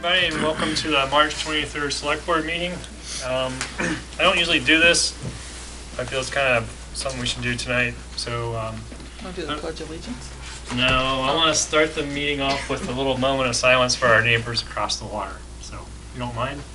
everybody, and welcome to the March 23rd Select Board meeting. I don't usually do this. I feel it's kind of something we should do tonight. So, want to do the Pledge of Allegiance? No, I want to start the meeting off with a little moment of silence for our neighbors across the water. So, if you don't mind.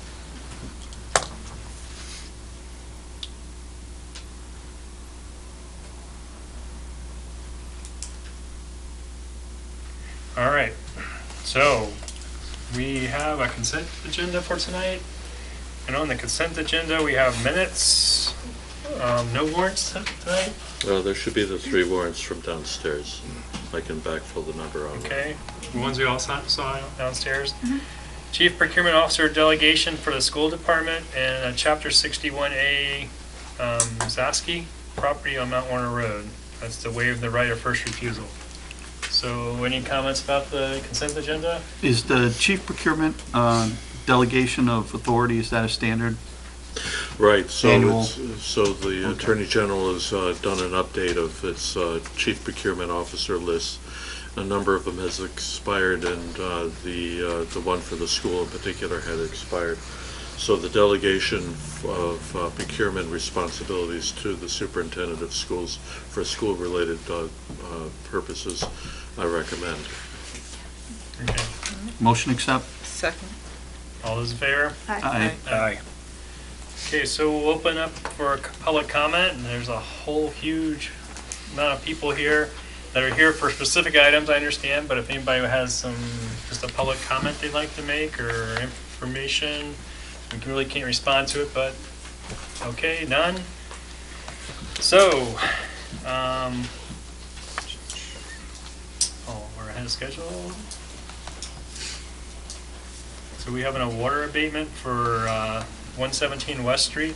All right. So, we have a consent agenda for tonight. And on the consent agenda, we have minutes, no warrants tonight. There should be the 3 warrants from downstairs. I can backfill the number on them. Okay, the ones we all saw downstairs. Chief Procurement Officer delegation for the school department and a Chapter 61A Zaski property on Mount Warner Road. That's to waive the right of first refusal. So any comments about the consent agenda? Is the chief procurement delegation of authority, is that a standard? Right, so Annual. The Attorney General has done an update of its chief procurement officer list. A number of them has expired, and the one for the school in particular had expired. So the delegation of procurement responsibilities to the superintendent of schools for school-related purposes, I recommend. Okay. Motion accept? Second. All those in favor? Aye. Aye. Okay, so we'll open up for public comment, and there's a whole huge amount of people here that are here for specific items, I understand, but if anybody has just a public comment they'd like to make or information, we really can't respond to it, but okay, none. So, we're ahead of schedule. So we have a water abatement for 117 West Street.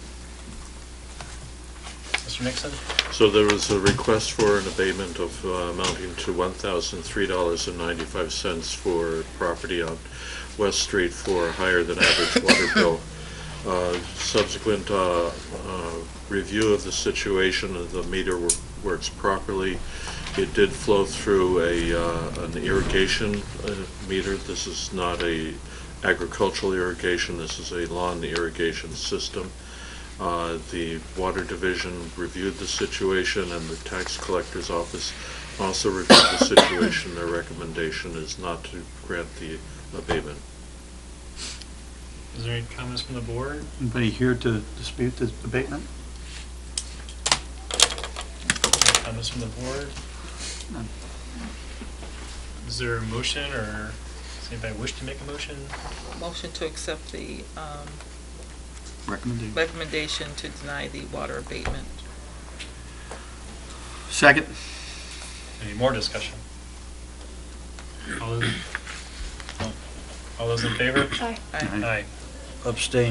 Mr. Nixon? So there was a request for an abatement of amounting to $1,003.95 for property on West Street for higher than average water bill. Subsequent review of the situation, the meter works properly. It did flow through an irrigation meter. This is not a agricultural irrigation. This is a lawn irrigation system. The Water Division reviewed the situation, and the Tax Collector's Office also reviewed the situation. Their recommendation is not to grant the abatement. Is there any comments from the board? Anybody here to dispute this abatement? Any comments from the board? None. Is there a motion, or does anybody wish to make a motion? Motion to accept the Recommendation. to deny the water abatement. Second? Any more discussion? All those in favor? Aye. Aye. Abstain.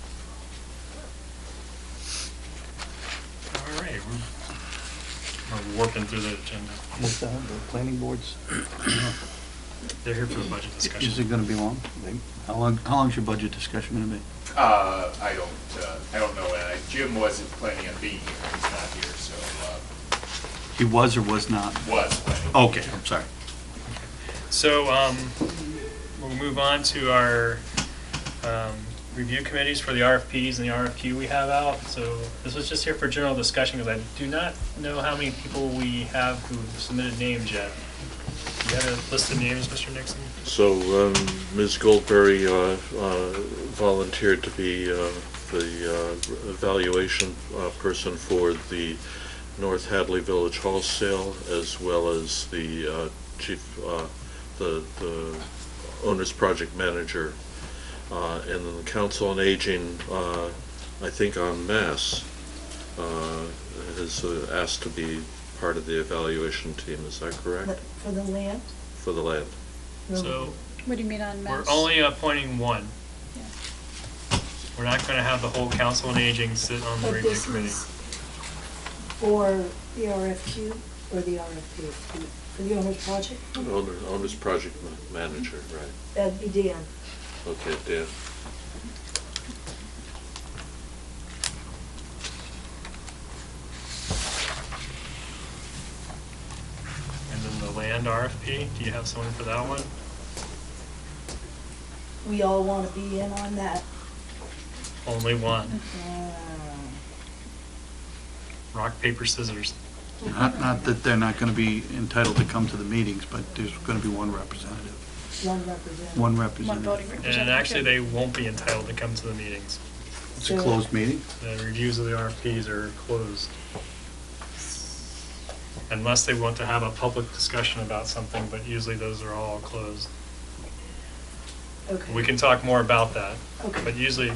All right, we're warping through the agenda. Is the planning boards, They're here for the budget is discussion. it going to be long? How long's your budget discussion going to be? I don't know. Jim wasn't planning on being here. He's not here, so He was or was not? was planning. Okay, I'm sorry. So we'll move on to our review committees for the RFPs and the RFQ we have out. So this was just here for general discussion because I do not know how many people we have who've submitted names yet. You have a list of names, Mr. Nixon? So Ms. Goldberry volunteered to be the evaluation person for the North Hadley Village Hall sale, as well as the the owner's project manager, and then the Council on Aging, I think en masse, has asked to be part of the evaluation team. Is that correct? For the land? For the land. So What do you mean on we're mass? only appointing one. Yeah. We're not going to have the whole Council on Aging sit on the But review this committee. is for the RFQ or the RFP? For the owner's project? Owner's project manager, right. That'd be Dan. Okay, Dan. And then the land RFP, do you have someone for that one? we all want to be in on that? Only one. Uh, Rock, paper, scissors. Not that they're not going to be entitled to come to the meetings, but there's going to be one representative. One representative. One One representative. voting representative. And actually, they won't be entitled to come to the meetings. It's a closed meeting? The reviews of the RFPs are closed. Unless they want to have a public discussion about something, but usually those are all closed. Okay. We can talk more about that, Okay. but usually,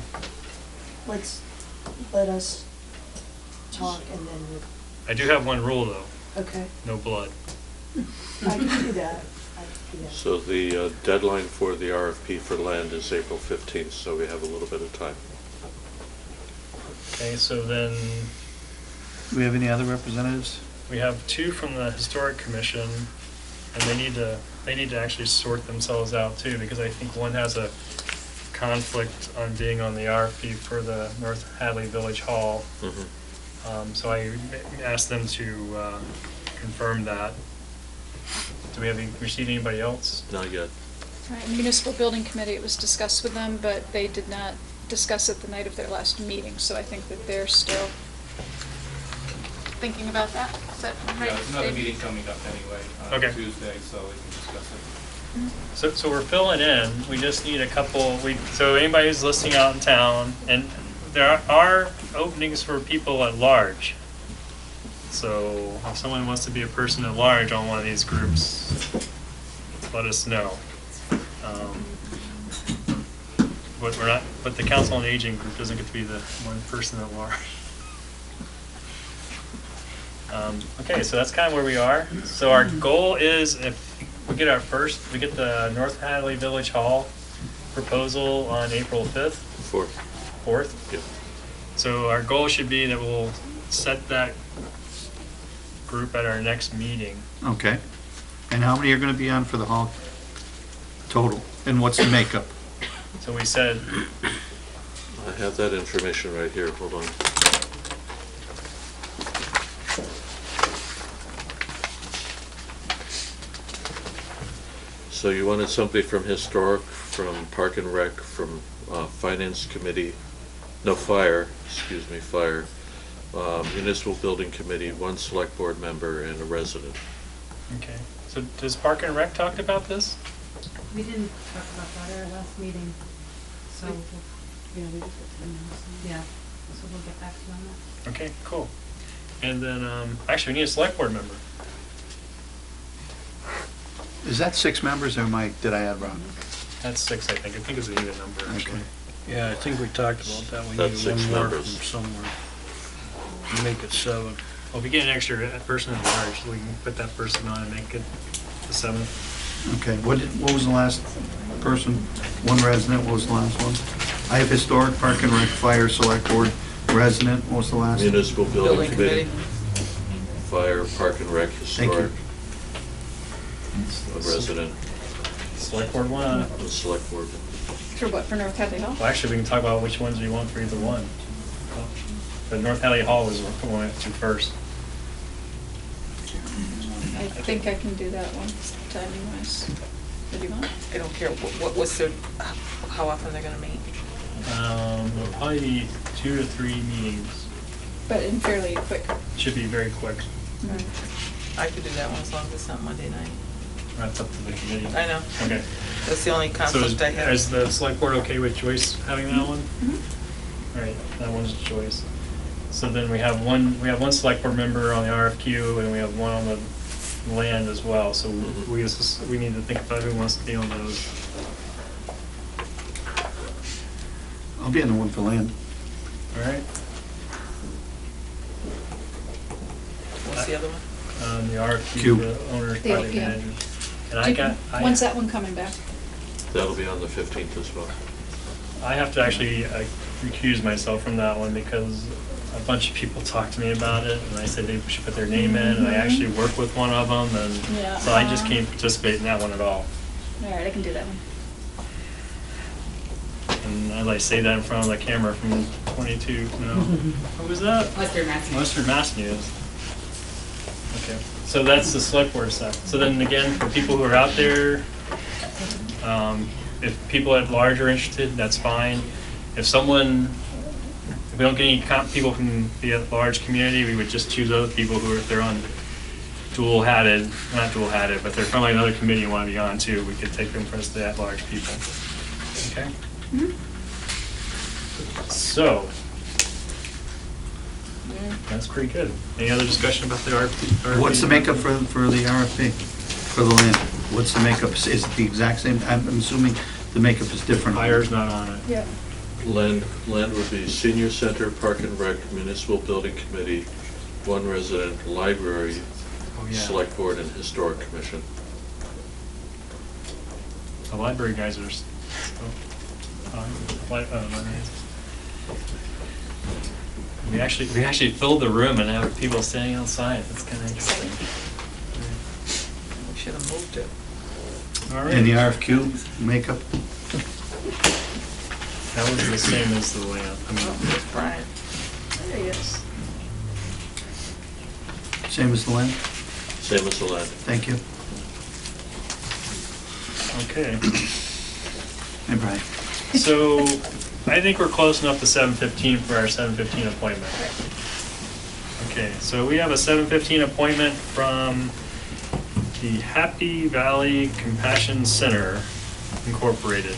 Let us talk and then, I do have one rule though, okay, no blood. I can do that, I can do that. So the deadline for the RFP for land is April 15th, so we have a little bit of time. Okay, so then Do we have any other representatives? we have two from the Historic Commission, and they need to actually sort themselves out too, because I think one has a conflict on being on the RFP for the North Hadley Village Hall. Mhm. So I asked them to confirm that. Do we have received anybody else? Not yet. Right, Municipal Building Committee, it was discussed with them, but they did not discuss it the night of their last meeting, so I think that they're still thinking about that. Is that right? Yeah, there's another Dave? meeting coming up anyway, Okay. Tuesday, so we can discuss it. So we're filling in, we just need a couple, so anybody who's listening out in town, and there are openings for people at large. So if someone wants to be a person at large on one of these groups, let us know. But the Council on Aging group doesn't get to be the one person at large. Okay, so that's kind of where we are. So our goal is, if we get the North Hadley Village Hall proposal on April 5th, 4th. Yeah. So our goal should be that we'll set that group at our next meeting. Okay. And how many are going to be on for the hall total? And what's the makeup? So we said, I have that information right here, hold on. So you wanted somebody from Historic, from Park and Rec, from Finance Committee, Fire, Municipal Building Committee, one Select Board member, and a resident. okay, so does Park and Rec talked about this? We didn't talk about that at our last meeting, so, yeah, so we'll get back to you on that. Okay, cool. And then, actually, we need a Select Board member. Is that 6 members or did I add wrong? That's 6, I think. I think it's an even number, actually. Okay. Yeah, I think we talked about that. We That's need 6 one more from members. somewhere. Make it 7. Well, if we get an extra person at large, we can put that person on and make it the 7th. Okay, what was the last person? One resident, what was the last one? I have Historic, Park and Rec, Fire, Select Board, resident, what was the last? Municipal Building Building Committee, Committee. Fire, Park and Rec, Thank you. Historic, a resident, Select Board one. a Select Board. For what, for North Hadley Hall? Well, actually, we can talk about which ones we want for either one. But North Hadley Hall was what we went to first. I think I can do that one, timing wise. What do you want? I don't care, what's their, how often they're gonna meet? It'll probably be 2 to 3 meetings. But in fairly quick. Should be very quick. Right. I could do that one as long as it's not Monday night. That's up to the committee. I know. Okay. That's the only So conflict I have. is the Select Board okay with Joyce having that one? Mhm. All right, that one's Joyce. So then we have one Select Board member on the RFQ, and we have one on the land as well. So we need to think about who wants to be on those. I'll be on the one for land. All right. What's the other one? The RFQ, Q. the owners, The project LPM. managers. And When's that one coming back? That'll be on the 15th as well. I have to actually recuse myself from that one because a bunch of people talked to me about it, and I said they should put their name in, and I actually work with one of them, and Yeah. so I just can't participate in that one at all. All right, I can do that one. And as I say that in front of the camera from 22, no. What was that? Western Mass. Western Mass News. Okay, so that's the Select Board stuff. So then again, for people who are out there, if people at large are interested, that's fine. If we don't get any people from the at large community, we would just choose other people who are, if they're on dual-hatted, not dual-hatted, but they're from like another committee and want to be on too, we could take them as the at-large people. Okay? So, that's pretty good. Any other discussion about the RFP? What's the makeup for the RFP, for the land? What's the makeup? Is it the exact same? I'm assuming the makeup is different. Fire's not on it. Yeah. Land would be senior center, park and rec, municipal building committee, one resident, library, Oh, yeah. select board, and historic commission. The library guys are still on. We actually filled the room and have people standing outside. That's kind of interesting. We should have moved it. All right. And the RFQ makeup? That was the same as the layout. I mean, Brian. There he is. Same as the land? Same as the land. Thank you. okay. Hey, Brian. So I think we're close enough to 7:15 for our 7:15 appointment. Okay, so we have a 7:15 appointment from the Happy Valley Compassion Center Incorporated.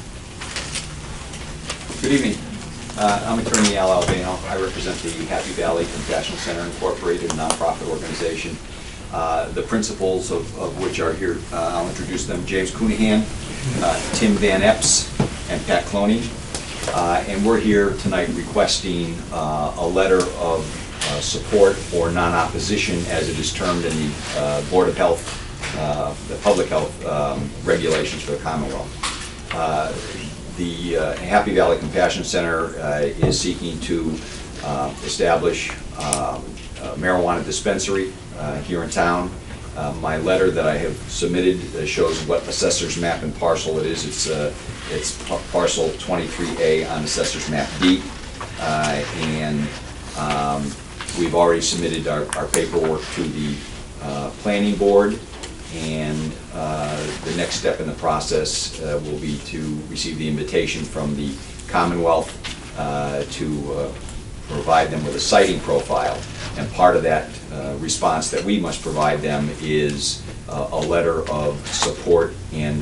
Good evening. I'm Attorney Al Albano. I represent the Happy Valley Compassion Center Incorporated, nonprofit organization. The principals of which are here, I'll introduce them: James Coonahan, Tim Van Epps, and Pat Cloney. And we're here tonight requesting a letter of support or non-opposition, as it is termed in the Board of Health, the public health regulations for the Commonwealth. The Happy Valley Compassion Center is seeking to establish a marijuana dispensary here in town. My letter that I have submitted shows what assessor's map and parcel it is. It's parcel 23A on assessor's map D. And we've already submitted our paperwork to the planning board. And the next step in the process will be to receive the invitation from the Commonwealth to provide them with a siting profile. And part of that response that we must provide them is a letter of support and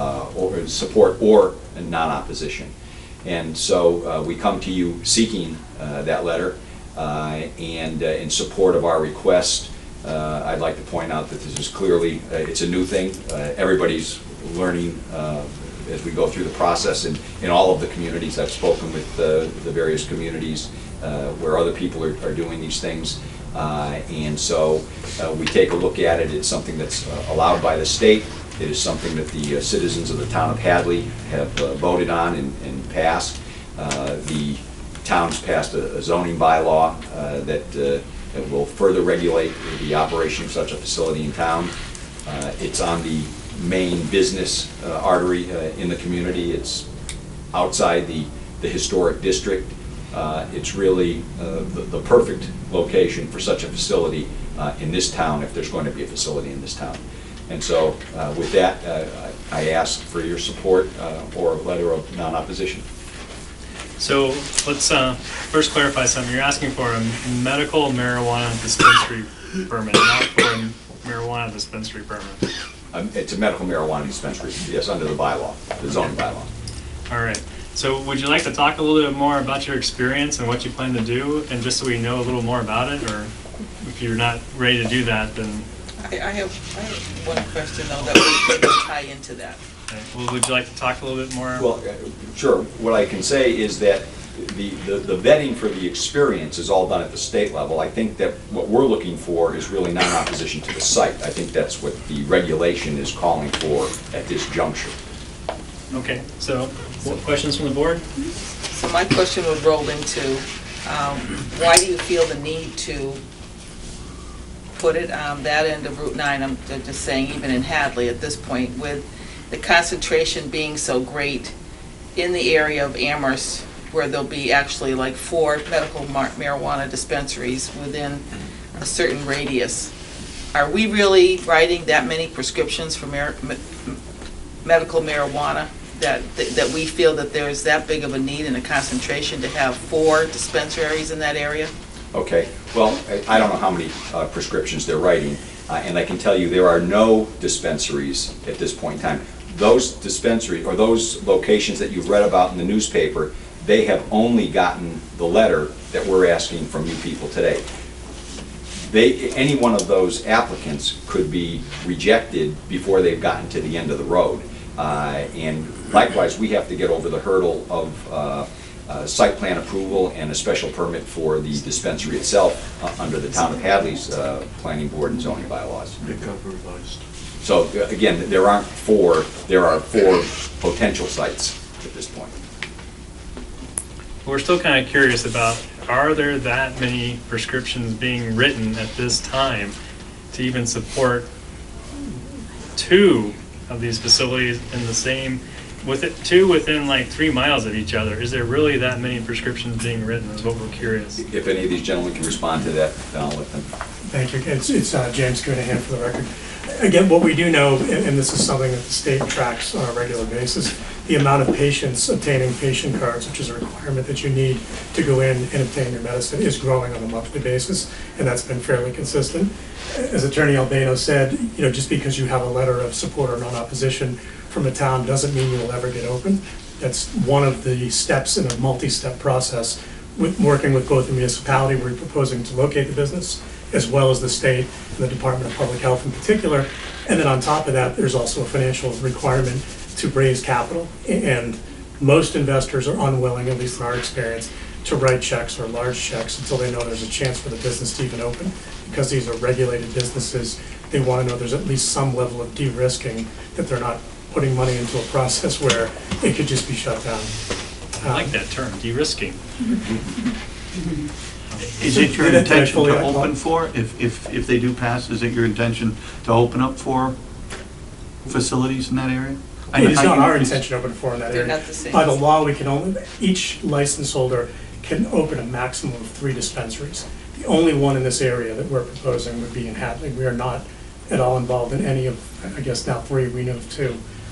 or non-opposition. And so we come to you seeking that letter, and in support of our request, I'd like to point out that this is clearly, it's a new thing. Everybody's learning as we go through the process in all of the communities. I've spoken with the various communities where other people are doing these things. And so we take a look at it. It's something that's allowed by the state. It is something that the citizens of the town of Hadley have voted on and passed. The town's passed a zoning bylaw that will further regulate the operation of such a facility in town. It's on the main business artery in the community. It's outside the historic district. It's really the perfect location for such a facility in this town, if there's going to be a facility in this town. And so with that, I ask for your support or a letter of non-opposition. So let's first clarify something. You're asking for a medical marijuana dispensary permit, not for a marijuana dispensary permit. It's a medical marijuana dispensary, yes, under the bylaw, the zoning bylaw. All right. So would you like to talk a little bit more about your experience and what you plan to do, and just so we know a little more about it, or if you're not ready to do that, then... I have one question, though, that would tie into that. Okay. Well, would you like to talk a little bit more? Well, sure. What I can say is that the vetting for the experience is all done at the state level. I think that what we're looking for is really non-opposition to the site. I think that's what the regulation is calling for at this juncture. Okay. So, what questions from the board? So my question would roll into, why do you feel the need to put it on that end of Route 9? I'm just saying, even in Hadley at this point, with the concentration being so great in the area of Amherst, where there'll be actually like 4 medical marijuana dispensaries within a certain radius. Are we really writing that many prescriptions for medical marijuana that we feel that there's that big of a need and a concentration to have 4 dispensaries in that area? Okay, well, I don't know how many prescriptions they're writing, and I can tell you there are no dispensaries at this point in time. Those dispensaries, or those locations that you've read about in the newspaper, they have only gotten the letter that we're asking from you people today. Any one of those applicants could be rejected before they've gotten to the end of the road. And likewise, we have to get over the hurdle of site plan approval and a special permit for the dispensary itself under the town of Hadley's planning board and zoning bylaws. It got revised. So again, there aren't 4, there are 4 potential sites at this point. We're still kind of curious about, are there that many prescriptions being written at this time to even support 2 of these facilities in the same, with it 2 within like 3 miles of each other? Is there really that many prescriptions being written, is what we're curious. If any of these gentlemen can respond to that, then I'll let them. Thank you. It's James Cunahan for the record. Again, what we do know, and this is something that the state tracks on a regular basis, the amount of patients obtaining patient cards, which is a requirement that you need to go in and obtain your medicine, is growing on a monthly basis, and that's been fairly consistent. As Attorney Albano said, just because you have a letter of support or non-opposition from a town doesn't mean you will ever get open. That's one of the steps in a multi-step process, with working with both the municipality where you're proposing to locate the business, as well as the state and the Department of Public Health in particular. And then on top of that, there's also a financial requirement to raise capital. And most investors are unwilling, at least in our experience, to write checks or large checks until they know there's a chance for the business to even open. Because these are regulated businesses, they want to know there's at least some level of de-risking, that they're not putting money into a process where it could just be shut down. I like that term, de-risking. Is it your intention to open for, if they do pass, is it your intention to open up for facilities in that area? It is not our intention to open 4 in that They're area. not the same. By the law, we can only, each license holder can open a maximum of 3 dispensaries. The only one in this area that we're proposing would be in Hadley. We are not at all involved in any of, I guess now 3, we know of 2,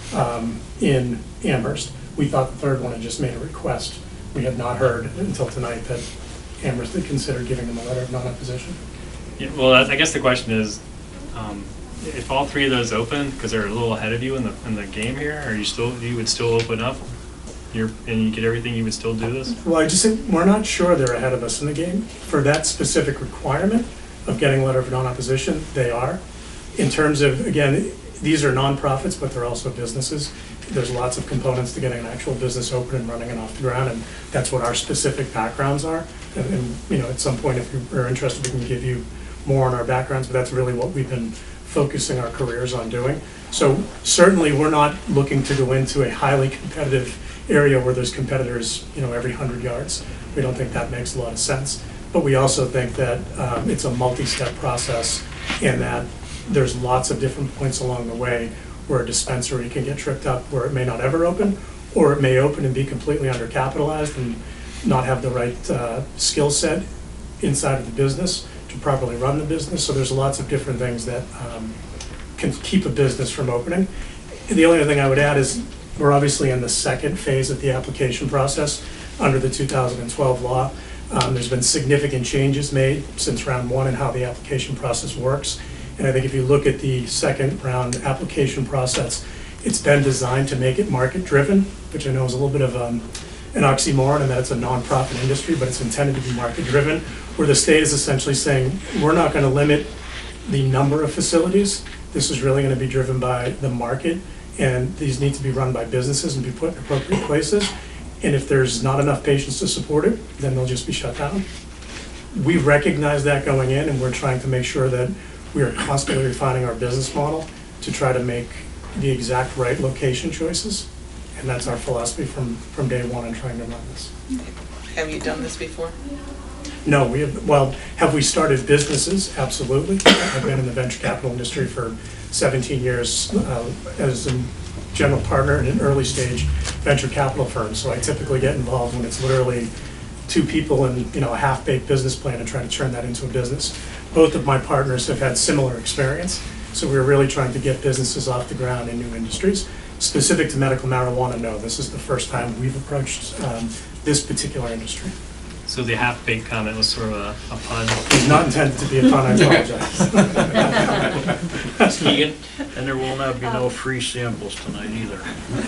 in Amherst. We thought the 3rd one had just made a request. We had not heard until tonight that Amherst had considered giving them a letter of non-opposition. Yeah, well, I guess the question is, if all 3 of those open, because they're a little ahead of you in the game here, are you would still open up? And you get everything, you would still do this? Well, I just said, we're not sure they're ahead of us in the game. For that specific requirement of getting a letter of non-opposition, they are. In terms of, again, these are nonprofits, but they're also businesses. There's lots of components to getting an actual business open and running it off the ground, and that's what our specific backgrounds are. And at some point, if you're interested, we can give you more on our backgrounds, but that's really what we've been focusing our careers on doing. So certainly, we're not looking to go into a highly competitive area where there's competitors, every 100 yards. We don't think that makes a lot of sense. But we also think that it's a multi-step process, and that there's lots of different points along the way where a dispensary can get tripped up, where it may not ever open, or it may open and be completely undercapitalized and not have the right skill set inside of the business to properly run the business. So there's lots of different things that can keep a business from opening. And the only other thing I would add is we're obviously in the 2nd phase of the application process under the 2012 law. There's been significant changes made since round 1 in how the application process works. And I think if you look at the 2nd round application process, it's been designed to make it market-driven, which I know is a little bit of an oxymoron in that it's a nonprofit industry, but it's intended to be market-driven, where the state is essentially saying, we're not going to limit the number of facilities. This is really going to be driven by the market, and these need to be run by businesses and be put in appropriate places. And if there's not enough patients to support it, then they'll just be shut down. We recognize that going in, and we're trying to make sure that we are constantly refining our business model to try to make the exact right location choices. And that's our philosophy from day 1 in trying to run this. Have you done this before? No, we have. Well, have we started businesses? Absolutely. I've been in the venture capital industry for 17 years as a general partner in an early stage venture capital firm. So I typically get involved when it's literally 2 people and a half-baked business plan and try to turn that into a business. Both of my partners have had similar experience. So we're really trying to get businesses off the ground in new industries. Specific to medical marijuana, no, this is the first time we've approached this particular industry. So the half-baked comment was sort of a pun. It's not intended to be a pun, I apologize. Ms. Keegan? And there will not be no free samples tonight either.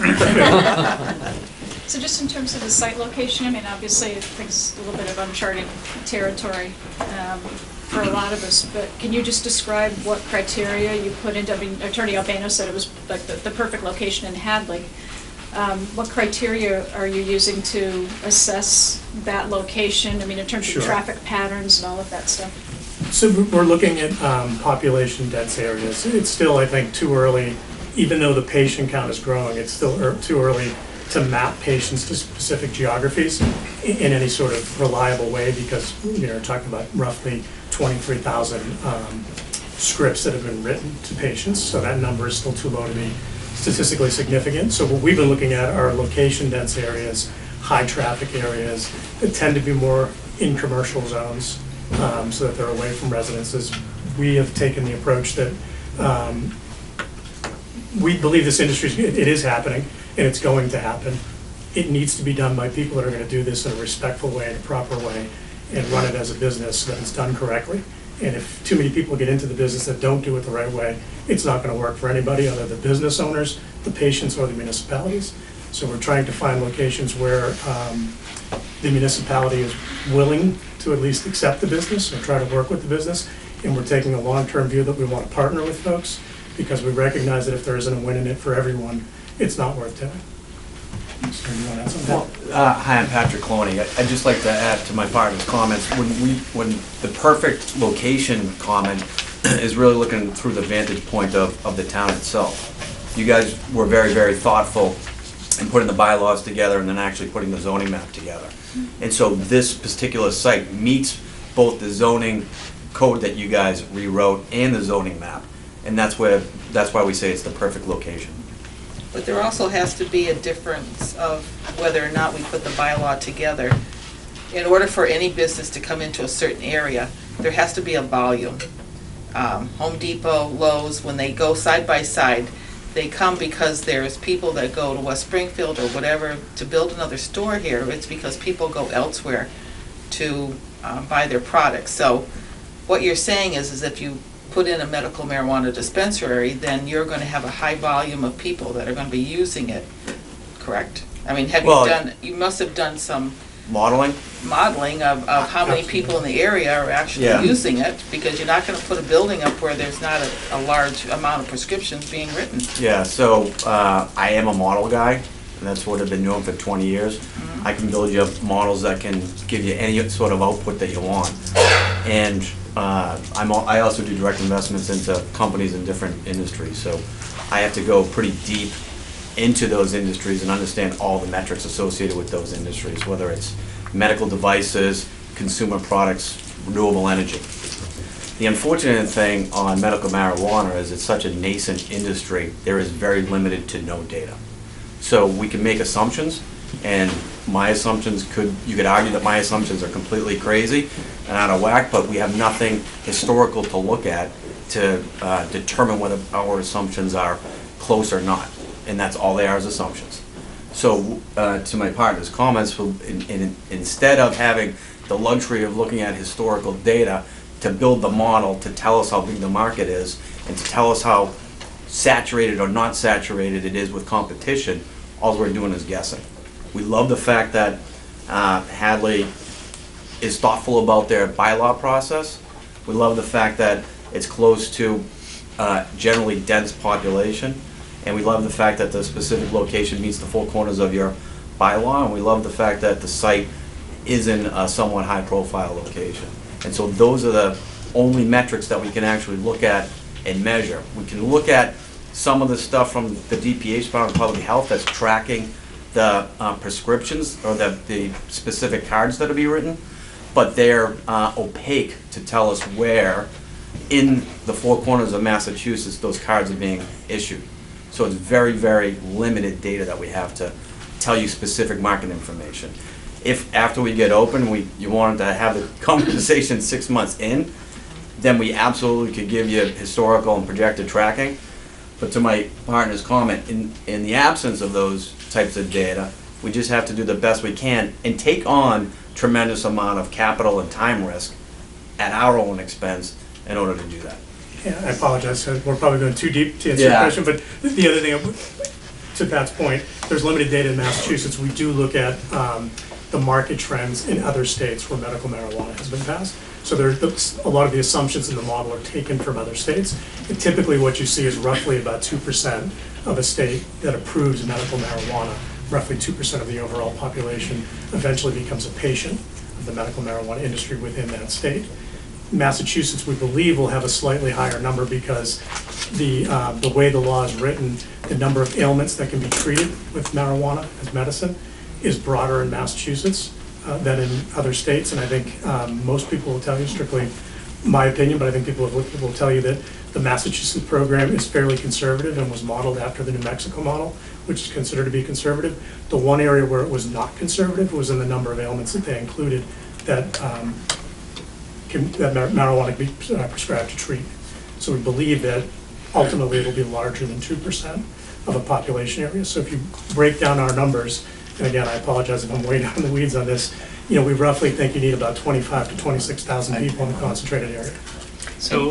So just in terms of the site location, I mean, obviously, I think it's a little bit of uncharted territory for a lot of us, but can you just describe what criteria you put into, I mean, Attorney Albano said it was like the perfect location in Hadley. What criteria are you using to assess that location? I mean, in terms Sure. of traffic patterns and all of that stuff? So we're looking at population dense areas. It's still, I think, too early, even though the patient count is growing, it's still too early to map patients to specific geographies in any sort of reliable way, because you're talking about roughly 23,000 scripts that have been written to patients, so that number is still too low to be statistically significant. So what we've been looking at are location dense areas, high traffic areas that tend to be more in commercial zones, so that they're away from residences. We have taken the approach that we believe this industry, it is happening, and it's going to happen. It needs to be done by people that are going to do this in a respectful way, in a proper way, and run it as a business so that it's done correctly. And if too many people get into the business that don't do it the right way, it's not going to work for anybody other than the business owners, the patients, or the municipalities. So we're trying to find locations where the municipality is willing to at least accept the business or try to work with the business. And we're taking a long-term view that we want to partner with folks, because we recognize that if there isn't a win in it for everyone, it's not worth doing. Sir, you want to add something? Well, hi, I'm Patrick Cloney. I'd just like to add to my partner's comments. When the perfect location comment is really looking through the vantage point of the town itself. You guys were very, very thoughtful in putting the bylaws together and then actually putting the zoning map together. And so this particular site meets both the zoning code that you guys rewrote and the zoning map. And that's why we say it's the perfect location. But there also has to be a difference of whether or not we put the bylaw together. In order for any business to come into a certain area, there has to be a volume. Home Depot, Lowe's, when they go side by side, they come because there's people that go to West Springfield or whatever to build another store here. It's because people go elsewhere to buy their products. So what you're saying is if you put in a medical marijuana dispensary, then you're going to have a high volume of people that are going to be using it, correct? I mean, you must have done some modeling of how many people in the area are actually using it, because you're not going to put a building up where there's not a large amount of prescriptions being written. Yeah, so I am a model guy, and that's what I've been doing for 20 years. I can build you models that can give you any sort of output that you want. And I also do direct investments into companies in different industries, so I have to go pretty deep into those industries and understand all the metrics associated with those industries, whether it's medical devices, consumer products, renewable energy. The unfortunate thing on medical marijuana is it's such a nascent industry, there is very limited to no data. So we can make assumptions, and my assumptions you could argue that my assumptions are completely crazy and out of whack, but we have nothing historical to look at to determine whether our assumptions are close or not. And that's all they are, is assumptions. So to my partner's comments, instead of having the luxury of looking at historical data to build the model to tell us how big the market is and to tell us how saturated or not saturated it is with competition, all we're doing is guessing. We love the fact that Hadley is thoughtful about their bylaw process. We love the fact that it's close to generally dense population. And we love the fact that the specific location meets the four corners of your bylaw. And we love the fact that the site is in a somewhat high profile location. And so those are the only metrics that we can actually look at and measure. We can look at some of the stuff from the DPH, Department of Public Health, that's tracking the prescriptions or the specific cards that will be written, but they're opaque to tell us where in the four corners of Massachusetts those cards are being issued. So it's very, very limited data that we have to tell you specific market information. If after we get open, you wanted to have the conversation 6 months in, then we absolutely could give you historical and projected tracking. But to my partner's comment, in the absence of those types of data, we just have to do the best we can and take on tremendous amount of capital and time risk at our own expense in order to do that. Yeah, I apologize, we're probably going too deep to answer your question, but the other thing, to Pat's point, there's limited data in Massachusetts. We do look at the market trends in other states where medical marijuana has been passed. So a lot of the assumptions in the model are taken from other states. And typically what you see is roughly about 2% of a state that approves medical marijuana, roughly 2% of the overall population eventually becomes a patient of the medical marijuana industry within that state. Massachusetts, we believe, will have a slightly higher number because the way the law is written, the number of ailments that can be treated with marijuana as medicine is broader in Massachusetts than in other states. And I think most people will tell you, strictly my opinion, but I think people will tell you that the Massachusetts program is fairly conservative and was modeled after the New Mexico model, which is considered to be conservative. The one area where it was not conservative was in the number of ailments that they included that marijuana can be prescribed to treat. So we believe that ultimately it'll be larger than 2% of a population area. So if you break down our numbers, and again, I apologize if I'm way down in the weeds on this, we roughly think you need about 25 to 26,000 people in the concentrated area. So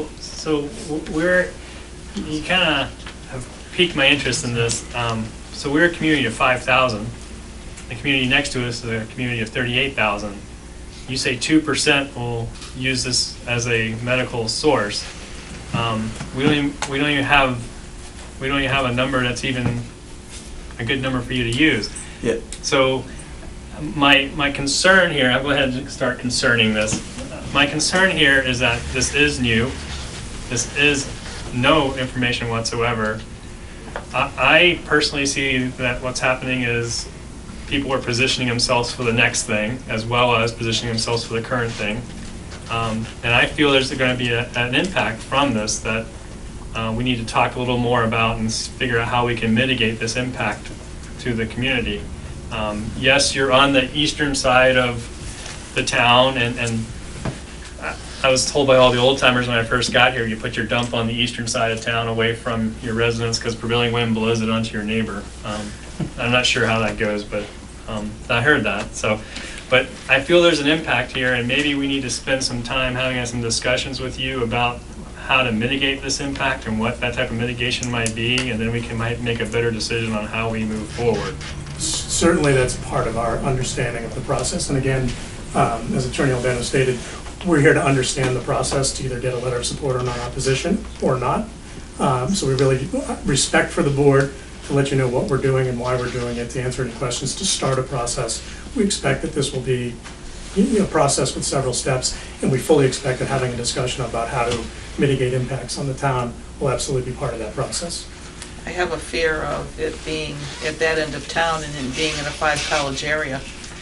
you kind of have piqued my interest in this. So we're a community of 5,000. The community next to us is a community of 38,000. You say 2% will use this as a medical source. We don't even have a number that's even a good number for you to use. Yeah. So my concern here, I'll go ahead and start concerning this. My concern here is that this is new. This is no information whatsoever. I personally see that what's happening is people are positioning themselves for the next thing as well as positioning themselves for the current thing. And I feel there's going to be an impact from this that we need to talk a little more about and figure out how we can mitigate this impact to the community. Yes, you're on the eastern side of the town, and I was told by all the old timers when I first got here, you put your dump on the eastern side of town away from your residence because prevailing wind blows it onto your neighbor. I'm not sure how that goes, but I heard that. So, but I feel there's an impact here, and maybe we need to spend some time having some discussions with you about how to mitigate this impact and what that type of mitigation might be, and then we might make a better decision on how we move forward. Certainly that's part of our understanding of the process. And again, as Attorney Albano stated, we're here to understand the process to either get a letter of support or non-opposition or not. So we really respect for the board to let you know what we're doing and why we're doing it, to answer any questions, to start a process. We expect that this will be a process with several steps, and we fully expect that having a discussion about how to mitigate impacts on the town will absolutely be part of that process. I have a fear of it being at that end of town and it being in a 5-college area.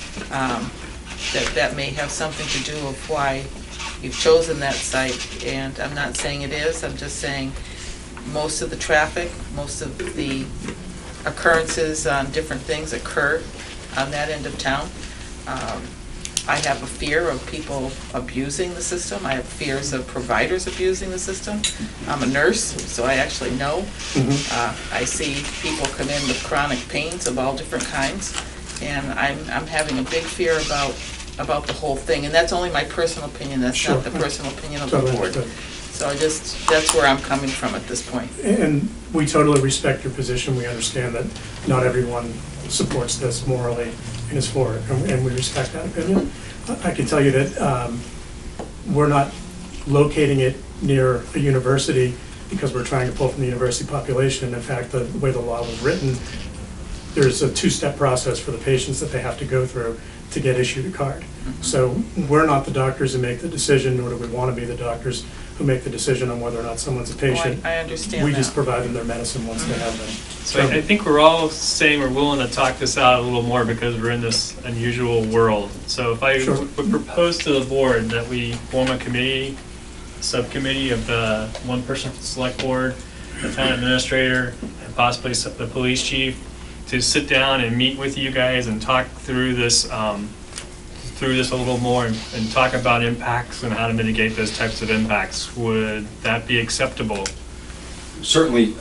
That may have something to do with why you've chosen that site. And I'm not saying it is, I'm just saying most of the traffic, most of the occurrences on different things occur on that end of town. I have a fear of people abusing the system. I have fears of providers abusing the system. I'm a nurse, so I actually know. I see people come in with chronic pains of all different kinds, and I'm having a big fear about the whole thing. And that's only my personal opinion. That's not the personal opinion of the board. So that's where I'm coming from at this point. And we totally respect your position. We understand that not everyone supports this morally and is for it, and we respect that opinion. I can tell you that we're not locating it near a university because we're trying to pull from the university population. In fact, the way the law was written, there's a 2-step process for the patients that they have to go through to get issued a card. So we're not the doctors who make the decision, nor do we want to be the doctors who make the decision on whether or not someone's a patient. I understand We that. just provide them their medicine once they have them. So I think we're all saying we're willing to talk this out a little more because we're in this unusual world. So if I would propose to the board that we form a committee, subcommittee of the one person from the select board, the town administrator, and possibly the police chief, to sit down and meet with you guys and talk through this through this a little more and talk about impacts and how to mitigate those types of impacts, would that be acceptable? Certainly,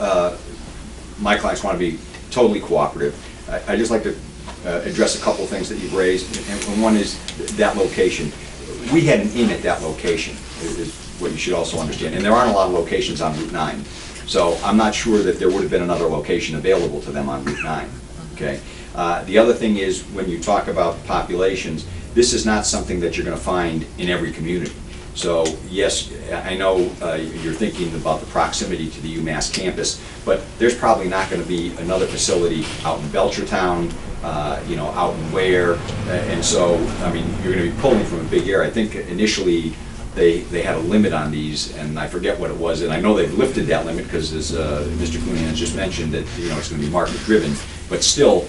my clients want to be totally cooperative. I'd just like to address a couple of things that you've raised, and one is that location. We had an inn at that location, is what you should also understand, and there aren't a lot of locations on Route 9. So I'm not sure that there would have been another location available to them on Route 9, okay? The other thing is, when you talk about populations, this is not something that you're going to find in every community. So yes, I know you're thinking about the proximity to the UMass campus, but there's probably not going to be another facility out in Belchertown, you know, out in Ware, and so, I mean, you're going to be pulling from a big area. I think initially they had a limit on these, and I forget what it was, and I know they've lifted that limit because, as Mr. Cooney has just mentioned, that, you know, it's going to be market driven, but still,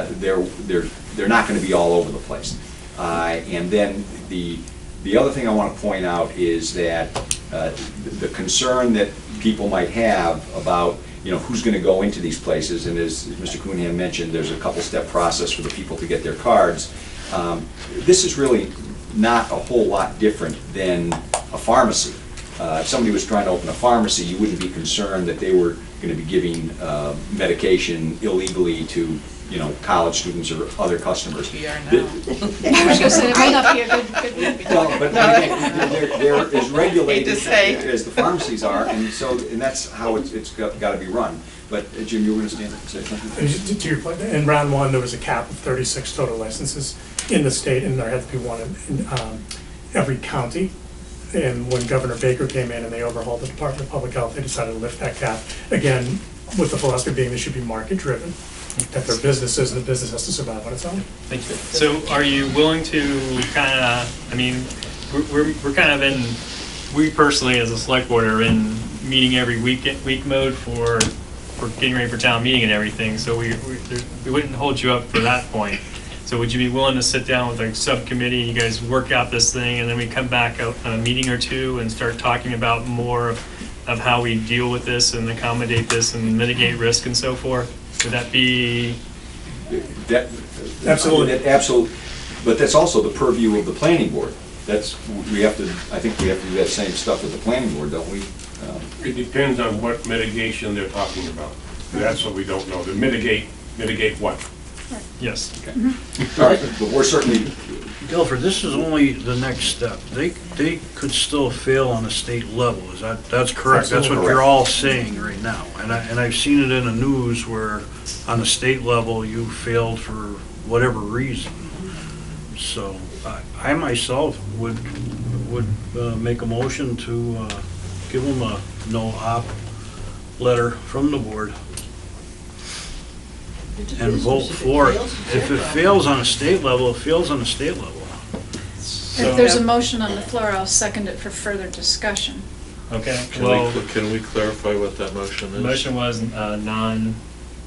they're not going to be all over the place. And then the other thing I want to point out is that the concern that people might have about, you know, who's going to go into these places, and as Mr. Cunningham mentioned, there's a couple-step process for the people to get their cards. This is really not a whole lot different than a pharmacy. If somebody was trying to open a pharmacy, you wouldn't be concerned that they were going to be giving medication illegally to, you know, college students or other customers. We are now. I was going to say, it might not be a good one to be talking But about. they're as regulated Hate to say. as the pharmacies are, and so, and that's how it's got to be run. But Jim, you were going to stand up and say something? To your point, in round one, there was a cap of 36 total licenses in the state, and there had to be one in every county. And when Governor Baker came in and they overhauled the Department of Public Health, they decided to lift that cap. Again, with the philosophy being they should be market-driven, that they're businesses and the business has to survive on its own. Thank you. So are you willing to kind of, I mean, we're kind of in, we personally as a select board are in meeting every week mode for getting ready for town meeting and everything, so we wouldn't hold you up for that point. So would you be willing to sit down with a subcommittee, you guys work out this thing, and then we come back on a meeting or two and start talking about more of how we deal with this and accommodate this and mitigate risk and so forth? Would that be? Absolutely. Absolutely. But that's also the purview of the planning board. That's, we have to, I think we have to do that same stuff with the planning board, don't we? It depends on what mitigation they're talking about. That's what we don't know. To mitigate what? Yes. Okay. All right, but we're certainly. Guilford, this is only the next step. They could still fail on a state level. That's correct? That's what you're all saying right now. And I've seen it in the news where on a state level you failed for whatever reason. So I myself would make a motion to give them a no-op letter from the board and vote for it. If it fails on a state level, it fails on a state level. If there's a motion on the floor, I'll second it for further discussion. Okay. Can we clarify what that motion is? The motion was non-opposition.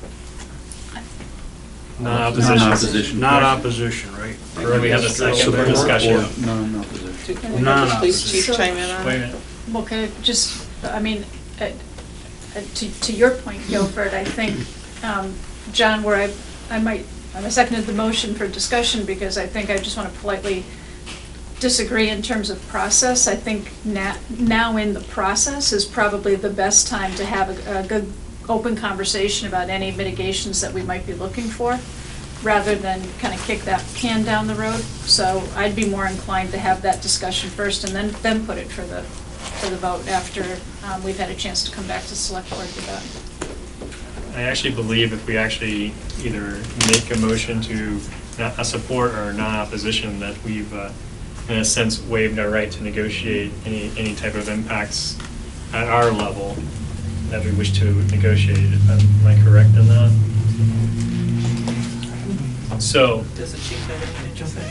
Not opposition, right? And then we have a second for discussion. Non-opposition. Can the police chief chime in on Wait a it? minute. Well, can I just, I mean, to your point, Guilford, I think, John, where I seconded the motion for discussion because I think I just want to politely disagree in terms of process. I think now in the process is probably the best time to have a good open conversation about any mitigations that we might be looking for, rather than kind of kick that can down the road. So I'd be more inclined to have that discussion first and then put it for the vote after we've had a chance to come back to select board with that. I actually believe if we actually either make a motion to a support or non-opposition, that we've in a sense waived our right to negotiate any type of impacts at our level that we wish to negotiate. Am I correct in that? So. Does the chief have anything to say?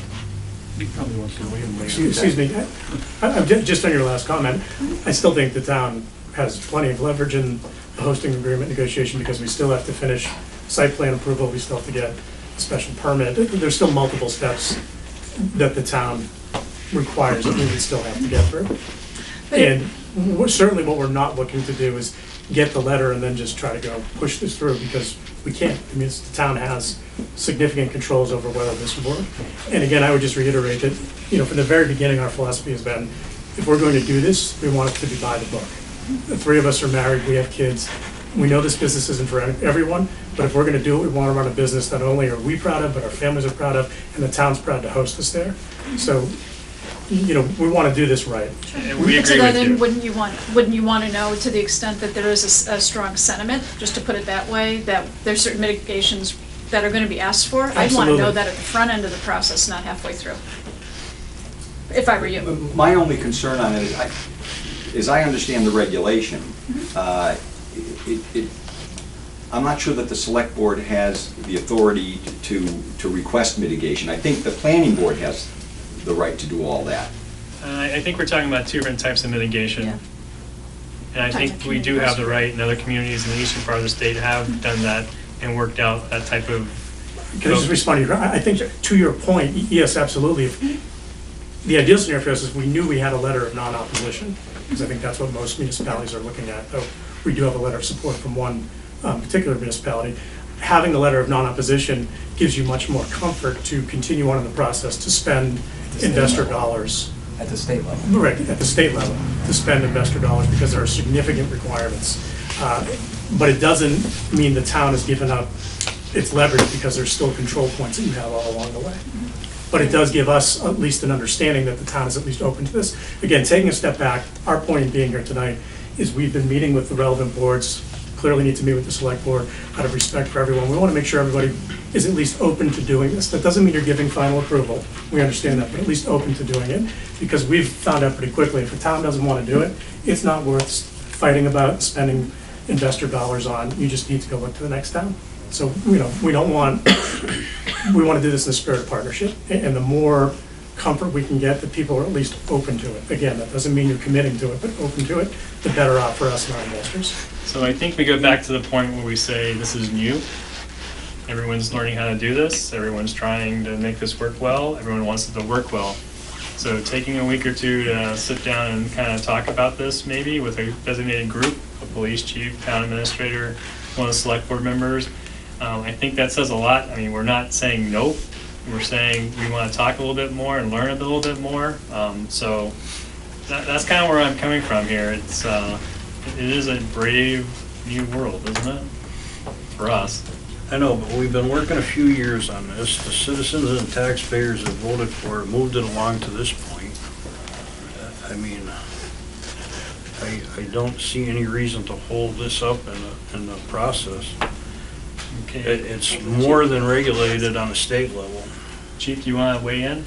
Excuse me, just on your last comment, I still think the town has plenty of leverage in the hosting agreement negotiation because we still have to finish site plan approval, we still have to get a special permit. There's still multiple steps that the town requires that we would still have to get through. And certainly what we're not looking to do is get the letter and then just try to go push this through, because we can't. I mean, the town has significant controls over whether this would work. And again, I would just reiterate that, from the very beginning, our philosophy has been, if we're going to do this, we want it to be by the book. The three of us are married, we have kids. We know this business isn't for everyone, but if we're going to do it, we want to run a business that not only are we proud of, but our families are proud of, and the town's proud to host us there. So, we want to do this right. And we agree To that with end, you. wouldn't you want to know, to the extent that there is a strong sentiment, just to put it that way, that there's certain mitigations that are going to be asked for? I'd want to Absolutely. know that at the front end of the process, not halfway through, if I were you. My only concern on it is I understand the regulation. I'm not sure that the select board has the authority to request mitigation. I think the planning board has the right to do all that. I think we're talking about two different types of mitigation. Yeah. And I think we do have the right, and other communities in the eastern part of the state have done that and worked out that type of. Can I just respond to you? I think to your point, yes, absolutely. The ideal scenario for us is we knew we had a letter of non-opposition, because I think that's what most municipalities are looking at, though we do have a letter of support from one particular municipality. Having the letter of non-opposition gives you much more comfort to continue on in the process to spend investor dollars. At the state level. Right, at the state level, to spend investor dollars, because there are significant requirements. But it doesn't mean the town has given up its leverage, because there's still control points that you have all along the way. But it does give us at least an understanding that the town is at least open to this. Again, taking a step back, our point in being here tonight is we've been meeting with the relevant boards, clearly need to meet with the select board out of respect for everyone. We want to make sure everybody is at least open to doing this. That doesn't mean you're giving final approval. We understand that, but at least open to doing it, because we've found out pretty quickly, if a town doesn't want to do it, it's not worth fighting about spending investor dollars on. You just need to go look to the next town. So, we don't want, we want to do this in the spirit of partnership, and the more comfort we can get that people are at least open to it. Again, that doesn't mean you're committing to it, but open to it, the better off for us and our investors. So I think we go back to the point where we say this is new. Everyone's learning how to do this. Everyone's trying to make this work well. Everyone wants it to work well. So taking a week or two to sit down and kind of talk about this, maybe with a designated group, a police chief, town administrator, one of the select board members, I think that says a lot. I mean, we're not saying nope. We're saying we want to talk a little bit more and learn a little bit more. So that's kind of where I'm coming from here. It is a brave new world, isn't it? For us. I know, but we've been working a few years on this. The citizens and taxpayers have voted for it, moved it along to this point. I mean, I don't see any reason to hold this up in the process. Okay. It's more than regulated on a state level. Chief, do you want to weigh in?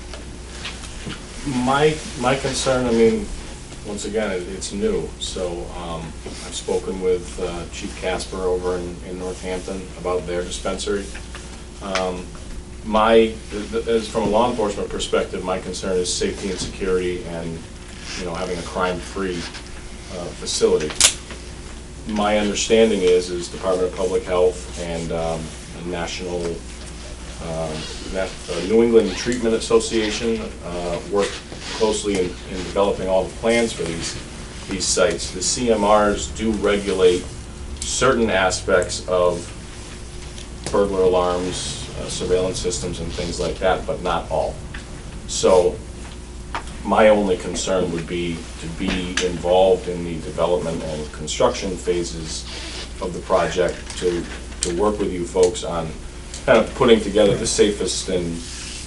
My concern, I mean, once again, it's new, so I've spoken with Chief Casper over in Northampton about their dispensary. As from a law enforcement perspective, my concern is safety and security, and having a crime-free facility. My understanding is Department of Public Health and National New England Treatment Association work closely in developing all the plans for these sites. The CMRs do regulate certain aspects of burglar alarms, surveillance systems, and things like that, but not all. So my only concern would be to be involved in the development and construction phases of the project, to work with you folks on kind of putting together the safest and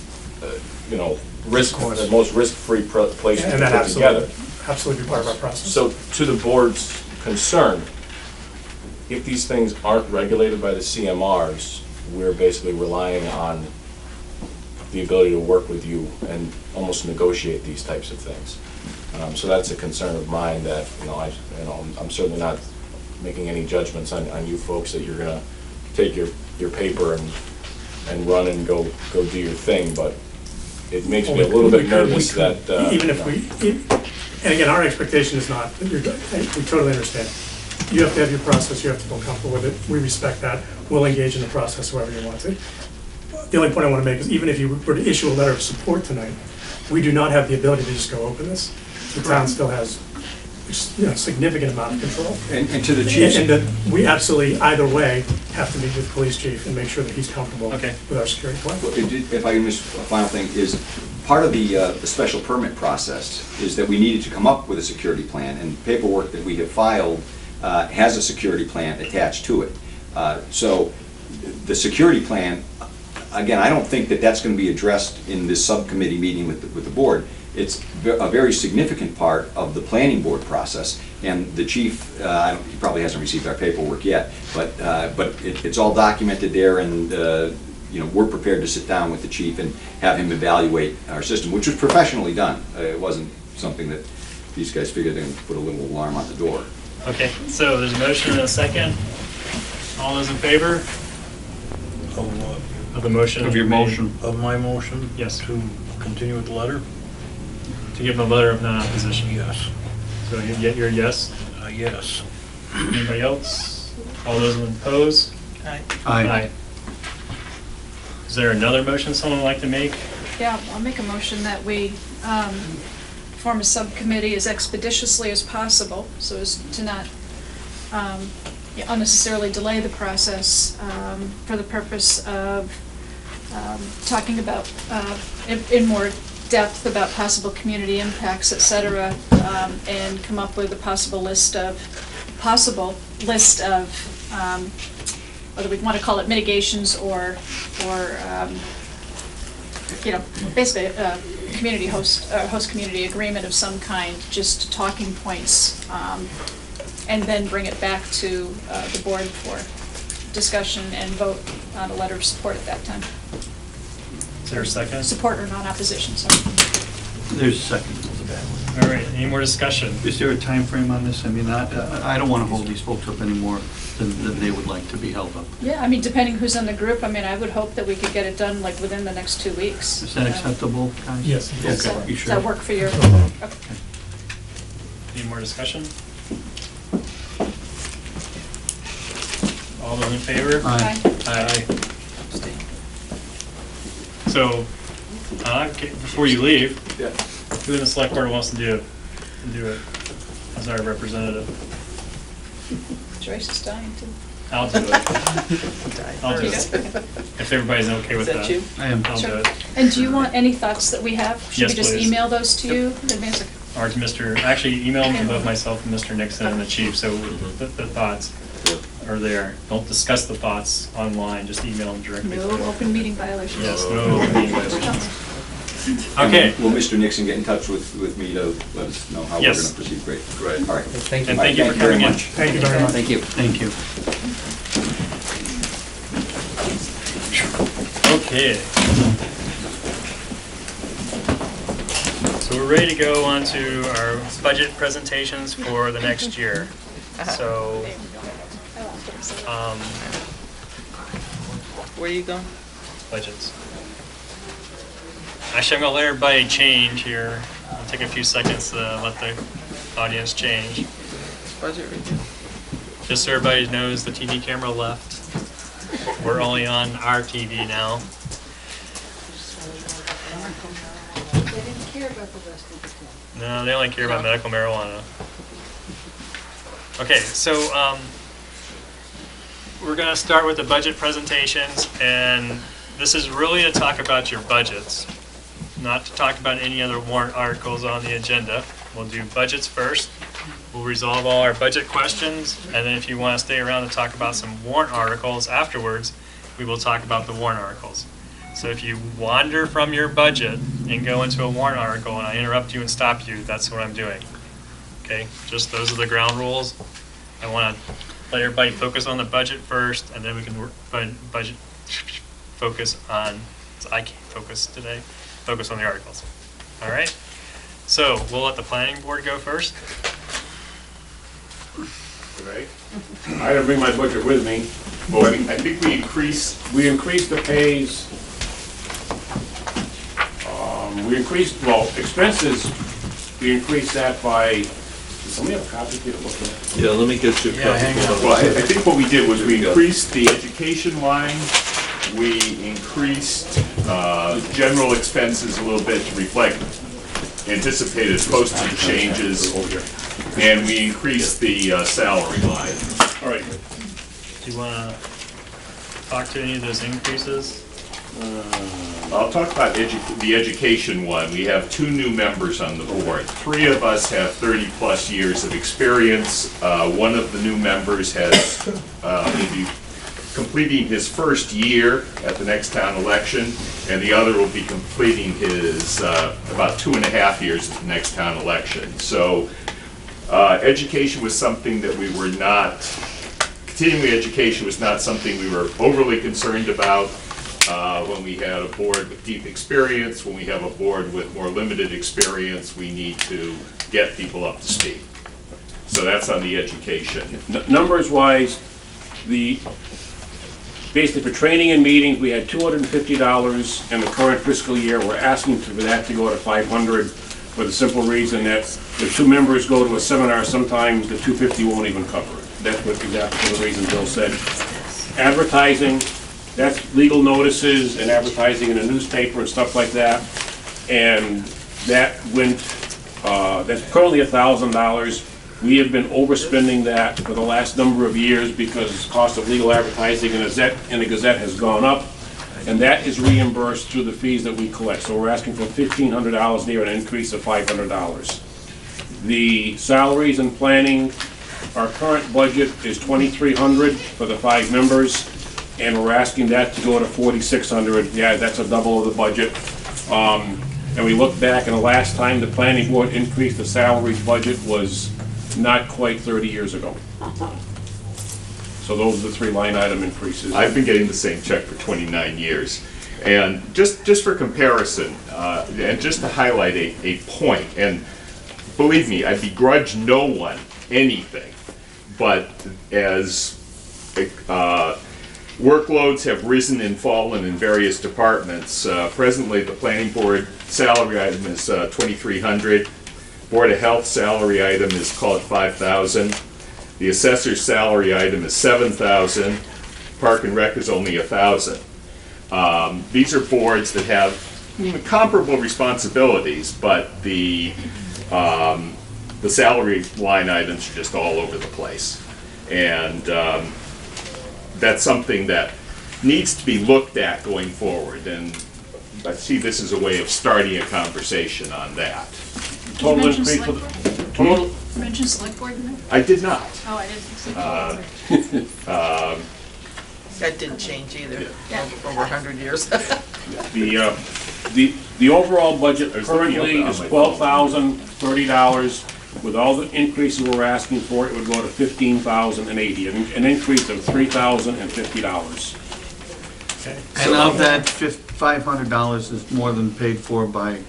the most risk-free place to put together. Absolutely be part of our process. So to the board's concern, if these things aren't regulated by the CMRs, we're basically relying on the ability to work with you and almost negotiate these types of things. So that's a concern of mine, that I'm certainly not making any judgments on you folks that you're going to take your paper and run and go do your thing, but it makes me a little bit nervous that even if and again, our expectation is not that you're good. We totally understand. You have to have your process. You have to feel comfortable with it. We respect that. We'll engage in the process however you want to. The only point I want to make is, even if you were to issue a letter of support tonight, we do not have the ability to just go open this. The town still has significant amount of control. And to the chief. And that we absolutely, either way, have to meet with the police chief and make sure that he's comfortable Okay. with our security plan. If I can just, a final thing, is part of the special permit process is that we needed to come up with a security plan, and paperwork that we have filed has a security plan attached to it. So the security plan, again, I don't think that that's going to be addressed in this subcommittee meeting with the board. It's a very significant part of the planning board process, and the chief, he probably hasn't received our paperwork yet, but it's all documented there, and we're prepared to sit down with the chief and have him evaluate our system, which was professionally done. It wasn't something that these guys figured they would put a little alarm on the door. Okay, so there's a motion and a second. All those in favor of the motion? Of your motion? Of my motion? Yes. To continue with the letter? To give them a letter of non-opposition? Yes. So you get your yes? Yes. Anybody else? All those opposed? Aye. Aye. Is there another motion someone would like to make? Yeah, I'll make a motion that we form a subcommittee as expeditiously as possible, so as to not unnecessarily delay the process for the purpose of talking about in more depth about possible community impacts, et cetera, and come up with a possible list of whether we want to call it mitigations or basically a community host community agreement of some kind, just talking points, and then bring it back to the board for discussion and vote on a letter of support at that time. Is there a second? Support or non-opposition, sorry. There's a second. All right, any more discussion? Is there a time frame on this? I mean, I don't want to hold these folks up any more than they would like to be held up. Yeah, I mean, depending who's in the group, I mean, I would hope that we could get it done like within the next 2 weeks. Is that acceptable, guys? Yes. Okay, you Does sure? that work for you? Okay. Any more discussion? All those in favor? Aye. Aye. So, before you leave, who in the select board wants to do it as our representative? Joyce is dying too. I'll do it. I'll do it. If everybody's okay with that. Is that you? I am. I'll do Sure. it. And do you want any thoughts that we have? Should Yes, we just please. email those to you in advance? Or to actually email them to both myself and Mr. Nixon and the chief, so the thoughts are there. Don't discuss the thoughts online, just email them directly. No open meeting violations. Yes, no open meeting violations. Okay. Will Mr. Nixon get in touch with me to let us know how we're Yes. going to proceed? Great. Right. All right. Thank you. And thank you for coming in. Thank you very much. Thank you. Thank you. Okay. So we're ready to go on to our budget presentations for the next year. So, Where are you going? budgets. Actually, I'm gonna let everybody change here. I'll take a few seconds to let the audience change. Budget review. Just so everybody knows, the TV camera left. We're only on our TV now. They didn't care about the rest of the town. No, they only care about medical marijuana. Okay, so we're going to start with the budget presentations, and this is really to talk about your budgets, not to talk about any other warrant articles on the agenda. We'll do budgets first. We'll resolve all our budget questions, and then if you want to stay around to talk about some warrant articles afterwards, we will talk about the warrant articles. So if you wander from your budget and go into a warrant article and I interrupt you and stop you, that's what I'm doing. Okay, just those are the ground rules. I want to let everybody focus on the budget first, and then we can budget focus on, I can't focus today, focus on the articles. All right, so we'll let the planning board go first. Right. I didn't bring my budget with me, but I think we increased the pays. Expenses, we increased that by, does somebody have a copy here to look at? Yeah, let me get you a copy. Well, I think what we did was we increased the education line, we increased general expenses a little bit to reflect anticipated postage changes. And we increased the salary line. All right. Do you want to talk to any of those increases? I'll talk about the education one. We have 2 new members on the board. 3 of us have 30-plus years of experience. One of the new members will be completing his first year at the next town election, and the other will be completing his about 2.5 years at the next town election. So education was something that we were not, continuing education was not something we were overly concerned about. When we had a board with deep experience, when we have a board with more limited experience, we need to get people up to speed. So that's on the education. Numbers wise, basically for training and meetings, we had $250 in the current fiscal year. We're asking for that to go to $500 for the simple reason that if 2 members go to a seminar, sometimes the $250 won't even cover it. That's what exactly for the reason Bill said. Advertising, that's legal notices and advertising in a newspaper and stuff like that. And that went, that's currently $1,000. We have been overspending that for the last number of years because the cost of legal advertising in the Gazette has gone up, and that is reimbursed through the fees that we collect. So we're asking for $1,500 near an increase of $500. The salaries and planning, our current budget is $2,300 for the 5 members, and we're asking that to go to $4,600. Yeah, that's a double of the budget. And we look back, and the last time the planning board increased the salaries budget was not quite 30 years ago. So those are the 3 line item increases. I've been getting the same check for 29 years. And just for comparison, and just to highlight a point, and believe me, I begrudge no one anything, but as workloads have risen and fallen in various departments, presently the planning board salary item is $2,300. Board of Health salary item is, call it $5,000. The assessor's salary item is $7,000. Park and Rec is only $1,000. These are boards that have comparable responsibilities, but the salary line items are just all over the place. And that's something that needs to be looked at going forward. And I see this as a way of starting a conversation on that. Total increase for the total. You mentioned select board in there? I did not. Oh, I didn't. That didn't change either, Yeah. over 100 years. The overall budget currently is $12,030. With all the increases we're asking for, it would go to $15,080, an increase of $3,050. Okay. And of that, $500 is more than paid for by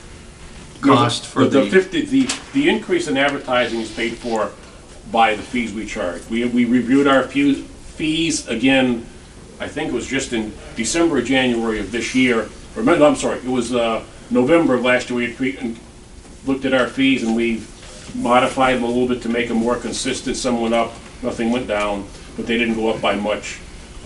cost for the increase in advertising is paid for by the fees we charge. We reviewed our fees again, I think it was just in December or January of this year. Remember, I'm sorry, it was November of last year. We looked at our fees and we modified them a little bit to make them more consistent. Some went up, nothing went down, but they didn't go up by much.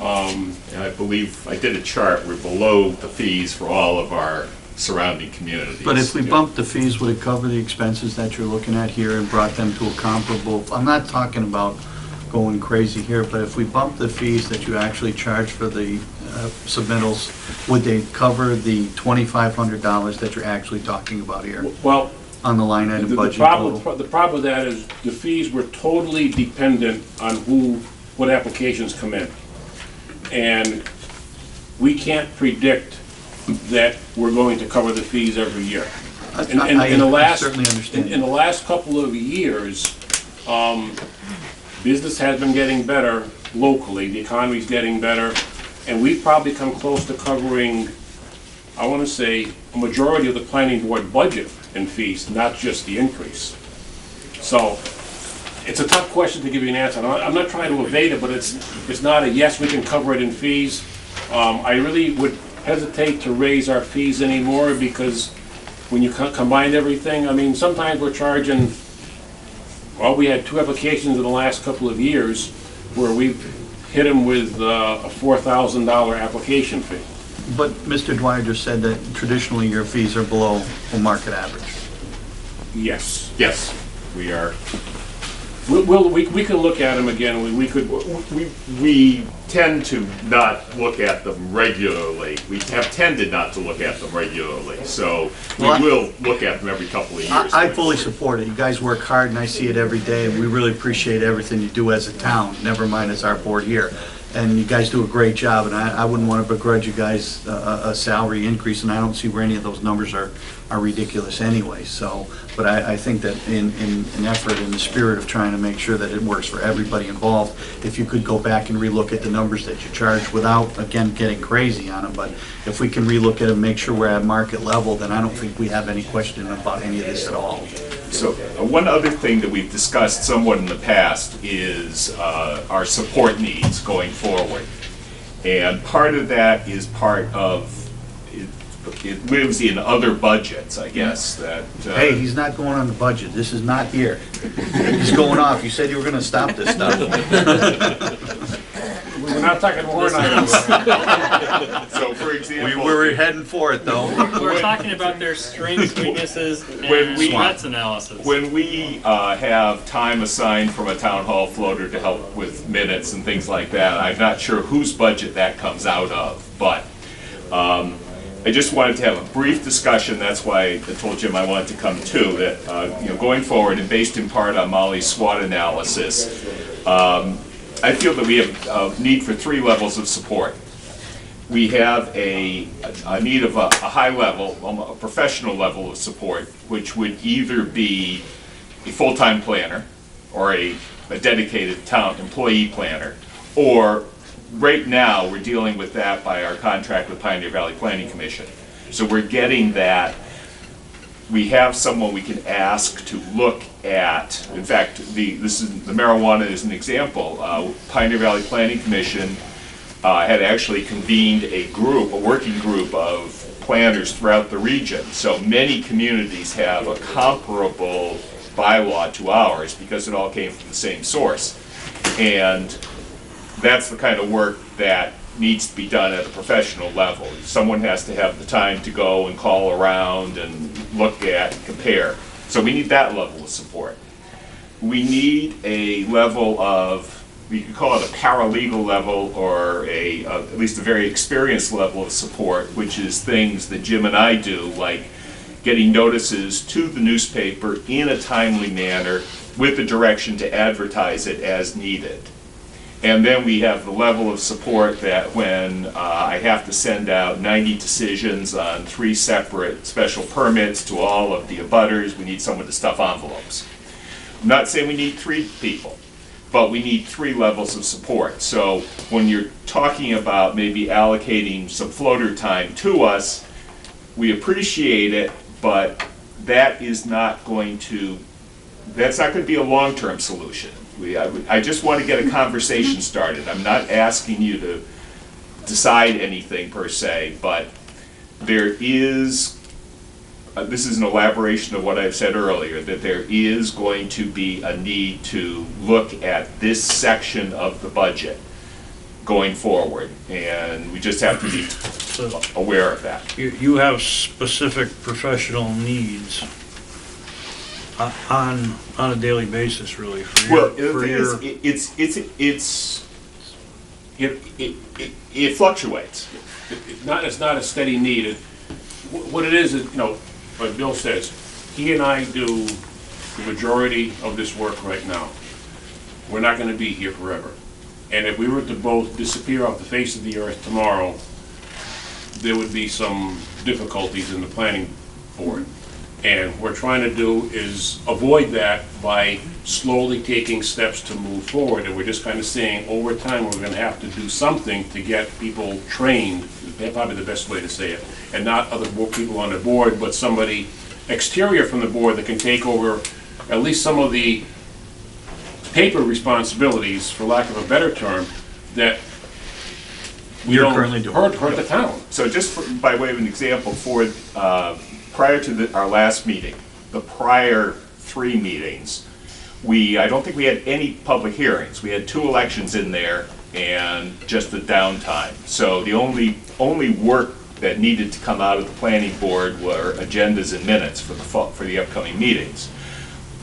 I believe I did a chart. We're below the fees for all of our surrounding communities. But if we bumped the fees, would it cover the expenses that you're looking at here and brought them to a comparable? I'm not talking about going crazy here, but if we bump the fees that you actually charge for the submittals, would they cover the $2,500 that you're actually talking about here? Well, on the line item budget the problem with that is the fees were totally dependent on what applications come in. And we can't predict that we're going to cover the fees every year. I certainly understand. In the last couple of years, business has been getting better locally, the economy's getting better, and we've probably come close to covering, I want to say, a majority of the planning board budget in fees, not just the increase. So it's a tough question to give you an answer. I'm not trying to evade it, but it's not a yes, we can cover it in fees. I really would hesitate to raise our fees anymore because when you combine everything, I mean, sometimes we're charging, well, we had 2 applications in the last couple of years where we've hit them with a $4,000 application fee. But Mr. Dwyer just said that traditionally your fees are below the market average. Yes. Yes. We are, we can look at them again, we tend to not look at them regularly. We have tended not to look at them regularly, so we will look at them every couple of years. I fully support it. You guys work hard, and I see it every day, and we really appreciate everything you do as a town, never mind as our board here. And you guys do a great job, and I wouldn't want to begrudge you guys a salary increase, and I don't see where any of those numbers are ridiculous anyway. So, but I think that in an effort, in the spirit of trying to make sure that it works for everybody involved, if you could go back and relook at the numbers that you charge without, again, getting crazy on them, but if we can relook at it and make sure we're at market level, then I don't think we have any question about any of this at all. So one other thing that we've discussed somewhat in the past is our support needs going forward. And part of that is part of, it lives in other budgets, I guess, that... Hey, he's not going on the budget. This is not here. He's going off. You said you were going to stop this stuff. We're not talking warrant items. So, for example... We were heading for it, though. We're talking about their strengths, weaknesses, and threats analysis. When we have time assigned from a town hall floater to help with minutes and things like that, I'm not sure whose budget that comes out of, but I just wanted to have a brief discussion. That's why I told Jim I wanted to come too, that going forward, and based in part on Molly's SWOT analysis, I feel that we have a need for 3 levels of support. We have a need of a high level, a professional level of support, which would either be a full-time planner or a dedicated town employee planner, or right now we're dealing with that by our contract with Pioneer Valley Planning Commission. So we're getting that. We have someone we can ask to look at. In fact, the marijuana is an example. Pioneer Valley Planning Commission had actually convened a working group of planners throughout the region. So many communities have a comparable bylaw to ours because it all came from the same source. And that's the kind of work that needs to be done at a professional level. Someone has to have the time to go and call around and look at and compare. So we need that level of support. We need a level of, we could call it a paralegal level, or at least a very experienced level of support, which is things that Jim and I do, like getting notices to the newspaper in a timely manner with the direction to advertise it as needed. And then we have the level of support that when I have to send out 90 decisions on 3 separate special permits to all of the abutters, we need someone to stuff envelopes. I'm not saying we need 3 people, but we need 3 levels of support. So when you're talking about maybe allocating some floater time to us, we appreciate it, but that is not going to, that's not going to be a long-term solution. I just want to get a conversation started. I'm not asking you to decide anything per se, but there is, this is an elaboration of what I've said earlier, that there is going to be a need to look at this section of the budget going forward, and we just have to be aware of that. You have specific professional needs on a daily basis, really. It fluctuates. It's not a steady need. What it is, like Bill says, he and I do the majority of this work right now. We're not going to be here forever. And if we were to both disappear off the face of the earth tomorrow, there would be some difficulties in the planning board. And what we're trying to do is avoid that by slowly taking steps to move forward. And we're just kind of saying over time we're going to have to do something to get people trained. That's probably the best way to say it. And not other people on the board, but somebody exterior from the board that can take over at least some of the paper responsibilities, for lack of a better term, that we don't hurt the town. So just by way of an example, for prior to our last meeting, the prior 3 meetings, I don't think we had any public hearings. We had 2 elections in there and just the downtime. So the only work that needed to come out of the planning board were agendas and minutes for the upcoming meetings.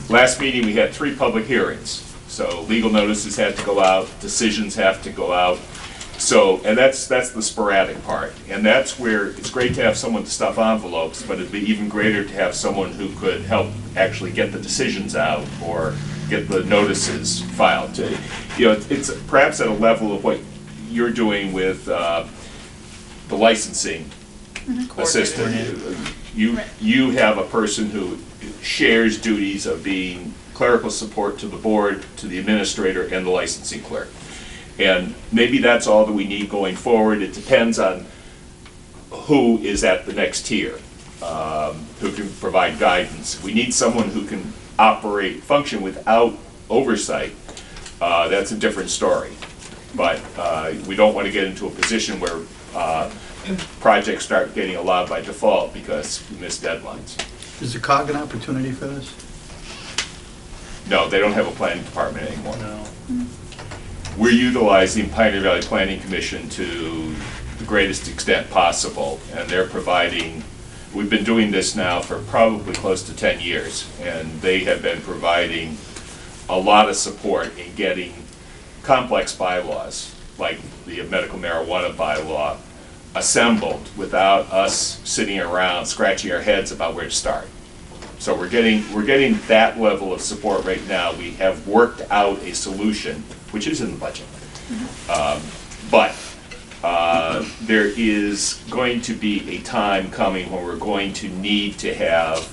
Last meeting, we had 3 public hearings. So legal notices had to go out, decisions have to go out. So, and that's the sporadic part. And that's where it's great to have someone to stuff envelopes, but it'd be even greater to have someone who could help actually get the decisions out or get the notices filed. You know, it's perhaps at a level of what you're doing with the licensing assistant. You have a person who shares duties of being clerical support to the board, to the administrator, and the licensing clerk. And maybe that's all that we need going forward. It depends on who is at the next tier, who can provide guidance. We need someone who can function without oversight. That's a different story. But we don't want to get into a position where projects start getting allowed by default because we miss deadlines. Is the COG an opportunity for this? No, they don't have a planning department anymore. No. We're utilizing Pioneer Valley Planning Commission to the greatest extent possible, and they're providing, we've been doing this now for probably close to 10 years, and they have been providing a lot of support in getting complex bylaws, like the medical marijuana bylaw, assembled without us sitting around scratching our heads about where to start. So we're getting that level of support right now. We have worked out a solution, which is in the budget. But there is going to be a time coming when we're going to need to have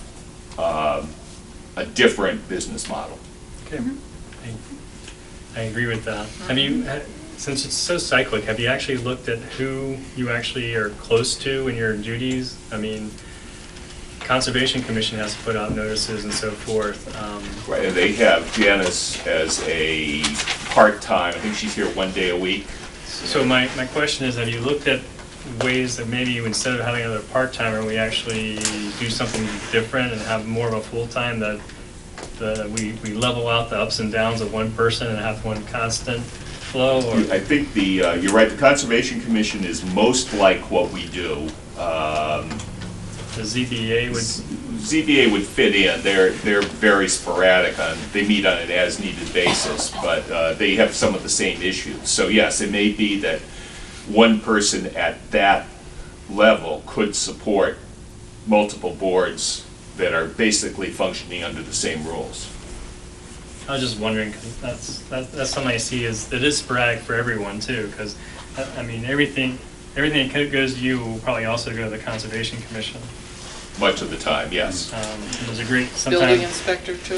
a different business model. Okay. I agree with that. Have you, since it's so cyclic, have you actually looked at who you actually are close to in your duties? I mean, Conservation Commission has to put out notices and so forth. Right, and they have Janice as a part-time, I think she's here 1 day a week. So my question is, have you looked at ways that maybe instead of having another part-timer, we actually do something different and have more of a full-time, that we level out the ups and downs of one person and have one constant flow? Or? I think you're right, the Conservation Commission is most like what we do. The ZBA would fit in. They're very sporadic they meet on an as-needed basis, but they have some of the same issues. So yes, it may be that one person at that level could support multiple boards that are basically functioning under the same rules. I was just wondering, because that's something I see is it is sporadic for everyone too, because I mean everything that goes to you will probably also go to the Conservation Commission. Much of the time, yes. There's a great building inspector too.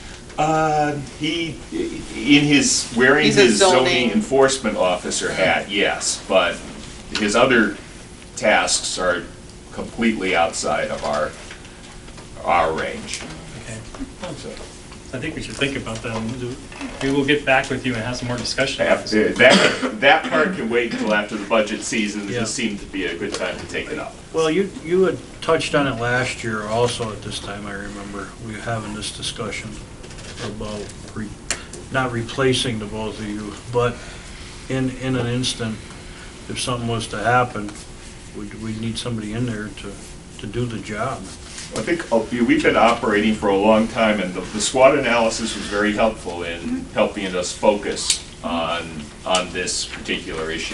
Wearing his zoning enforcement officer hat, yes, but his other tasks are completely outside of our range. Okay. So I think we should think about that. Maybe we'll get back with you and have some more discussion. That part can wait until after the budget season. Yeah. This seemed to be a good time to take it up. Well, you had touched on it last year also at this time, I remember. We were having this discussion about not replacing the both of you, but in an instant, if something was to happen, we'd need somebody in there to do the job. I think we've been operating for a long time, and the SWOT analysis was very helpful in helping us focus on this particular issue.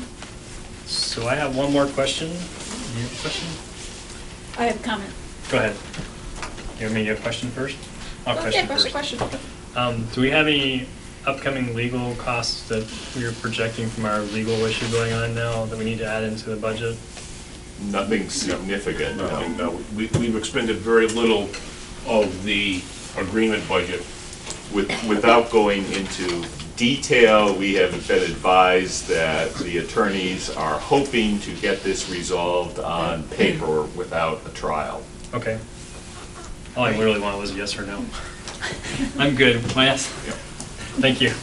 So I have one more question. You have a question? I have a comment. Go ahead. You want me to get a question first? I'll question first. Question. Do we have any upcoming legal costs that we are projecting from our legal issue going on now that we need to add into the budget? Nothing significant. No. We've expended very little of the agreement budget. Without going into detail, we have been advised that the attorneys are hoping to get this resolved on paper without a trial. Okay. All I really wanted was a yes or no. I'm good. Lance? Yep. Thank you.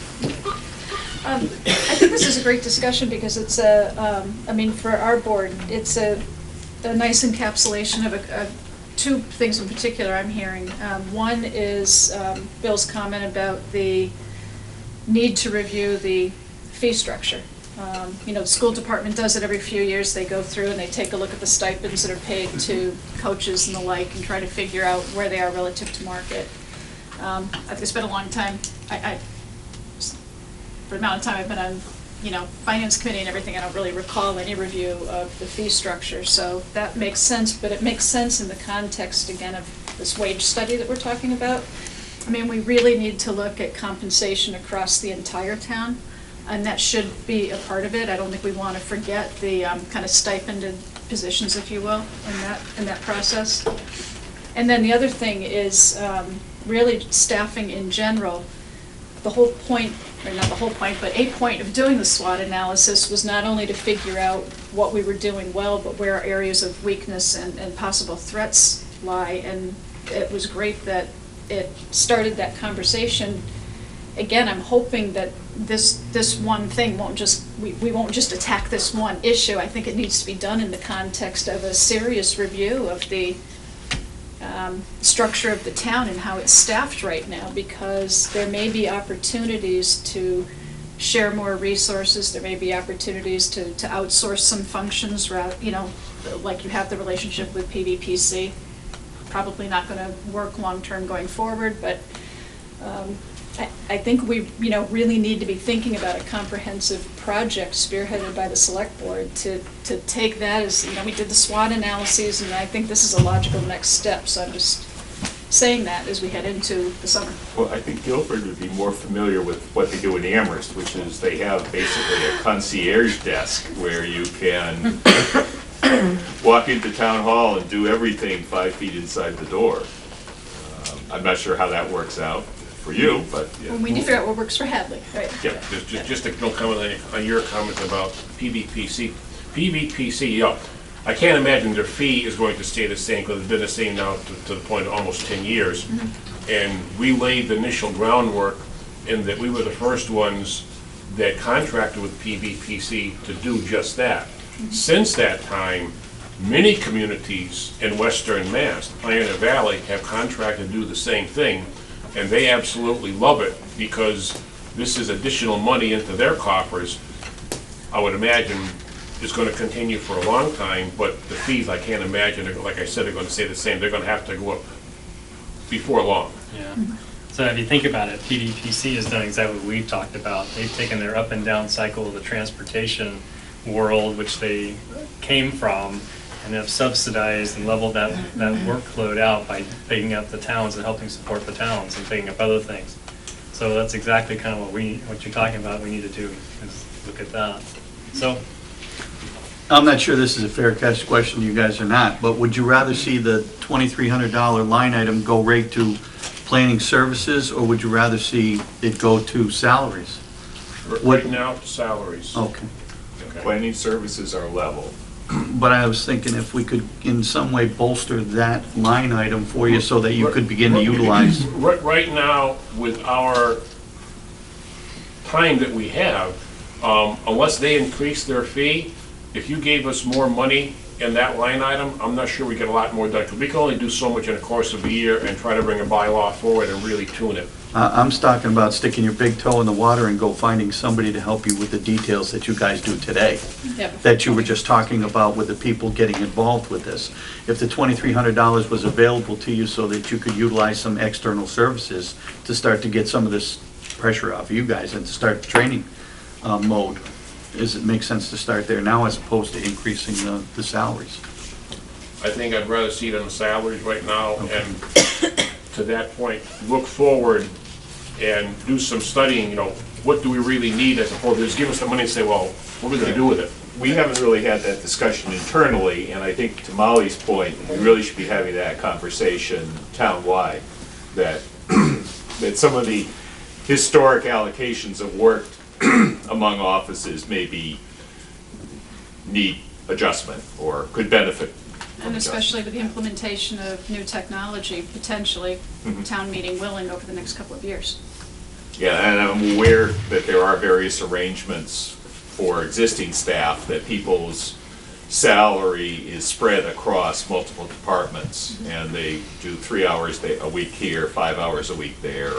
I think this is a great discussion because it's I mean, for our board, it's a nice encapsulation of two things in particular I'm hearing. One is Bill's comment about the need to review the fee structure. You know, the school department does it every few years. They go through and they take a look at the stipends that are paid to coaches and the like and try to figure out where they are relative to market. I think it's been a long time. For the amount of time I've been on, finance committee and everything, I don't really recall any review of the fee structure. So that makes sense, but it makes sense in the context, again, of this wage study that we're talking about. I mean, we really need to look at compensation across the entire town, and that should be a part of it. I don't think we want to forget the kind of stipended positions, if you will, in that process. And then the other thing is really staffing in general. The whole point, or not the whole point, but a point of doing the SWOT analysis was not only to figure out what we were doing well, but where our areas of weakness and possible threats lie. And it was great that it started that conversation. Again, I'm hoping that this one thing won't just, we won't just attack this one issue. I think it needs to be done in the context of a serious review of the structure of the town and how it's staffed right now, because there may be opportunities to share more resources. There may be opportunities to outsource some functions, like you have the relationship with PVPC. Probably not going to work long-term going forward, but I think we really need to be thinking about a comprehensive project spearheaded by the select board to take that as, we did the SWOT analyses, and I think this is a logical next step. So I'm just saying that as we head into the summer. Well, I think Guilford would be more familiar with what they do in Amherst, which is they have basically a concierge desk where you can walk into town hall and do everything 5 feet inside the door. I'm not sure how that works out for you, but yeah. Well, we need to figure out what works for Hadley, right? Yeah. Just a comment on your comment about PVPC. PVPC, I can't imagine their fee is going to stay the same, because it's been the same now to the point of almost 10 years. Mm-hmm. And we laid the initial groundwork in that we were the first ones that contracted with PVPC to do just that. Mm-hmm. Since that time, many communities in Western Mass, Pioneer Valley, have contracted to do the same thing. And they absolutely love it, because this is additional money into their coffers. I would imagine is going to continue for a long time, but the fees, I can't imagine, like I said, are going to stay the same. They're going to have to go up before long. Yeah. So if you think about it, PVPC has done exactly what we've talked about. They've taken their up and down cycle of the transportation world, which they came from, and have subsidized and leveled that workload out by picking up the towns and helping support the towns and picking up other things. So that's exactly kind of what you're talking about we need to do, is look at that. So I'm not sure this is a fair catch question, you guys are not, but would you rather see the $2,300 line item go right to planning services, or would you rather see it go to salaries? Right now, salaries. Okay. Planning services are level. But I was thinking if we could in some way bolster that line item for you so that you could begin to utilize. Right now, with our time that we have, unless they increase their fee, if you gave us more money in that line item, I'm not sure we get a lot more done, because we can only do so much in the course of a year and try to bring a bylaw forward and really tune it. I'm talking about sticking your big toe in the water and go finding somebody to help you with the details that you guys do today. Yep. That you were just talking about with the people getting involved with this. If the $2,300 was available to you so that you could utilize some external services to start to get some of this pressure off of you guys and to start the training mode, does it make sense to start there now as opposed to increasing the salaries? I think I'd rather see it on the salaries right now, and to that point, look forward and do some studying, what do we really need, as opposed to just give us the money and say, well, what are we going to do with it? We haven't really had that discussion internally, and I think to Molly's point, we really should be having that conversation town-wide, that that some of the historic allocations have worked among offices maybe need adjustment or could benefit. And especially with the implementation of new technology, potentially, town meeting willing over the next couple of years. Yeah, and I'm aware that there are various arrangements for existing staff, that people's salary is spread across multiple departments, and they do 3 hours a week here, 5 hours a week there.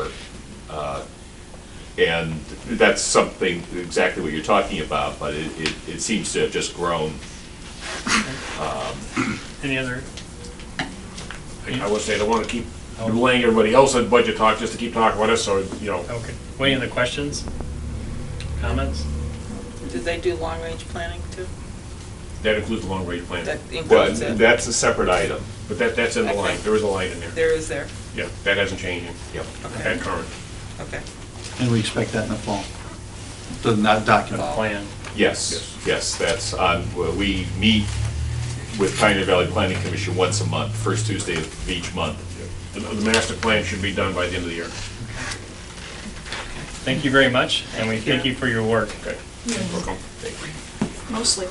And that's something, exactly what you're talking about, but it seems to have just grown. Any other? I would say I don't want to keep I'm laying everybody else at budget talk just to keep talking about us, so, you know. Okay. Waiting the questions? Comments? Did they do long-range planning too? That includes the long-range plan. That Well, includes it? that's a separate item. But that's in the line, there is a line in there. There is there? Yeah, that hasn't changed. Yep. Okay. That current. Okay. And we expect that in the fall. The not document. Plan. Yes, yes, that's on, well, we meet with Pioneer Valley Planning Commission once a month, first Tuesday of each month. The master plan should be done by the end of the year. Thank you very much, and we thank you for your work. Okay. Welcome. Thank you. Mostly.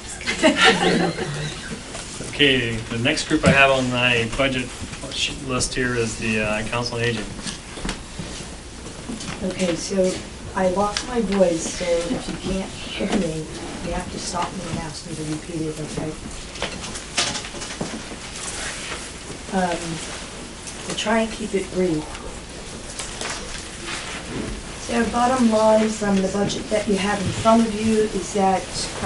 Okay, the next group I have on my budget list here is the Council on Aging. Okay, so I lost my voice, so if you can't hear me, you have to stop me and ask me to repeat it, okay? I'll try and keep it brief. So bottom line from the budget that you have in front of you is that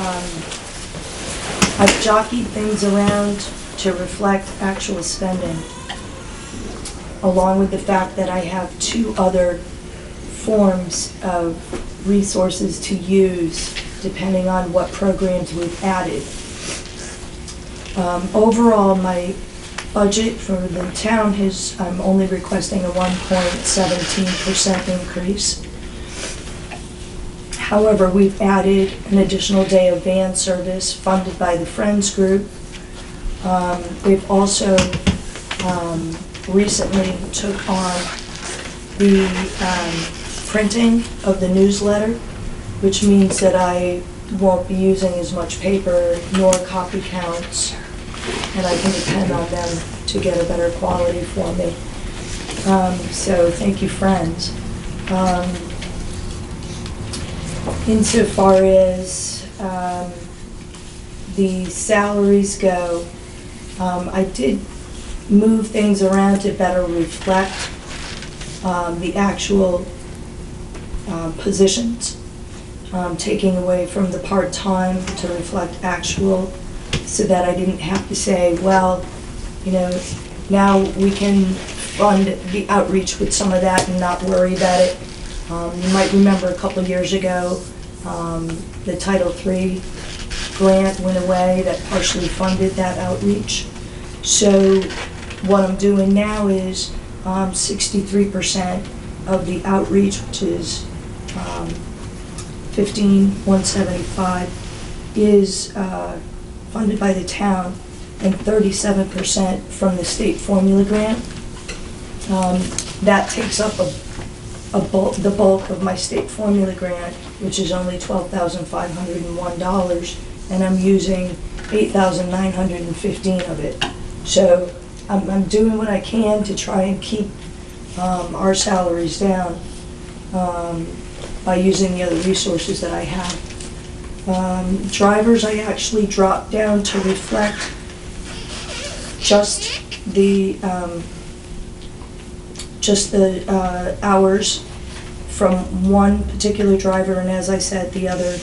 I've jockeyed things around to reflect actual spending, along with the fact that I have two other forms of resources to use depending on what programs we've added. Overall, my budget for the town is, I'm only requesting a 1.17% increase. However, we've added an additional day of van service funded by the Friends Group. We've also recently took on the printing of the newsletter, which means that I won't be using as much paper nor copy counts, and I can depend on them to get a better quality for me. So thank you, Friends. Insofar as the salaries go, I did move things around to better reflect the actual positions, taking away from the part-time to reflect actual, so that I didn't have to say, well, you know, now we can fund the outreach with some of that and not worry about it. You might remember a couple of years ago, the Title III grant went away that partially funded that outreach. So what I'm doing now is 63% of the outreach, which is 15,175, is funded by the town, and 37% from the state formula grant. That takes up the bulk of my state formula grant, which is only $12,501, and I'm using $8,915 of it. So I'm doing what I can to try and keep our salaries down by using the other resources that I have. Drivers, I actually dropped down to reflect just the hours from one particular driver, and as I said, the other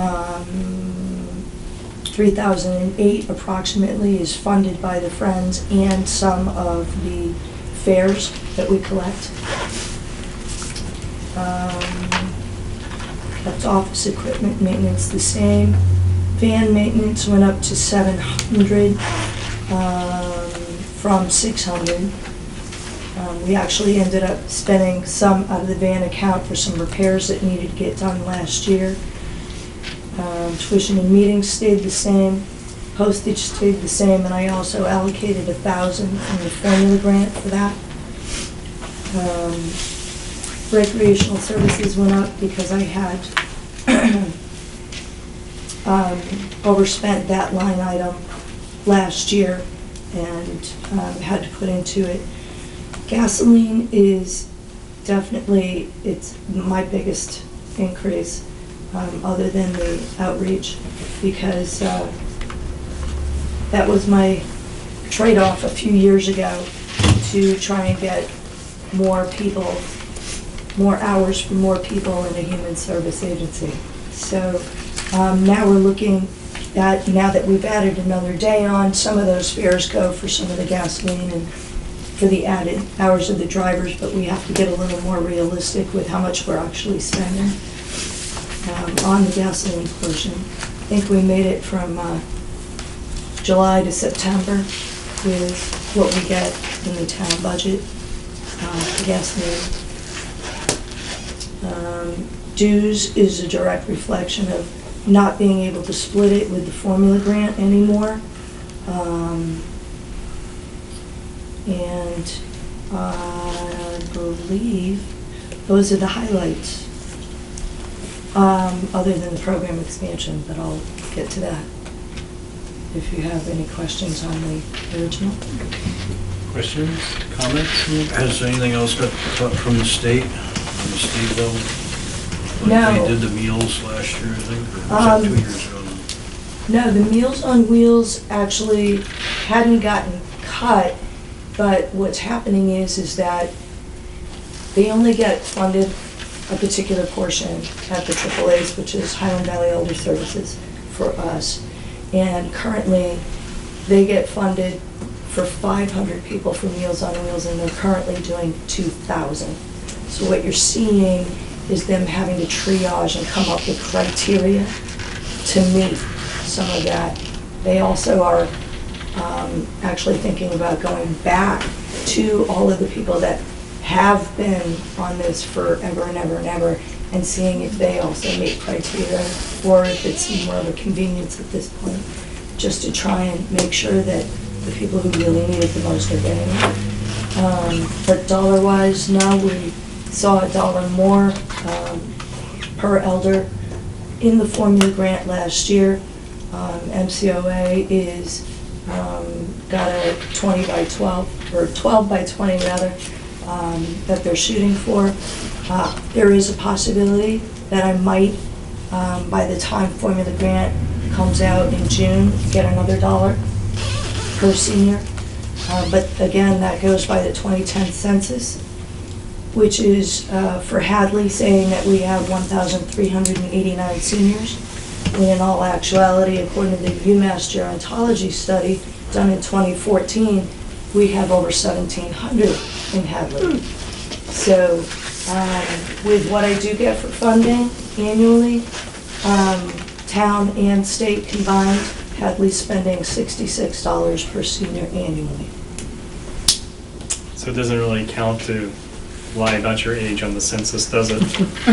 3,008 approximately is funded by the Friends and some of the fares that we collect. Kept office equipment maintenance the same. Van maintenance went up to 700 from 600. We actually ended up spending some out of the van account for some repairs that needed to get done last year. Tuition and meetings stayed the same. Postage stayed the same, and I also allocated $1,000 from the formula grant for that. Recreational services went up because I had overspent that line item last year and had to put into it. Gasoline is definitely, it's my biggest increase, other than the outreach, because that was my trade-off a few years ago to try and get more people, more hours for more people in a human service agency. So now we're looking at, now that we've added another day on, some of those fares go for some of the gasoline, and for the added hours of the drivers, but we have to get a little more realistic with how much we're actually spending on the gasoline portion. I think we made it from July to September with what we get in the town budget for gasoline. Dues is a direct reflection of not being able to split it with the formula grant anymore. And I believe those are the highlights, other than the program expansion, but I'll get to that if you have any questions on the original. Questions, comments? Has anything else got cut from the state, on the state level? Like No. they did the meals last year, I think, or was that 2 years ago now? No, the Meals on Wheels actually hadn't gotten cut, but what's happening is that they only get funded a particular portion at the AAA's, which is Highland Valley Elder Services for us. And currently, they get funded for 500 people for Meals on Wheels, and they're currently doing 2,000. So what you're seeing is them having to triage and come up with criteria to meet some of that. They also are actually thinking about going back to all of the people that have been on this forever and ever and ever, and seeing if they also meet criteria, or if it's more of a convenience at this point, just to try and make sure that the people who really need it the most are getting it. But dollar-wise, no, we saw $1 more per elder in the formula grant last year. MCOA is got a 20 by 12, or 12 by 20 rather, that they're shooting for. There is a possibility that I might, by the time formula grant comes out in June, get another $1 per senior. But again, that goes by the 2010 census, which is for Hadley saying that we have 1,389 seniors, when in all actuality, according to the UMass gerontology study done in 2014, we have over 1,700 in Hadley. So with what I do get for funding annually, town and state combined, Hadley's spending $66 per senior annually. So it doesn't really count to lie about your age on the census, does it?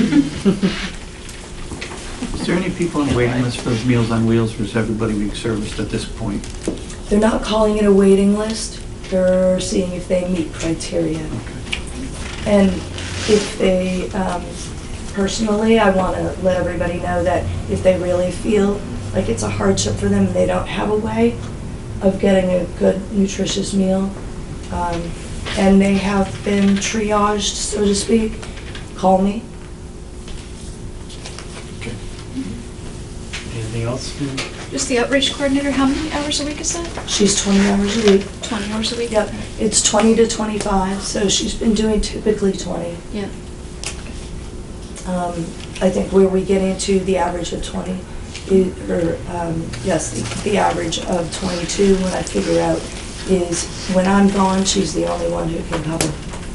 Is there any people on waiting list for Meals on Wheels, or is everybody being serviced at this point? They're not calling it a waiting list. They're seeing if they meet criteria. And if they, personally, I want to let everybody know that if they really feel like it's a hardship for them, they don't have a way of getting a good, nutritious meal, and they have been triaged, so to speak, call me. Okay. Anything else? Just the outreach coordinator, how many hours a week is that? She's 20 hours a week. 20 hours a week? Yep, it's 20 to 25, so she's been doing typically 20. Yeah. I think where we get into the average of 20, yes, the average of 22, when I figure out, is when I'm gone, she's the only one who can cover.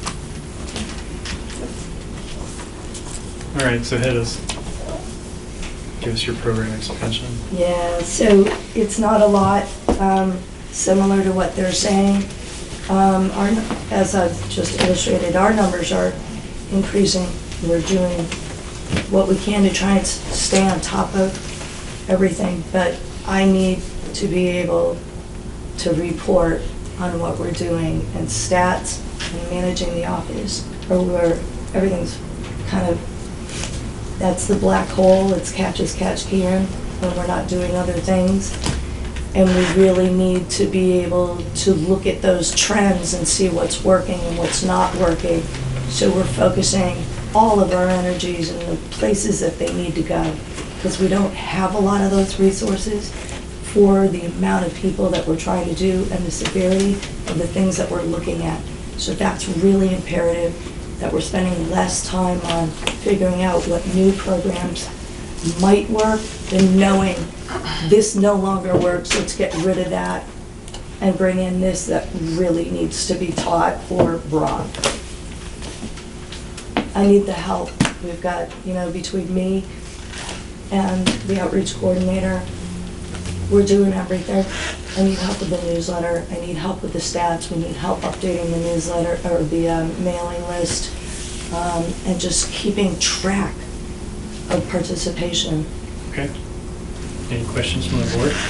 All right, so hit us. Give us your program expansion. Yeah, so it's not a lot, similar to what they're saying. As I've just illustrated, our numbers are increasing. We're doing what we can to try and stay on top of everything, but I need to be able to report on what we're doing and stats and managing the office, or where everything's kind of, that's the black hole, it's catch as catch can when we're not doing other things. And we really need to be able to look at those trends and see what's working and what's not working. So we're focusing all of our energies in the places that they need to go, because we don't have a lot of those resources for the amount of people that we're trying to do and the severity of the things that we're looking at. So that's really imperative, that we're spending less time on figuring out what new programs might work than knowing this no longer works, let's get rid of that and bring in this that really needs to be taught or brought. I need the help. We've got, between me and the outreach coordinator, we're doing everything. I need help with the newsletter. I need help with the stats. We need help updating the newsletter or the mailing list, and just keeping track of participation. Okay. Any questions from the board?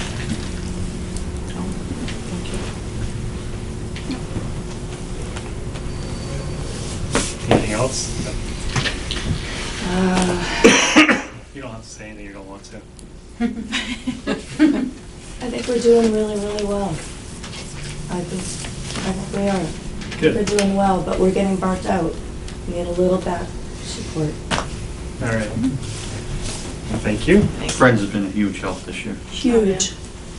Anything else? You don't have to say anything you don't want to. I think we're doing really, really well. I think we are. Good. We're doing well, but we're getting burnt out. We need a little back support. All right. Thank you. Friends has been a huge help this year. Huge.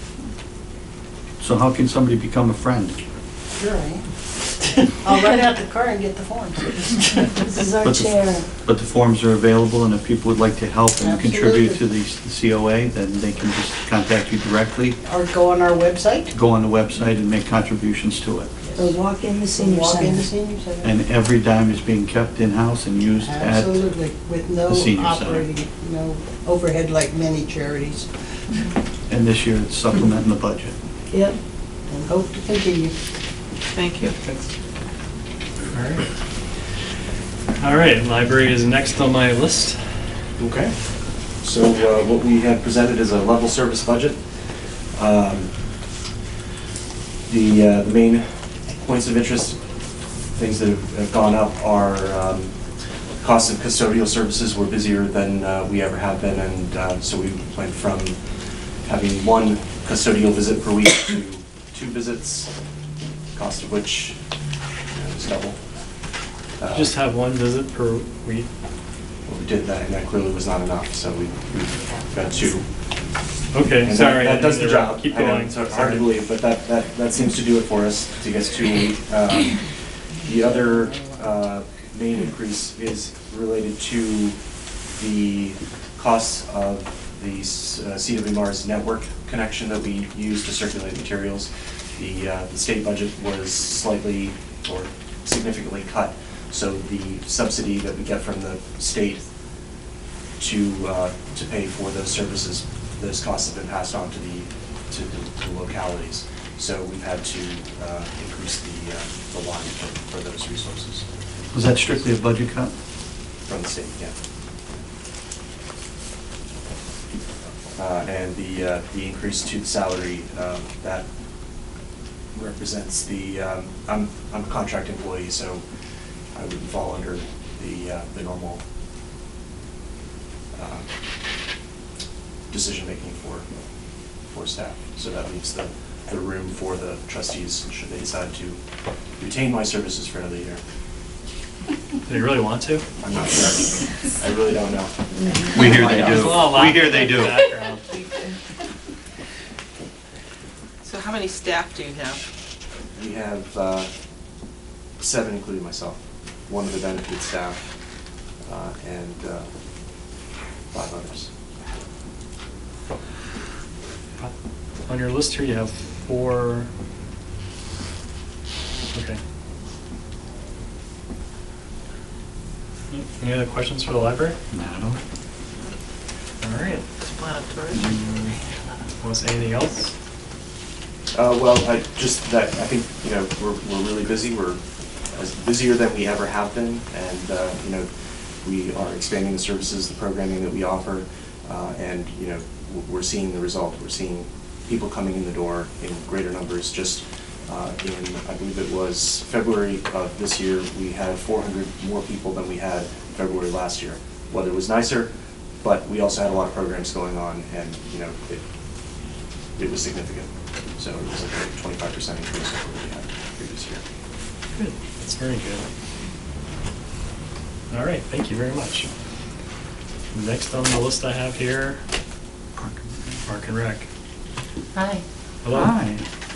So how can somebody become a friend? Sure, I am. I'll run out the car and get the forms. This is our But the- chair. But the forms are available, and if people would like to help and contribute to Absolutely. the COA, then they can just contact you directly, Or go on our website. go on the website and make contributions to it. Or walk in the senior Walk in the center. senior center. And every dime is being kept in-house and used at, Absolutely, with no the senior center. operating, no overhead like many charities, and this year it's supplementing the budget. Yep. and hope to continue. Thank you. All right. All right, library is next on my list. Okay. So what we had presented is a level service budget. The main points of interest, things that have gone up are costs of custodial services were busier than we ever have been, and so we went from having one custodial visit per week to 2 visits, cost of which is double. Just have one visit per week. Well, we did that, and that clearly was not enough, so we've got 2. Okay, And sorry. that does the job. Keep I know, going. it's hard to believe, but that seems to do it for us, to get us 2 a week. The other main increase is related to the costs of the CWMARS network connection that we use to circulate materials. The state budget was slightly or significantly cut, so the subsidy that we get from the state to pay for those services, those costs have been passed on to the localities. So we've had to increase the line for those resources. Was that strictly a budget cut? From the state, yeah. And the increase to the salary, that represents the, I'm a contract employee, so I wouldn't fall under the normal decision-making for staff. So that leaves the room for the trustees, should they decide to retain my services for another year. Do you really want to? I'm not sure. I really don't know. We hear they There's a lot of do. We hear they do. background. So how many staff do you have? We have 7, including myself. 1 of the benefit staff, and 5 others. On your list here, you have 4. Okay. Any other questions for the library? No. All right. Explanatory. Want to say anything else? Well, I think, we're really busy. We're busier than we ever have been, and, we are expanding the services, the programming that we offer, and, we're seeing the result. We're seeing people coming in the door in greater numbers. Just in, I believe it was February of this year, we had 400 more people than we had February last year. Weather was nicer, but we also had a lot of programs going on, and, it was significant. So it was like a 25% increase over what we had the previous year. Good. That's very good. All right. Thank you very much. Next on the list I have here, Park and Rec. Hi. Hello. Hi.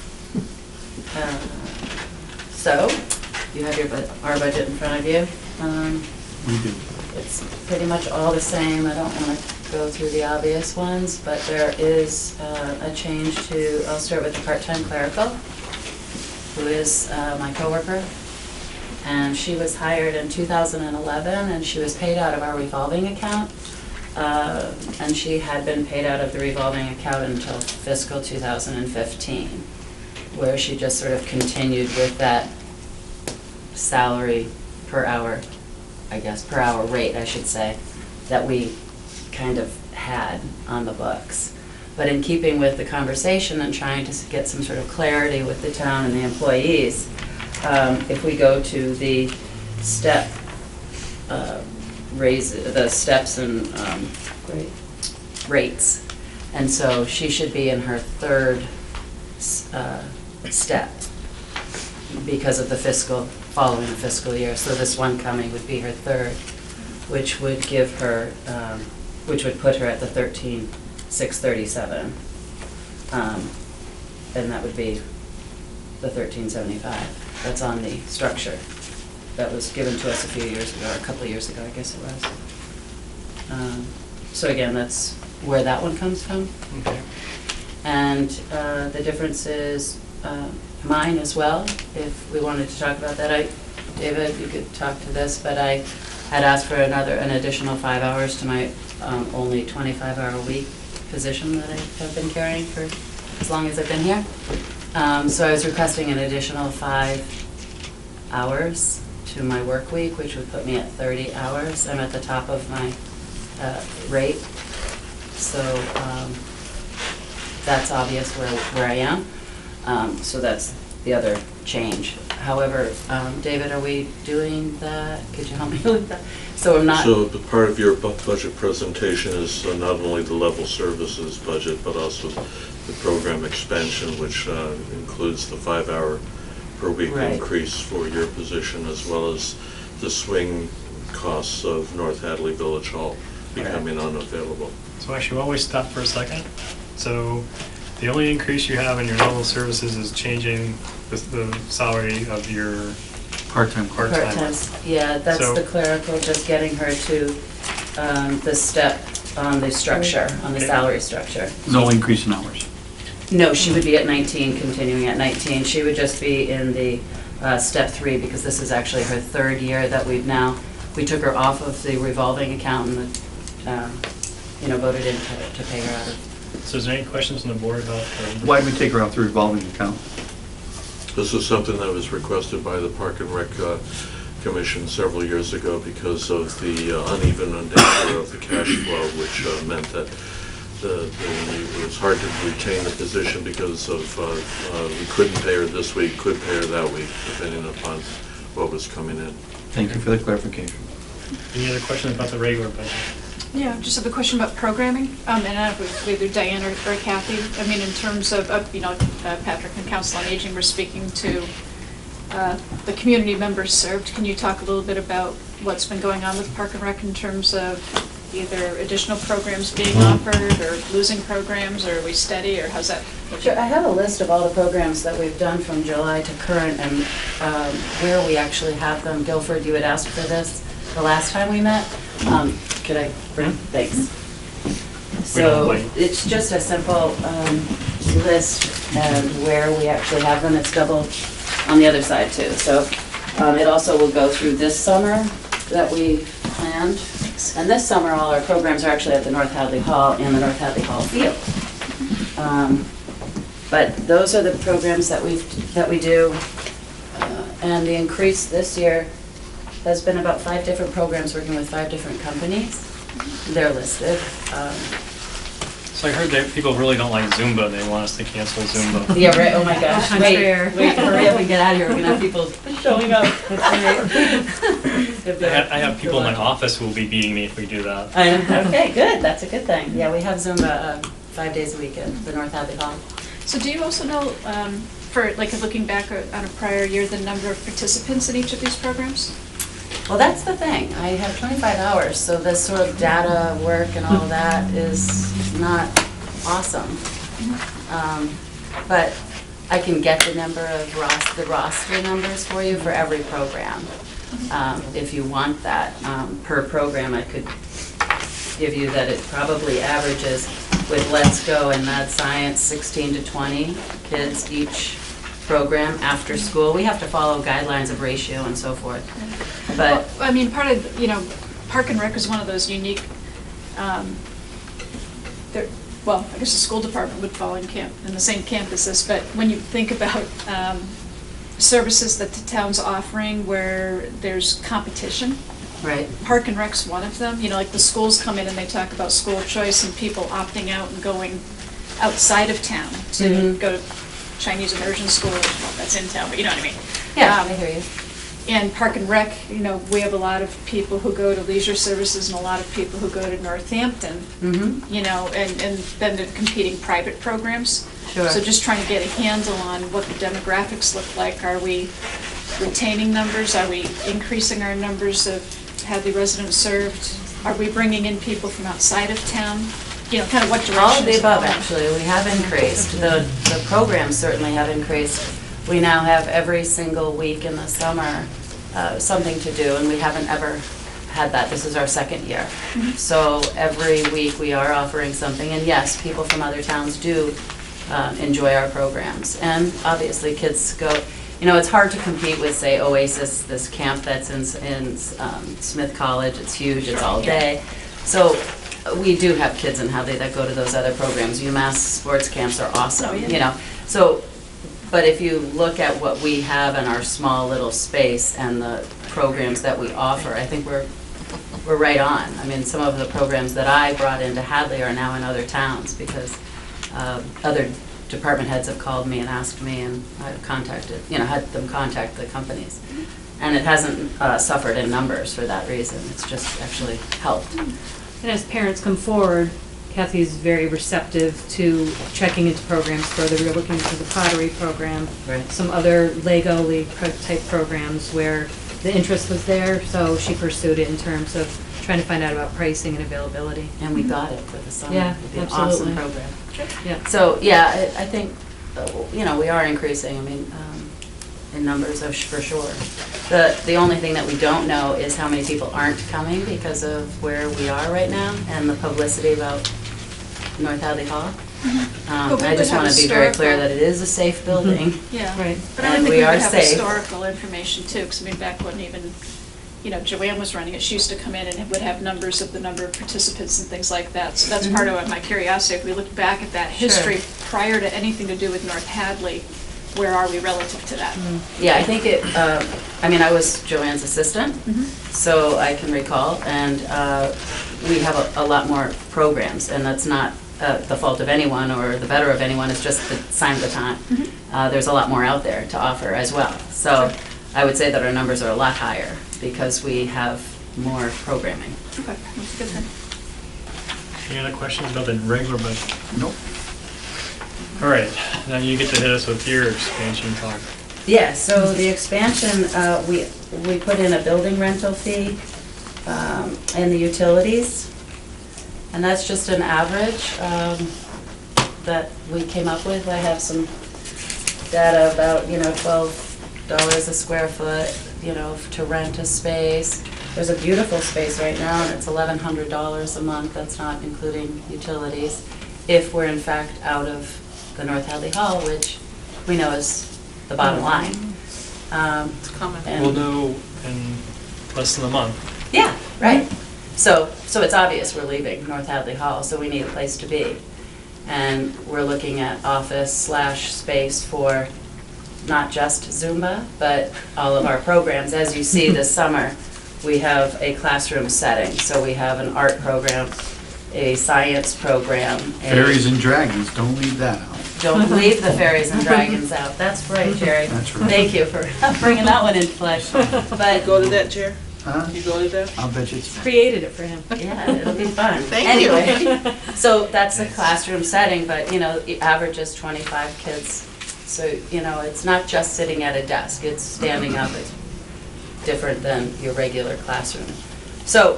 So, you have our budget in front of you. We do. It's pretty much all the same. I don't want to go through the obvious ones, but there is a change to, I'll start with the part-time clerical, who is my coworker. And she was hired in 2011, and she was paid out of our revolving account. And she had been paid out of the revolving account until fiscal 2015, where she just sort of continued with that salary per hour, I guess, per hour rate, I should say, that we kind of had on the books. But in keeping with the conversation and trying to get some sort of clarity with the town and the employees, if we go to the step the steps and rates, and so she should be in her third step because of the following the fiscal year. So this one coming would be her third, which would give her, which would put her at the 13,637, and that would be the 1375. That's on the structure that was given to us a few years ago, or a couple of years ago, I guess it was. So again, that's where that one comes from. Okay. And the difference is mine as well, if we wanted to talk about that. David, you could talk to this, but I had asked for an additional 5 hours to my only 25-hour-a-week position that I have been carrying for as long as I've been here. So I was requesting an additional 5 hours to my work week, which would put me at 30 hours. I'm at the top of my rate, so that's obvious where I am. So that's the other change. However, David, are we doing that? Could you help me with that? So I'm not. So the part of your budget presentation is not only the level services budget, but also the program expansion, which includes the 5-hour per week increase for your position, as well as the swing costs of North Hadley Village Hall becoming unavailable. So actually, why don't we stop for a second? So the only increase you have in your level services is changing the salary of your part-time. Yeah, that's the clerical, just getting her to the step on the structure, on the salary structure. No increase in hours. No, she would be at 19, continuing at 19. She would just be in the step 3, because this is actually her third year that we took her off of the revolving account and voted in to pay her out of. So is there any questions on the board about? Why did we take her off the revolving account? This is something that was requested by the Park and Rec Commission several years ago because of the uneven nature of the cash flow, which meant that it was hard to retain the position because of we couldn't pay her this week, could pay her that week, depending upon what was coming in. Thank you for the clarification. Any other questions about the regular budget? Yeah, just have a question about programming, and I don't know if either Diane or Kathy. I mean, in terms of Patrick and Council on Aging were speaking to the community members served. Can you talk a little bit about what's been going on with Park and Rec in terms of either additional programs being offered or losing programs, or are we steady, or how's that looking? Sure, I have a list of all the programs that we've done from July to current and where we actually have them. Guilford, you had asked for this the last time we met. Could I bring? Thanks. So it's just a simple list and where we actually have them. It's double on the other side too. So it also will go through this summer that we planned. And this summer, all our programs are actually at the North Hadley Hall and the North Hadley Hall field. But those are the programs that we do. And the increase this year has been about 5 different programs working with 5 different companies. They're listed. So I heard that people really don't like Zumba. They want us to cancel Zumba. Yeah, right. Oh my gosh. Wait, hurry up and get out of here. We're going to have people showing up. I have people in my office who will be beating me if we do that. Okay, good. That's a good thing. Yeah, we have Zumba 5 days a week at the North Hadley Hall. So do you also know, for looking back on a prior year, the number of participants in each of these programs? Well, that's the thing. I have 25 hours, so this sort of data work and all that is not awesome. But I can get the number of the roster numbers for you for every program. If you want that per program, I could give you that it probably averages with Let's Go and Mad Science, 16 to 20 kids each program after school. We have to follow guidelines of ratio and so forth. But Well, I mean, part of, Park and Rec is one of those unique, well, I guess the school department would fall in the same camp as this, but when you think about services that the town's offering where there's competition, right. Park and Rec's one of them. Like the schools come in and they talk about school choice and people opting out and going outside of town to go to Chinese immersion school. Well, that's in town, but you know what I mean. Yeah, I hear you. And Park and Rec, we have a lot of people who go to leisure services and a lot of people who go to Northampton, and then they're competing private programs. Sure. So just trying to get a handle on what the demographics look like. Are we retaining numbers? Are we increasing our numbers of Hadley residents served? Are we bringing in people from outside of town? Kind of what direction? All of the above, actually. We have increased. The programs certainly have increased. We now have every single week in the summer something to do, and we haven't ever had that. This is our second year. So every week we are offering something, and yes, people from other towns do enjoy our programs. And obviously kids go, it's hard to compete with, say, Oasis, this camp that's in Smith College. It's huge, it's all day. So we do have kids in Hadley that go to those other programs. UMass sports camps are awesome, So, but if you look at what we have in our small little space and the programs that we offer, I think we're right on. I mean, some of the programs that I brought into Hadley are now in other towns because other department heads have called me and asked me, and I've contacted, had them contact the companies. And it hasn't suffered in numbers for that reason. It's just actually helped. And as parents come forward, Kathy's very receptive to checking into programs further. We were looking into the pottery program, some other Lego League type programs where the interest was there, so she pursued it in terms of trying to find out about pricing and availability. And we got it for the summer. Yeah, It'd be an absolutely. awesome program. Yeah. So, yeah, I think, we are increasing, in numbers for sure. The only thing that we don't know is how many people aren't coming because of where we are right now and the publicity about North Hadley Hall. I just want to be very clear that it is a safe building. Yeah, right. But I And think we we are would have safe. historical information too, because back when even, Joanne was running it, she used to come in and would have numbers of the number of participants and things like that. So that's part of my curiosity. If we look back at that history prior to anything to do with North Hadley, where are we relative to that? Yeah, I think I was Joanne's assistant, so I can recall, and we have a lot more programs, and that's not the fault of anyone or the better of anyone, it's just the sign of the time. There's a lot more out there to offer as well. So I would say that our numbers are a lot higher because we have more programming. Okay, that's a good thing. Any other questions about the regular budget? Nope. All right, now you get to hit us with your expansion talk. Yeah, so the expansion, we put in a building rental fee and the utilities, and that's just an average that we came up with. I have some data about, $12 a square foot, to rent a space. There's a beautiful space right now, and it's $1,100 a month. That's not including utilities, if we're in fact out of the North Hadley Hall, which we know is the bottom line. It's common. We'll know in less than a month. Yeah, right. So it's obvious we're leaving North Hadley Hall, so we need a place to be. And we're looking at office/space for not just Zumba, but all of our programs. As you see this summer, we have a classroom setting. So we have an art program, a science program. Fairies and dragons, don't leave that out. Don't leave the fairies and dragons out. That's right, Jerry. That's right. Thank you for bringing that one into play. But Go to that, Jerry? Huh? You go to that? I'll bet you it's fun. Created it for him. yeah, it'll be fun. Thank you. Anyway, so that's a classroom setting, but it averages 25 kids. So, it's not just sitting at a desk, it's standing up. It's different than your regular classroom. So,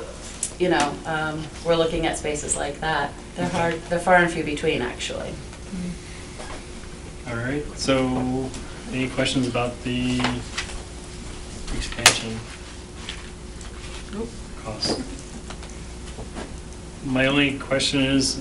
we're looking at spaces like that. They're far and few between, actually. All right, so any questions about the expansion? Cost. my only question is,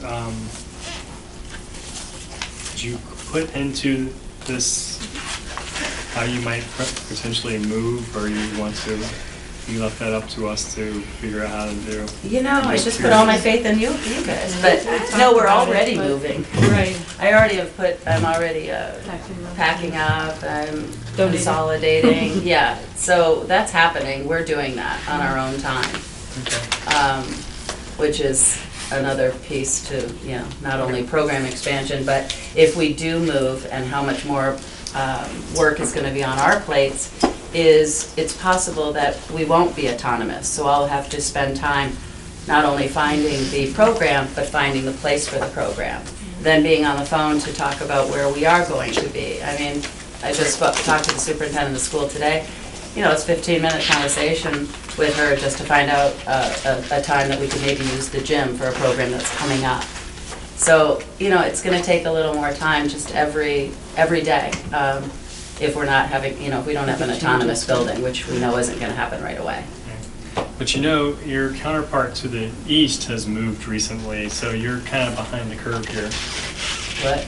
did you put into this how you might potentially move, or you want to, you left that up to us to figure out how to do? You know, I just put all my faith in you guys, but no, we're already moving. Right. I'm already packing up, I'm consolidating, yeah, so that's happening, we're doing that on our own time. Which is another piece to, you know, not only program expansion, but if we do move and how much more work is going to be on our plates, it's possible that we won't be autonomous. So I'll have to spend time not only finding the program, but finding the place for the program. Then being on the phone to talk about where we are going to be. I mean, I just talked to the superintendent of the school today. You know, it's a 15-minute conversation with her just to find out a time that we could maybe use the gym for a program that's coming up. So, you know, it's going to take a little more time just every day if we're not having, you know, if we don't have an autonomous building, which we know isn't going to happen right away. But you know, your counterpart to the east has moved recently, so you're kind of behind the curve here. What?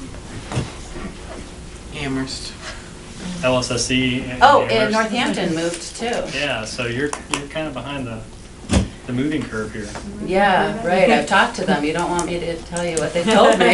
Amherst. LSSE. Oh, and Northampton moved too. Yeah, so you're kind of behind the moving curve here. Yeah, right. I've talked to them. You don't want me to tell you what they told me.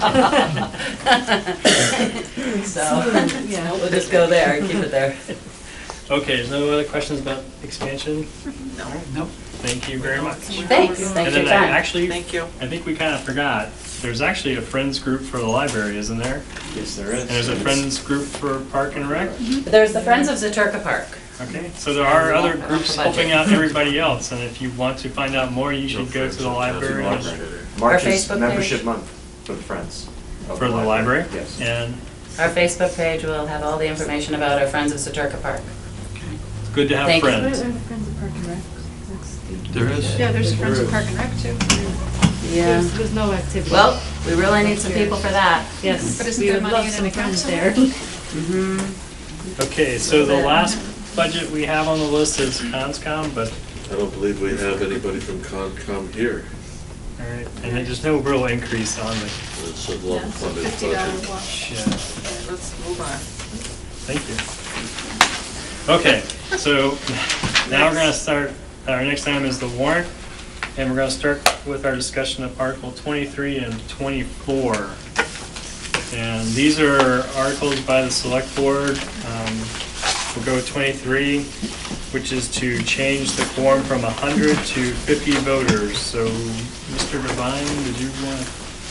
So we'll just go there and keep it there. Okay, there's no other questions about expansion? No. Nope. Thank you very much. Thanks. Thanks for your time. Actually, thank you. I think we kind of forgot. There's actually a friends group for the library, isn't there? Yes, there is. And there's a friends group for Park and Rec? There's the Friends of Zaturka Park. Okay, so there are other groups helping out everybody else, and if you want to find out more, you should go to the library. March is Facebook membership page. month for the Friends. For the library? Yes. And our Facebook page will have all the information about our Friends of Zaturka Park. it's good to have Thank you. friends. Friends of Park and Rec. There is? Yeah, there's Friends of Park and Rec too. Yeah. There's no activity. Well, we really need some people for that. Yes, But isn't we there would money love in an some account friends somewhere? there. Okay, so the last budget we have on the list is CONSCOM, but, I don't believe we have anybody from Concom here. all right, and there's no real increase on the, It's a level funded $50 budget. wash. yeah, Let's move on. thank you. Okay, so now we're gonna start, our next item is the warrant, and we're gonna start with our discussion of Article 23 and 24. And these are articles by the select board. We'll go with 23, which is to change the quorum from 100 to 50 voters. So, Mr. Devine, did you want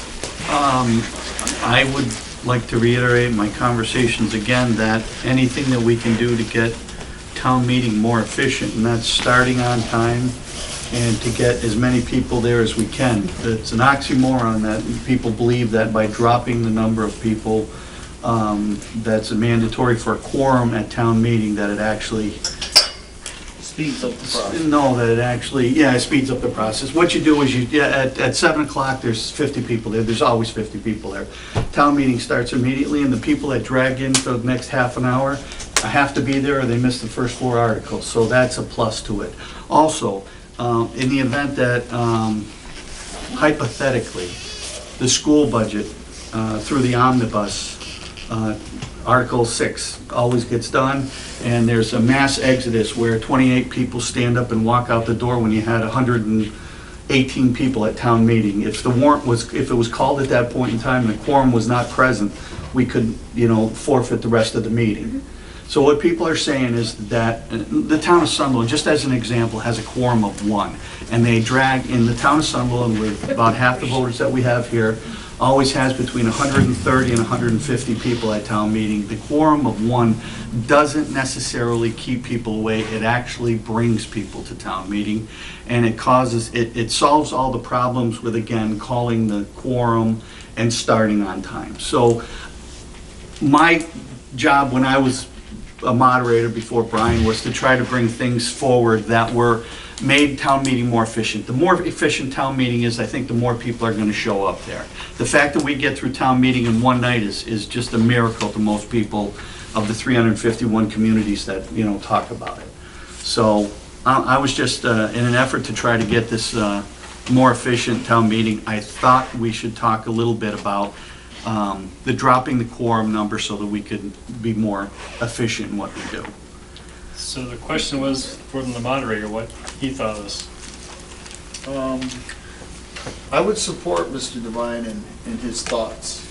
to? I would like to reiterate my conversations again, that anything that we can do to get town meeting more efficient, and that's starting on time and to get as many people there as we can. It's an oxymoron that people believe that by dropping the number of people that's mandatory for a quorum at town meeting, that it actually Speeds up the process. no, that it actually, yeah, it speeds up the process. What you do is at 7 o'clock, there's 50 people there. There's always 50 people there. Town meeting starts immediately, and the people that drag in for the next half an hour have to be there or they miss the first 4 articles. So that's a plus to it. Also, in the event that hypothetically, the school budget through the omnibus, Article 6 always gets done, and there's a mass exodus where 28 people stand up and walk out the door when you had 118 people at town meeting. If the warrant was, if it was called at that point in time and the quorum was not present, we could, you know, forfeit the rest of the meeting. So what people are saying is that the town of Sunderland, just as an example, has a quorum of 1, and they drag in the town of Sunderland with about half the voters that we have here, always has between 130 and 150 people at town meeting. The quorum of 1 doesn't necessarily keep people away. It actually brings people to town meeting, and it causes, it solves all the problems with, again, calling the quorum and starting on time. So my job when I was a moderator before Brian was to try to bring things forward that were made town meeting more efficient. The more efficient town meeting is, I think the more people are going to show up there. The fact that we get through town meeting in one night is just a miracle to most people of the 351 communities that, you know, talk about it. So I was just in an effort to try to get this more efficient town meeting, I thought we should talk a little bit about the dropping the quorum number so that we could be more efficient in what we do. So the question was from the moderator, what he thought of this. I would support Mr. Devine in his thoughts.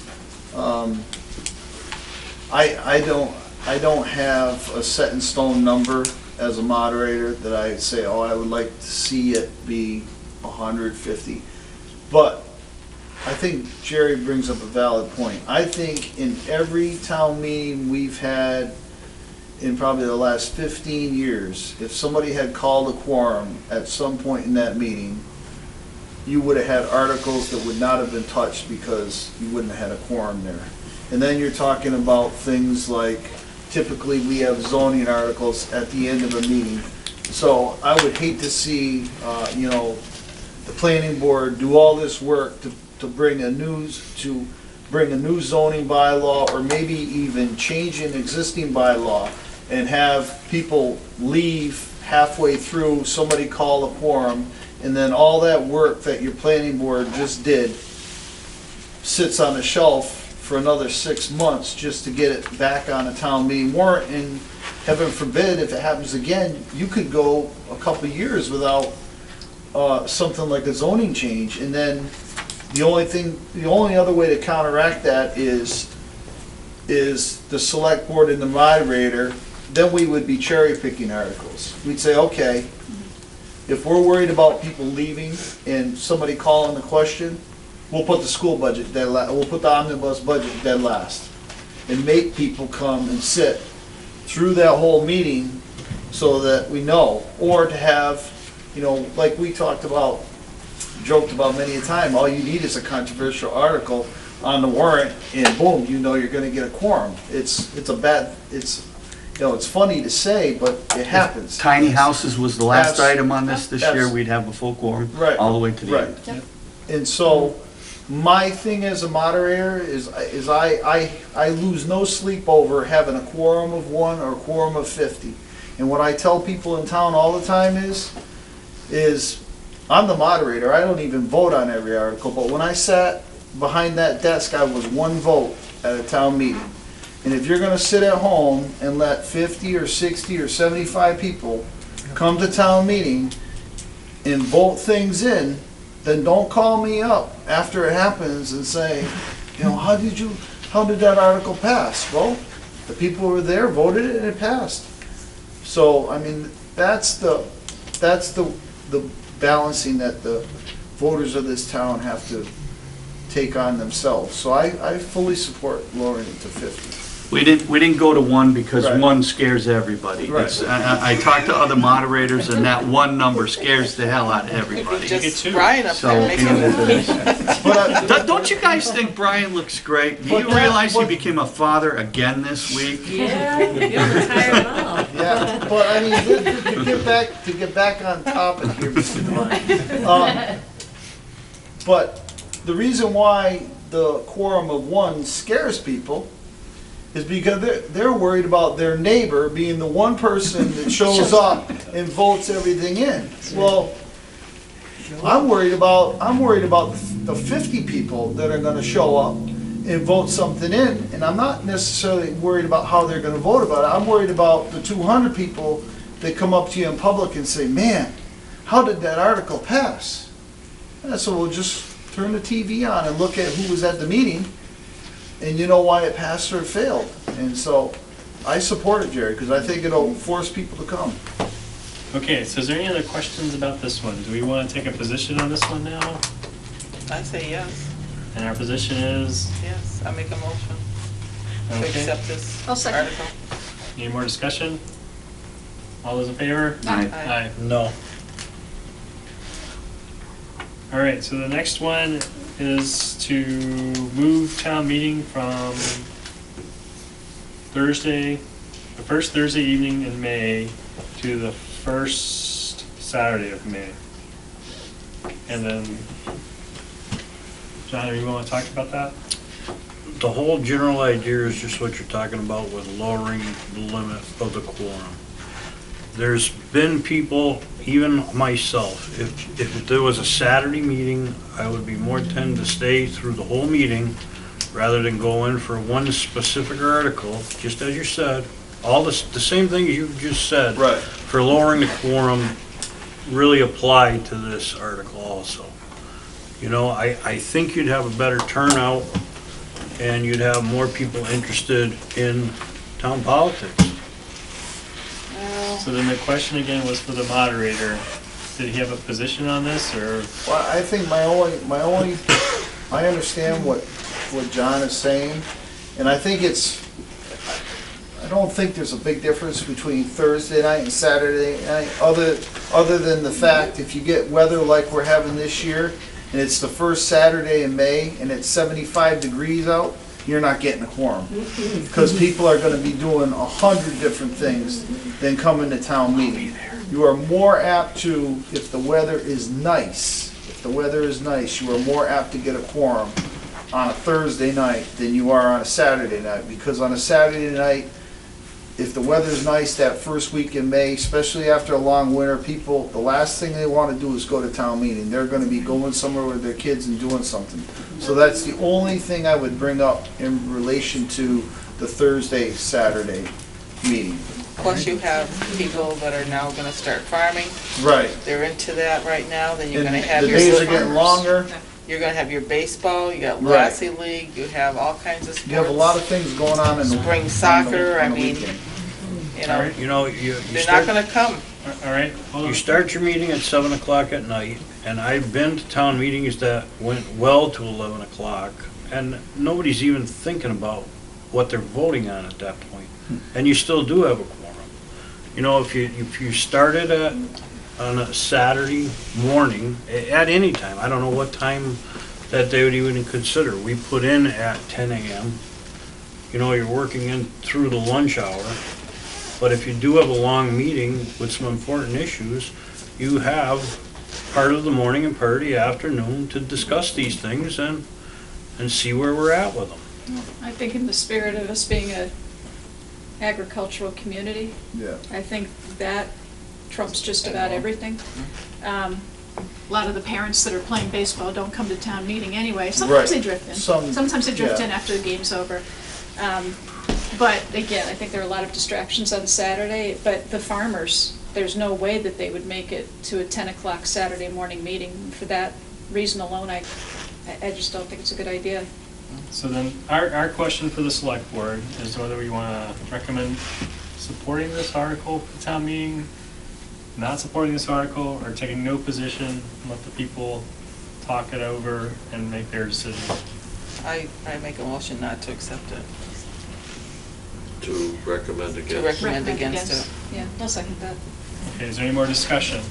I don't have a set in stone number as a moderator that I say, oh, I would like to see it be 150. But I think Jerry brings up a valid point. I think in every town meeting we've had in probably the last 15 years, if somebody had called a quorum at some point in that meeting, you would have had articles that would not have been touched because you wouldn't have had a quorum there. And then you're talking about things like, typically we have zoning articles at the end of a meeting. So I would hate to see, the planning board do all this work to bring a new zoning bylaw, or maybe even change an existing bylaw, and have people leave halfway through, somebody call a quorum, and then all that work that your planning board just did sits on a shelf for another 6 months just to get it back on a town meeting warrant. And heaven forbid, if it happens again, you could go a couple of years without something like a zoning change. And then the only other way to counteract that is the select board and the moderator. Then we would be cherry picking articles. We'd say, okay, if we're worried about people leaving and somebody calling the question, we'll put the school budget dead last, we'll put the omnibus budget dead last, and make people come and sit through that whole meeting so that we know. Or to have, like we talked about, joked about many a time, all you need is a controversial article on the warrant, and boom, you're going to get a quorum. It's funny to say, but it happens. Tiny houses was the last item on this year, we'd have a full quorum all the way to the end. Yep. And so my thing as a moderator is I lose no sleep over having a quorum of 1 or a quorum of 50. And what I tell people in town all the time is I'm the moderator. I don't even vote on every article, but when I sat behind that desk, I was 1 vote at a town meeting. And if you're going to sit at home and let 50 or 60 or 75 people come to town meeting and vote things in, then don't call me up after it happens and say, how did that article pass? Well, the people who were there voted it and it passed. So, I mean, that's the balancing that the voters of this town have to take on themselves. So I fully support lowering it to 50. We didn't go to 1 because Right. 1 scares everybody. Right. I talked to other moderators, and that 1 number scares the hell out of everybody. Just Brian up there making Don't you guys think Brian looks great? Do you realize he became a father again this week? Yeah, you're retired all. Yeah, but I mean, to get back on topic here, Mr. Devine. But the reason why the quorum of 1 scares people is because they're worried about their neighbor being the one person that shows up and votes everything in. Well, I'm worried about the 50 people that are going to show up and vote something in, and I'm not necessarily worried about how they're going to vote about it. I'm worried about the 200 people that come up to you in public and say, man, how did that article pass? And so we'll just turn the TV on and look at who was at the meeting, and you know why it passed or failed. And so I support it, Jerry, because I think it'll force people to come. Okay, so is there any other questions about this one? Do we want to take a position on this one now? I say yes. And our position is? Yes, I make a motion to Okay. accept this I'll second. article. Any more discussion? All those in favor? Aye. Aye. No. All right, so the next one is to move town meeting from Thursday, the first Thursday evening in May to the first Saturday of May. And then, John, you want to talk about that? The whole general idea is just what you're talking about with lowering the limit of the quorum. there's been people, even myself, if there was a Saturday meeting, I would be more tend to stay through the whole meeting rather than go in for one specific article, just as you said. All the same things you just said. Right. For lowering the quorum really apply to this article also. You know, I think you'd have a better turnout and you'd have more people interested in town politics. So then the question again was for the moderator. Did he have a position on this, or? Well, I think I understand what John is saying, and I think I don't think there's a big difference between Thursday night and Saturday night, other than the fact if you get weather like we're having this year, and it's the first Saturday in May, and it's 75 degrees out, you're not getting a quorum. Because people are gonna be doing 100 different things than coming to town meeting. You are more apt to, if the weather is nice, you are more apt to get a quorum on a Thursday night than you are on a Saturday night. Because on a Saturday night, if the weather's nice that first week in May, especially after a long winter, people, the last thing they want to do is go to town meeting. They're going to be going somewhere with their kids and doing something. So that's the only thing I would bring up in relation to the Thursday, Saturday meeting. Plus you have people that are now gonna start farming. Right. They're into that right now, then you're And gonna have the your. days are getting longer. You're gonna have your baseball, you got Right. Lassie League, you have all kinds of sports. You have a lot of things going on in the Spring soccer, I on the mean, weekend. you know, You know, you they're start, not gonna come. All right, hold you on. start your meeting at 7 o'clock at night, and I've been to town meetings that went well to 11 o'clock, and nobody's even thinking about what they're voting on at that point. And you still do have a quorum. You know, if you started on a Saturday morning, at any time, I don't know what time that they would even consider. We put in at 10 a.m. You know, you're working in through the lunch hour. But if you do have a long meeting with some important issues, you have part of the morning and part of the afternoon to discuss these things and see where we're at with them. I think in the spirit of us being a agricultural community, Yeah. I think that trumps just about everything. A lot of the parents that are playing baseball don't come to town meeting anyway. Sometimes Right. they drift in. Sometimes they drift yeah. in after the game's over. But again, I think there are a lot of distractions on Saturday, but the farmers, there's no way that they would make it to a 10 o'clock Saturday morning meeting. For that reason alone, I just don't think it's a good idea. So then, our question for the select board is whether we want to recommend supporting this article for the town meeting, not supporting this article, or taking no position, let the people talk it over and make their decision. I make a motion not to accept it. To recommend against. To recommend against it. Yeah, I'll second that. Okay, is there any more discussion?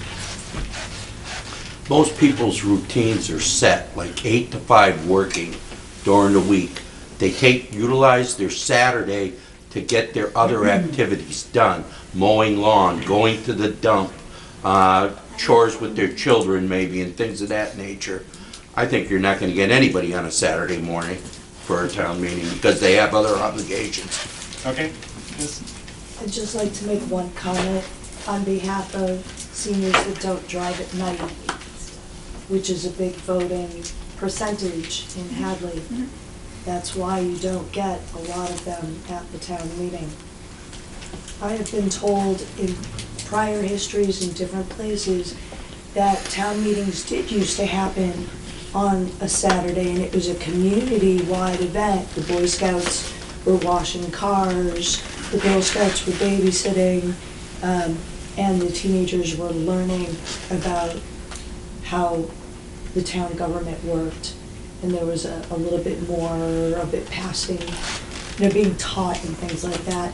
Most people's routines are set, like 8 to 5 working during the week. They utilize their Saturday to get their other activities done, mowing lawn, going to the dump, chores with their children maybe, and things of that nature. I think you're not going to get anybody on a Saturday morning for a town meeting because they have other obligations. Okay. Yes. I'd just like to make one comment on behalf of seniors that don't drive at night, which is a big voting percentage in Hadley. That's why you don't get a lot of them at the town meeting. I have been told in prior histories in different places that town meetings did used to happen on a Saturday, and it was a community-wide event. The Boy Scouts were washing cars, the Girl Scouts were babysitting, and the teenagers were learning about how the town government worked. And there was a little bit more of it passing, being taught and things like that.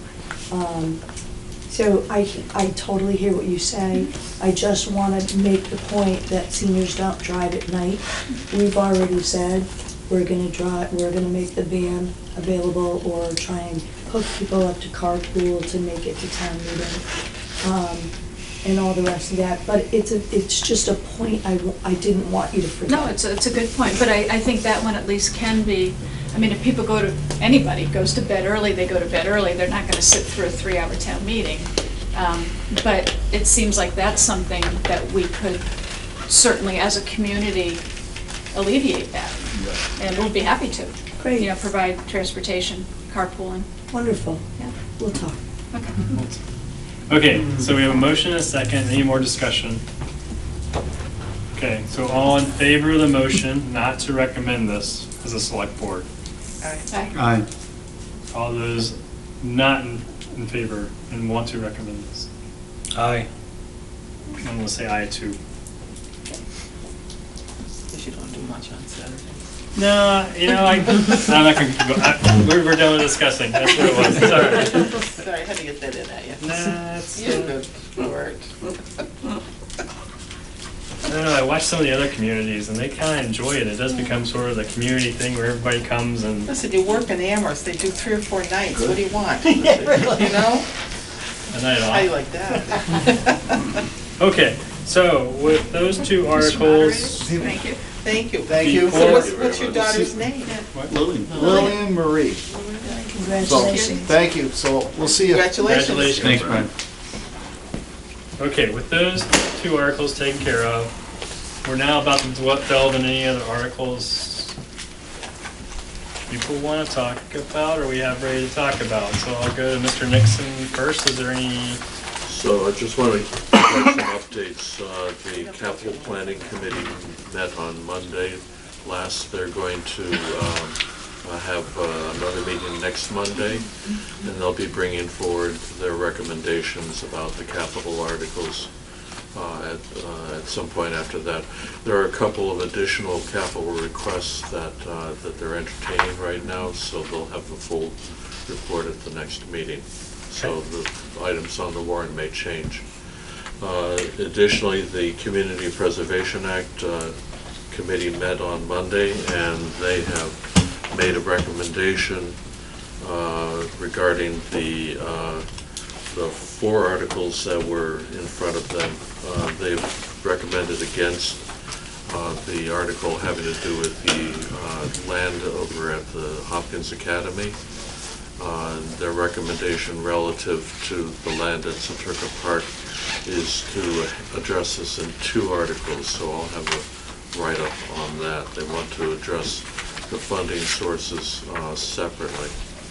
So I totally hear what you say. I just want to make the point that seniors don't drive at night. We've already said we're going to make the van available or try and hook people up to carpool to make it to town meeting. And all the rest of that, but it's just a point I didn't want you to forget. No, it's a good point, but I think that one at least can be, I mean, if people anybody goes to bed early, they go to bed early, they're not gonna sit through a 3-hour town meeting. But it seems like that's something that we could certainly, as a community, alleviate that. And we'll be happy to. Great. You know, provide transportation, carpooling. Wonderful. Yeah. We'll talk. Okay. Okay, so we have a motion and a second. Any more discussion? Okay, so all in favor of the motion not to recommend this as a select board? Aye. Aye. All those not in favor and want to recommend this? Aye. I'm going to say aye too. Because you don't do much on Saturday. No, you know, I'm not going to go. We're done with discussing. That's what it was. Sorry. Sorry, I had to get that in at you. Nah, it's You're good for it. I don't know, I watch some of the other communities and they kind of enjoy it. It does become sort of the community thing where everybody comes and... Listen, you work in Amherst, they do 3 or 4 nights. Good. What do you want? Yeah, really. You know? A night off. How you like that? Okay, so with those two articles... Thank you. Thank you. Thank you. So what's your daughter's name? Lillian Marie. Congratulations. So, thank you. So we'll see you. Congratulations. Thanks, Brian. Okay, with those two articles taken care of, we're now about to delve into any other articles people want to talk about or we have ready to talk about. So I'll go to Mr. Nixon first. Is there any... So I just want to provide some updates. The Capital Planning Committee met on Monday last. They're going to have another meeting next Monday, and they'll be bringing forward their recommendations about the capital articles at some point after that. There are a couple of additional capital requests that they're entertaining right now, so they'll have the full report at the next meeting. So the items on the warrant may change. Additionally, the Community Preservation Act Committee met on Monday, and they have made a recommendation regarding the 4 articles that were in front of them. They've recommended against the article having to do with the land over at the Hopkins Academy. Their recommendation relative to the land at Centrica Park is to address this in 2 articles, so I'll have a write-up on that. They want to address the funding sources separately.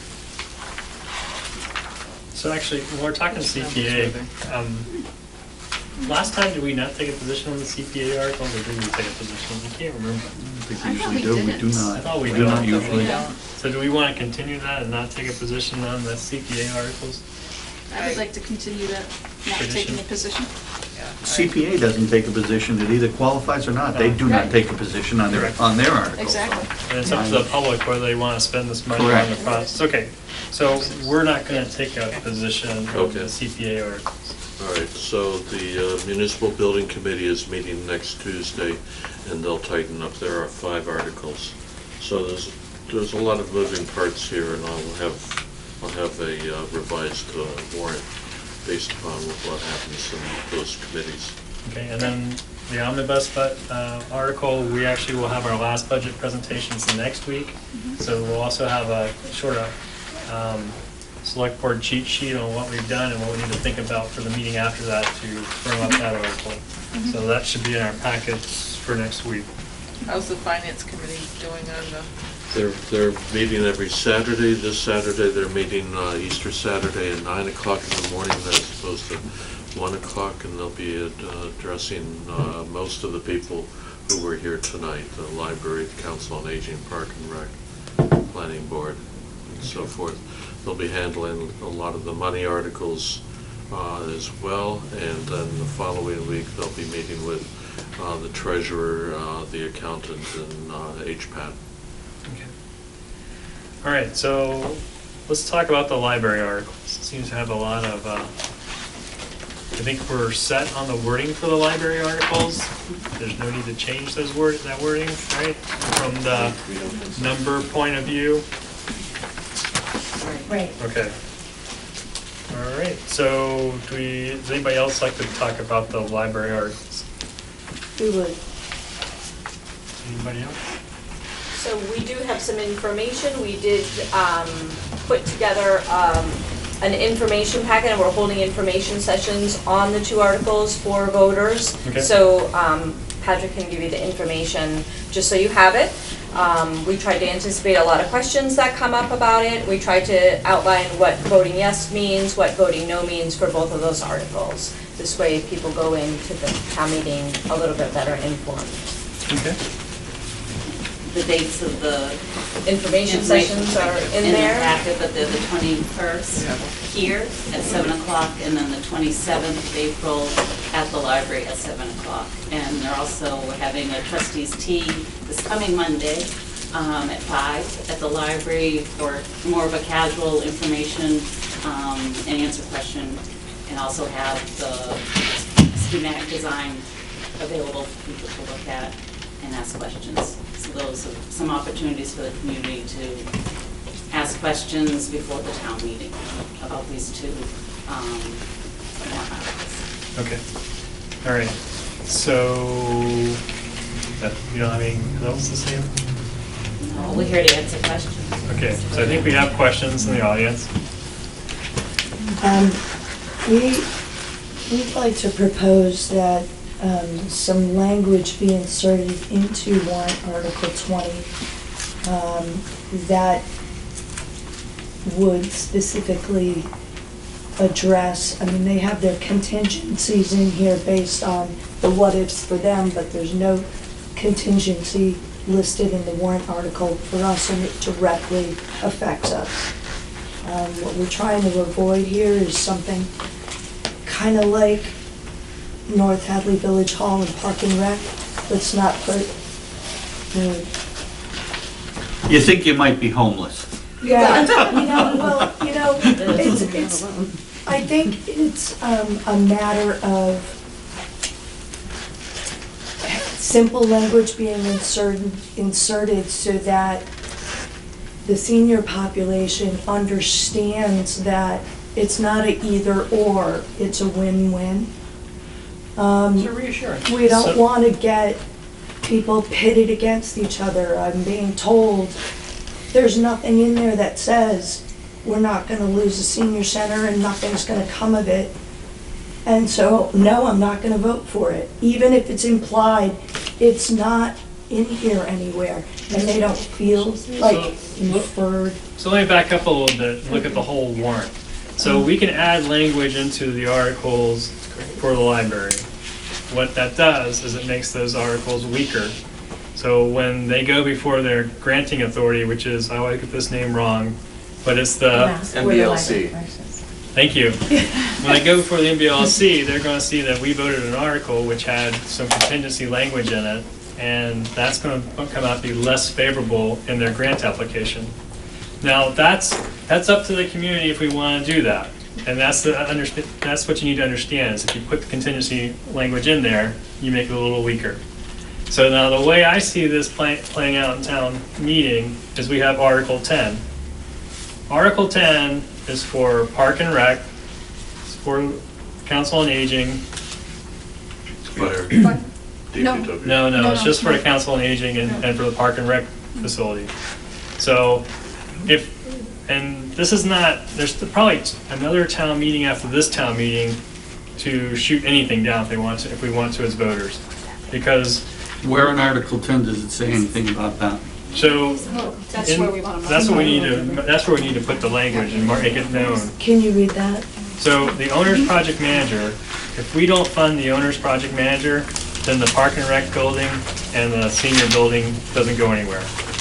So actually, when we're talking CPA, last time did we not take a position on the CPA article, or did we take a position? I can't remember. I think we usually do, we do not. I thought we do do. not usually. So do we want to continue that and not take a position on the CPA articles? I would like to continue that, not taking a position. CPA doesn't take a position, it either qualifies or not. They do not take a position on their article. Exactly. And it's up to the public whether they want to spend this money on the process. Okay, so we're not going to take a position on the CPA articles. All right, so the Municipal Building Committee is meeting next Tuesday, and they'll tighten up. There are 5 articles. So there's a lot of moving parts here, and I'll have a revised warrant based upon what happens in those committees. Okay, and then the omnibus article, we actually will have our last budget presentations next week. So we'll also have a sort of select board cheat sheet on what we've done and what we need to think about for the meeting after that to firm up that article. So that should be in our packets for next week. How's the Finance Committee doing on the... They're meeting every Saturday. This Saturday, they're meeting Easter Saturday at 9 o'clock in the morning as opposed to 1 o'clock, and they'll be addressing most of the people who were here tonight, the Library, the Council on Aging, Park and Rec, Planning Board, and so forth. They'll be handling a lot of the money articles as well, and then the following week, they'll be meeting with the treasurer, the accountant, and HPAT. Okay. All right, so let's talk about the library articles. It seems to have a lot of, I think we're set on the wording for the library articles. There's no need to change that wording, right? From the number point of view. Right. Okay. All right, so does anybody else like to talk about the library articles? We would. Anybody else? So we do have some information. We did put together an information packet, and we're holding information sessions on the 2 articles for voters. Okay. So Patrick can give you the information just so you have it. We tried to anticipate a lot of questions that come up about it. We tried to outline what voting yes means, what voting no means for both of those articles. This way people go into the town meeting a little bit better informed. Okay. The dates of the Information sessions are in there. the packet, but they're the 21st here at 7 o'clock, and then the 27th of April at the library at 7 o'clock. And they're also, we're having a trustees tea this coming Monday at 5 at the library for more of a casual information and answer question, and also have the schematic design available for people to look at and ask questions. So those are some opportunities for the community to ask questions before the town meeting about these 2 warrant articles. Okay. All right. So, you don't have anything else to say? No, we're here to answer questions. Okay, so I think we have questions in the audience. We'd like to propose that some language be inserted into warrant Article 20 that would specifically address, I mean, they have their contingencies in here based on the what-ifs for them, but there's no contingency listed in the warrant article for us, and it directly affects us. What we're trying to avoid here is something kind of like North Hadley Village Hall and Park and Rec. Let's not put, You think you might be homeless? yeah, it's, I think it's a matter of simple language being inserted so that the senior population understands that it's not a either or, it's a win-win. It's a reassurance. We don't want to get people pitted against each other. I'm being told there's nothing in there that says we're not going to lose the senior center and nothing's going to come of it. And so, no, I'm not going to vote for it. Even if it's implied, it's not in here anywhere, and they don't feel like inferred. So let me back up a little bit and look at the whole warrant. So we can add language into the articles for the library. What that does is it makes those articles weaker. So when they go before their granting authority, which is, I always get this name wrong, but it's the MBLC. Thank you. When they go before the MBLC, they're going to see that we voted an article which had some contingency language in it, and that's going to come out to be less favorable in their grant application. Now, that's up to the community if we want to do that. And that's what you need to understand, is if you put the contingency language in there, you make it a little weaker. So now the way I see this playing out in town meeting is we have Article 10. Article 10 is for Park and Rec, it's for Council on Aging. Fire. DPW. No, it's just for the Council on Aging and for the Park and Rec facility. So and this is not, there's probably another town meeting after this town meeting to shoot anything down if we want to as voters. Because where in Article 10 does it say anything about that? So That's where we want to. that's where we need to put the language and make it known. Can you read that? So the owner's project manager, if we don't fund the owner's project manager, then the Park and Rec building and the senior building doesn't go anywhere.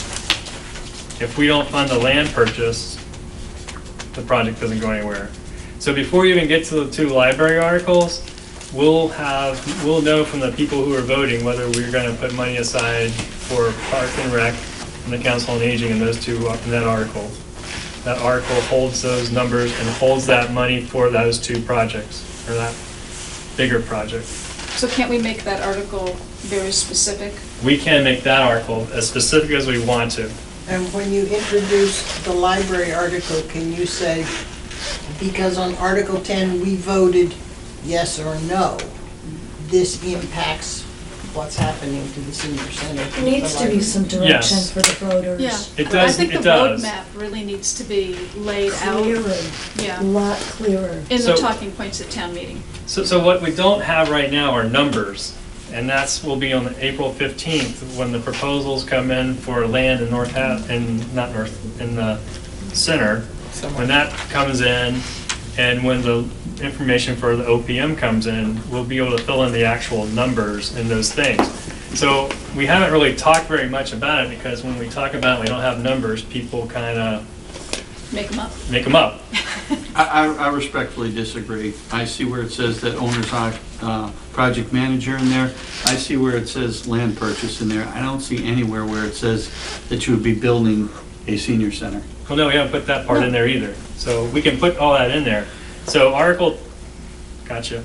If we don't fund the land purchase, the project doesn't go anywhere. So before we even get to the 2 library articles, we'll know from the people who are voting whether we're going to put money aside for Park and Rec and the Council on Aging in those 2 in that article. That article holds those numbers and holds that money for those 2 projects, or that bigger project. So can't we make that article very specific? We can make that article as specific as we want to. And when you introduce the library article, can you say, because on Article 10 we voted yes or no, this impacts what's happening to the senior center. There needs to be some direction Yes. for the voters. Yeah. It But I does- think it the does. roadmap really needs to be laid out. Clearer, Yeah. a lot clearer. In the So- talking points at town meeting. So what we don't have right now are numbers, and that's, will be on April 15th, when the proposals come in for land in in the center. When that comes in, and when the information for the OPM comes in, we'll be able to fill in the actual numbers in those things. So we haven't really talked very much about it, because when we talk about it, we don't have numbers, people kind of Make them up. make them up. I respectfully disagree. I see where it says that owner's project manager in there. I see where it says land purchase in there. I don't see anywhere where it says that you would be building a senior center. Well, no, we haven't put that part in there either. So we can put all that in there. So Article, gotcha.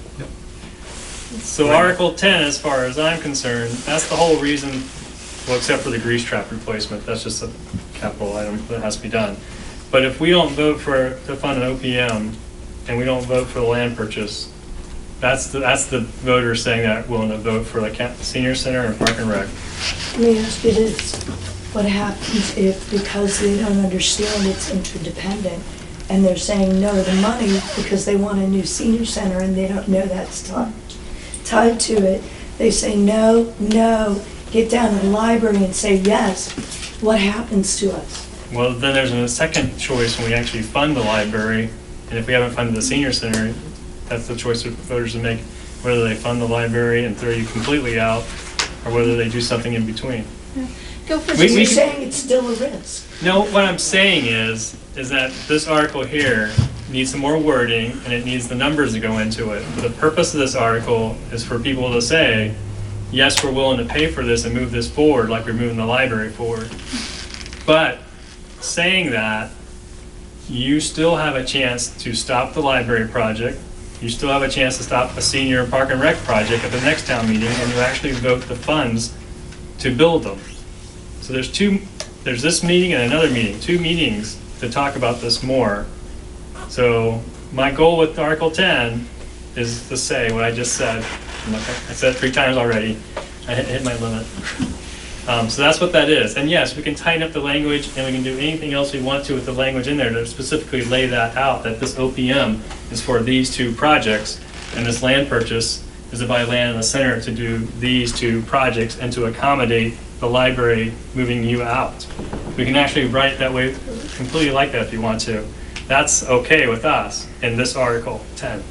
So Article 10, as far as I'm concerned, that's the whole reason, well, except for the grease trap replacement, that's just a capital item that has to be done. But if we don't vote to fund an OPM, and we don't vote for the land purchase, that's the voters saying that willing to vote for the senior center and park and rec. Let me ask you this, what happens if, because they don't understand it's interdependent, and they're saying no to money because they want a new senior center and they don't know that's tied to it, they say no, no, get down to the library and say yes, what happens to us? Well, then there's a second choice when we actually fund the library, and if we haven't funded the senior center, that's the choice for voters to make, whether they fund the library and throw you completely out, or whether they do something in between. Go for So you're saying it's still a risk? No, what I'm saying is that this article here needs some more wording, and it needs the numbers to go into it. The purpose of this article is for people to say, yes, we're willing to pay for this and move this forward like we're moving the library forward. But saying that, you still have a chance to stop the library project, you still have a chance to stop a senior park and rec project at the next town meeting, and you actually vote the funds to build them. So there's this meeting and another meeting, 2 meetings to talk about this more. So my goal with Article 10 is to say what I just said. I said it 3 times already. I hit my limit. So that's what that is. And yes, we can tighten up the language, and we can do anything else we want to with the language in there to specifically lay that out, that this OPM is for these 2 projects, and this land purchase is to buy land in the center to do these 2 projects and to accommodate the library moving you out. We can actually write it that way, completely like that if you want to. That's okay with us in this Article 10.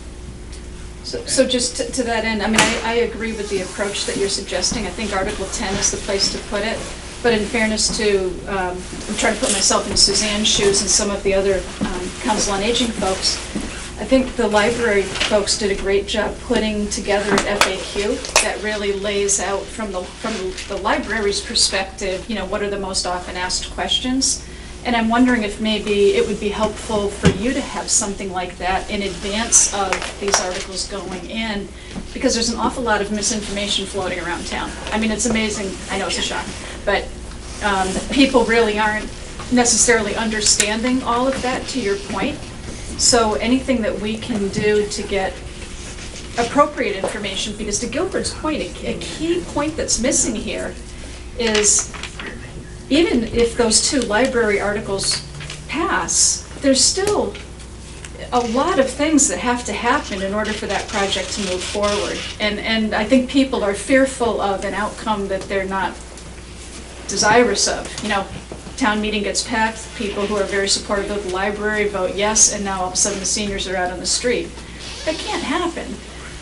So just to that end, I mean, I agree with the approach that you're suggesting. I think Article 10 is the place to put it. But in fairness to, I'm trying to put myself in Suzanne's shoes and some of the other Council on Aging folks, I think the library folks did a great job putting together an FAQ that really lays out from the library's perspective, you know, what are the most often asked questions. And I'm wondering if maybe it would be helpful for you to have something like that in advance of these articles going in, because there's an awful lot of misinformation floating around town. I mean, it's amazing, I know it's a shock, but people really aren't necessarily understanding all of that, to your point. So anything that we can do to get appropriate information, because to Gilbert's point, a key point that's missing here is, even if those 2 library articles pass, there's still a lot of things that have to happen in order for that project to move forward. And I think people are fearful of an outcome that they're not desirous of. You know, town meeting gets packed, people who are very supportive of the library vote yes, and now all of a sudden the seniors are out on the street. That can't happen.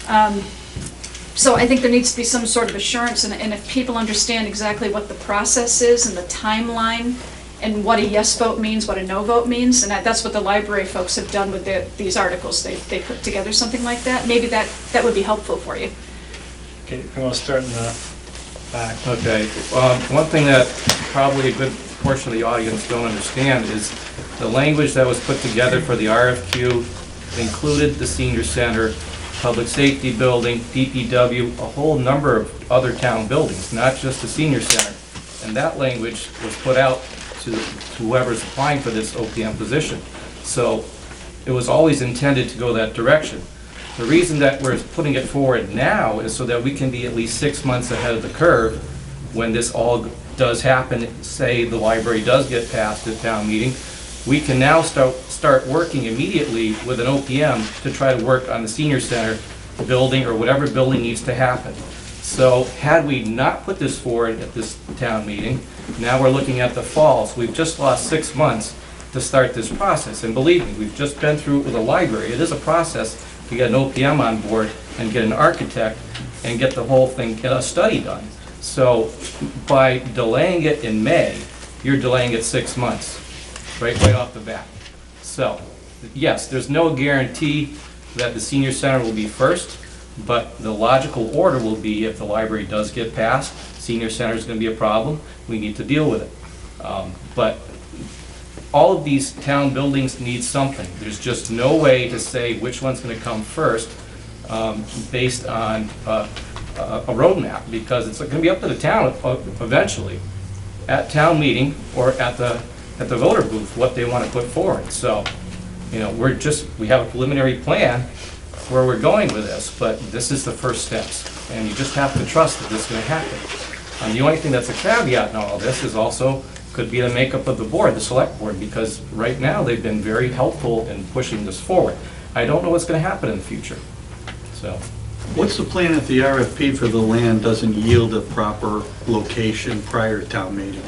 So I think there needs to be some sort of assurance, and if people understand exactly what the process is and the timeline and what a yes vote means, what a no vote means, and that's what the library folks have done with these articles. They put together something like that. Maybe that would be helpful for you. Okay, I'm going to start in the back. Okay, one thing that probably a good portion of the audience don't understand is the language that was put together for the RFQ included the senior center, public safety building, DPW, a whole number of other town buildings, not just the senior center. And that language was put out to whoever's applying for this OPM position. So it was always intended to go that direction. The reason that we're putting it forward now is so that we can be at least 6 months ahead of the curve when this all does happen, say the library does get passed at town meeting. We can now start working immediately with an OPM to try to work on the senior center building or whatever building needs to happen. So had we not put this forward at this town meeting, now we're looking at the fall. So we've just lost 6 months to start this process. And believe me, we've just been through it with a library. It is a process to get an OPM on board and get an architect and get the whole thing, get a study done. So by delaying it in May, you're delaying it 6 months, right off the bat. So, yes, there's no guarantee that the senior center will be first, but the logical order will be if the library does get passed, senior center is going to be a problem, we need to deal with it. But all of these town buildings need something. There's just no way to say which one's going to come first based on a roadmap, because it's going to be up to the town eventually, at town meeting or at the voter booth, what they want to put forward. So, you know, we have a preliminary plan where we're going with this, but this is the first steps, and you just have to trust that this is going to happen. And the only thing that's a caveat in all this is also could be the makeup of the board, the select board, because right now they've been very helpful in pushing this forward. I don't know what's going to happen in the future. So, what's the plan if the RFP for the land doesn't yield a proper location prior to town meeting?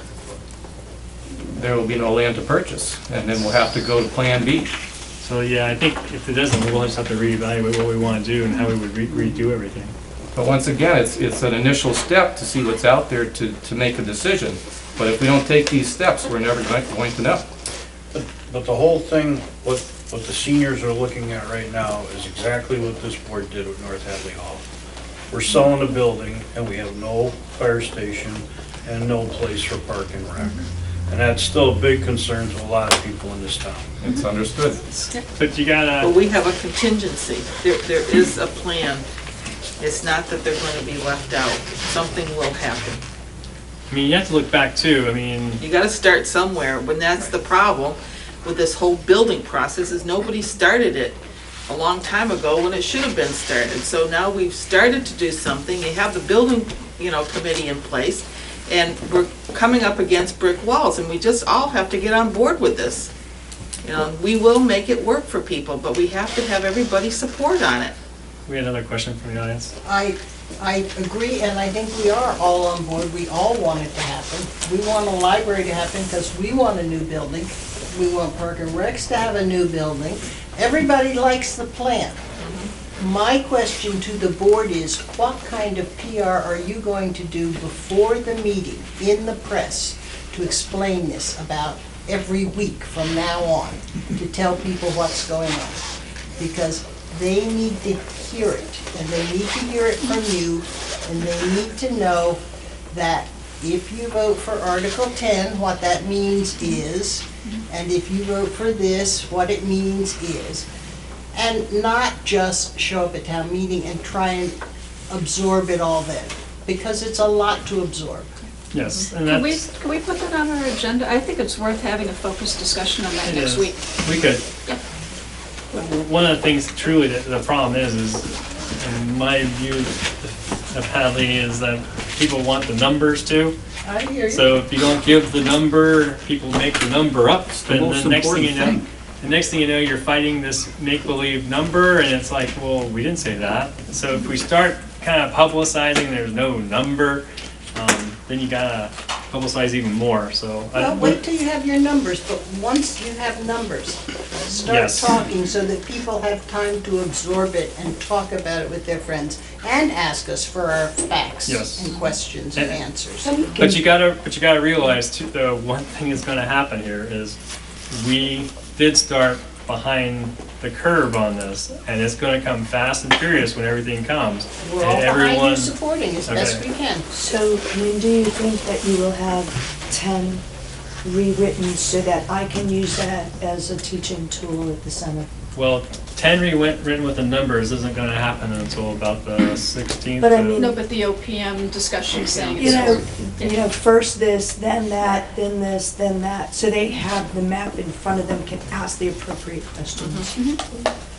There will be no land to purchase, and then we'll have to go to Plan B. So yeah, I think if it doesn't, we'll just have to reevaluate what we want to do and how we would redo everything. But once again, it's an initial step to see what's out there to make a decision. But if we don't take these steps, we're never going to know. But the whole thing, what the seniors are looking at right now is exactly what this board did with North Hadley Hall. We're selling the building, and we have no fire station and no place for park and rec. And that's still a big concern to a lot of people in this town. It's understood. But you gotta... But we have a contingency. There is a plan. It's not that they're going to be left out. Something will happen. I mean, you have to look back too. I mean... You got to start somewhere. When that's the problem with this whole building process is nobody started it a long time ago when it should have been started. So now we've started to do something. You have the building, committee in place, and we're coming up against brick walls, and we just all have to get on board with this. We will make it work for people, but we have to have everybody's support on it. We had another question from the audience. I agree, and I think we are all on board. We all want it to happen. We want a library to happen because we want a new building. We want Park and Recs to have a new building. Everybody likes the plan. My question to the board is, what kind of PR are you going to do before the meeting in the press to explain this about every week from now on, to tell people what's going on? Because they need to hear it, and they need to hear it from you, and they need to know that if you vote for Article 10, what that means is, and if you vote for this, what it means is. And not just show up at town meeting and try and absorb it all then, because it's a lot to absorb. Yes, and Can we put that on our agenda? I think it's worth having a focused discussion on that next week. We could. Yeah. One of the things truly that the problem is in my view of Hadley, is that people want the numbers too. I hear you. So if you don't give the number, people make the number up. the most important thing. The next thing you know, you're fighting this make-believe number, and it's like, well, we didn't say that. So if we start kind of publicizing there's no number, then you gotta publicize even more. So Well, wait till you have your numbers, but once you have numbers, start Yes. talking so that people have time to absorb it and talk about it with their friends and ask us for our facts Yes. and questions and answers. But you gotta realize too, the one thing that's gonna happen here is we did start behind the curve on this, and it's gonna come fast and furious when everything comes. We're all And behind everyone- you supporting as best Okay. we can. So, when do you think that you will have 10 rewritten so that I can use that as a teaching tool at the center? Well, 10 written with the numbers isn't gonna happen until about the 16th. But I mean- No, but the OPM discussion saying it's... First this, then that, then this, then that, so they have the map in front of them, can ask the appropriate questions.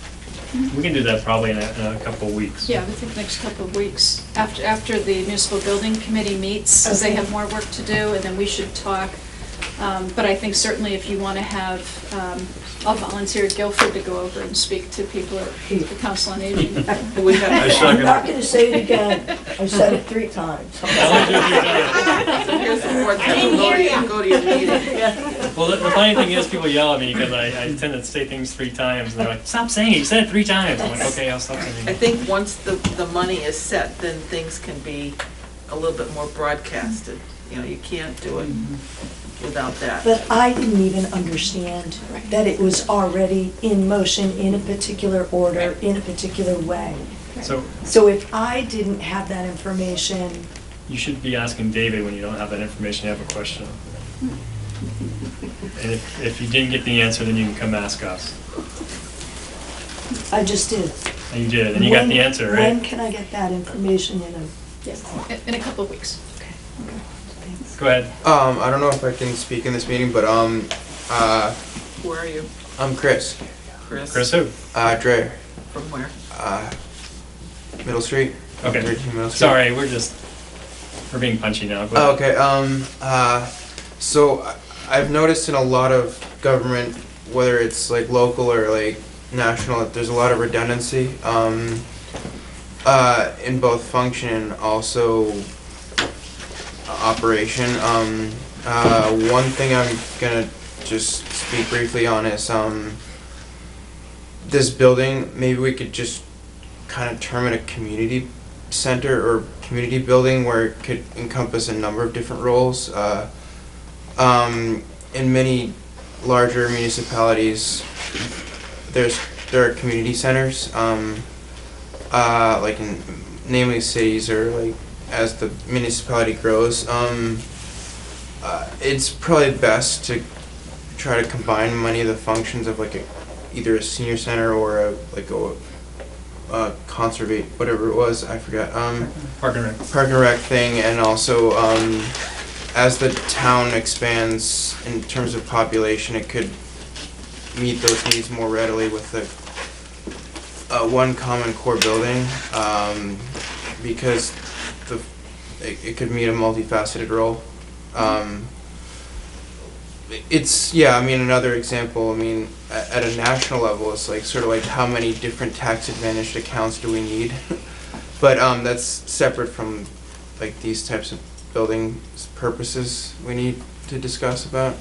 We can do that probably in a couple of weeks. Yeah, I think next couple of weeks, after the municipal building committee meets, because they have more work to do, and then we should talk. But I think certainly if you want to have, I'll volunteer Guilford to go over and speak to people at the Council on Aging. I'm not going to say it again. I said it 3 times. So here's the board, go to your meeting. Well, the funny thing is, people yell at me because I tend to say things 3 times, and they're like, "Stop saying it, you said it 3 times." I'm like, "Okay, I'll stop saying I it." think once the money is set, then things can be a little bit more broadcasted. You know, you can't do it without that. But I didn't even understand that it was already in motion in a particular order, in a particular way. So if I didn't have that information, You should be asking David when you don't have that information, you have a question. And if you didn't get the answer, then you can come ask us. I just did. And you did, and you got the answer, right? When can I get that information in a... Yes, in a couple of weeks. Go ahead. I don't know if I can speak in this meeting, but Who are you? I'm Chris. Chris who? Dre. From where? Middle Street. Okay. 13 Middle Street. Sorry, we're being punchy now. Go ahead. Okay. So I've noticed in a lot of government, whether it's like local or like national, that there's a lot of redundancy in both function and also operation. One thing I'm gonna just speak briefly on is this building. Maybe we could just kind of term it a community center or community building where it could encompass a number of different roles. In many larger municipalities, there are community centers, like in namely cities or like as the municipality grows. It's probably best to try to combine many of the functions of like either a senior center or a conservate, whatever it was, I forgot. Park and Rec. Park and Rec thing, and also as the town expands in terms of population, it could meet those needs more readily with the one common core building, because it could meet a multifaceted role. I mean, another example, I mean, at a national level, it's like sort of like how many different tax advantaged accounts do we need? But that's separate from like these types of building purposes we need to discuss about.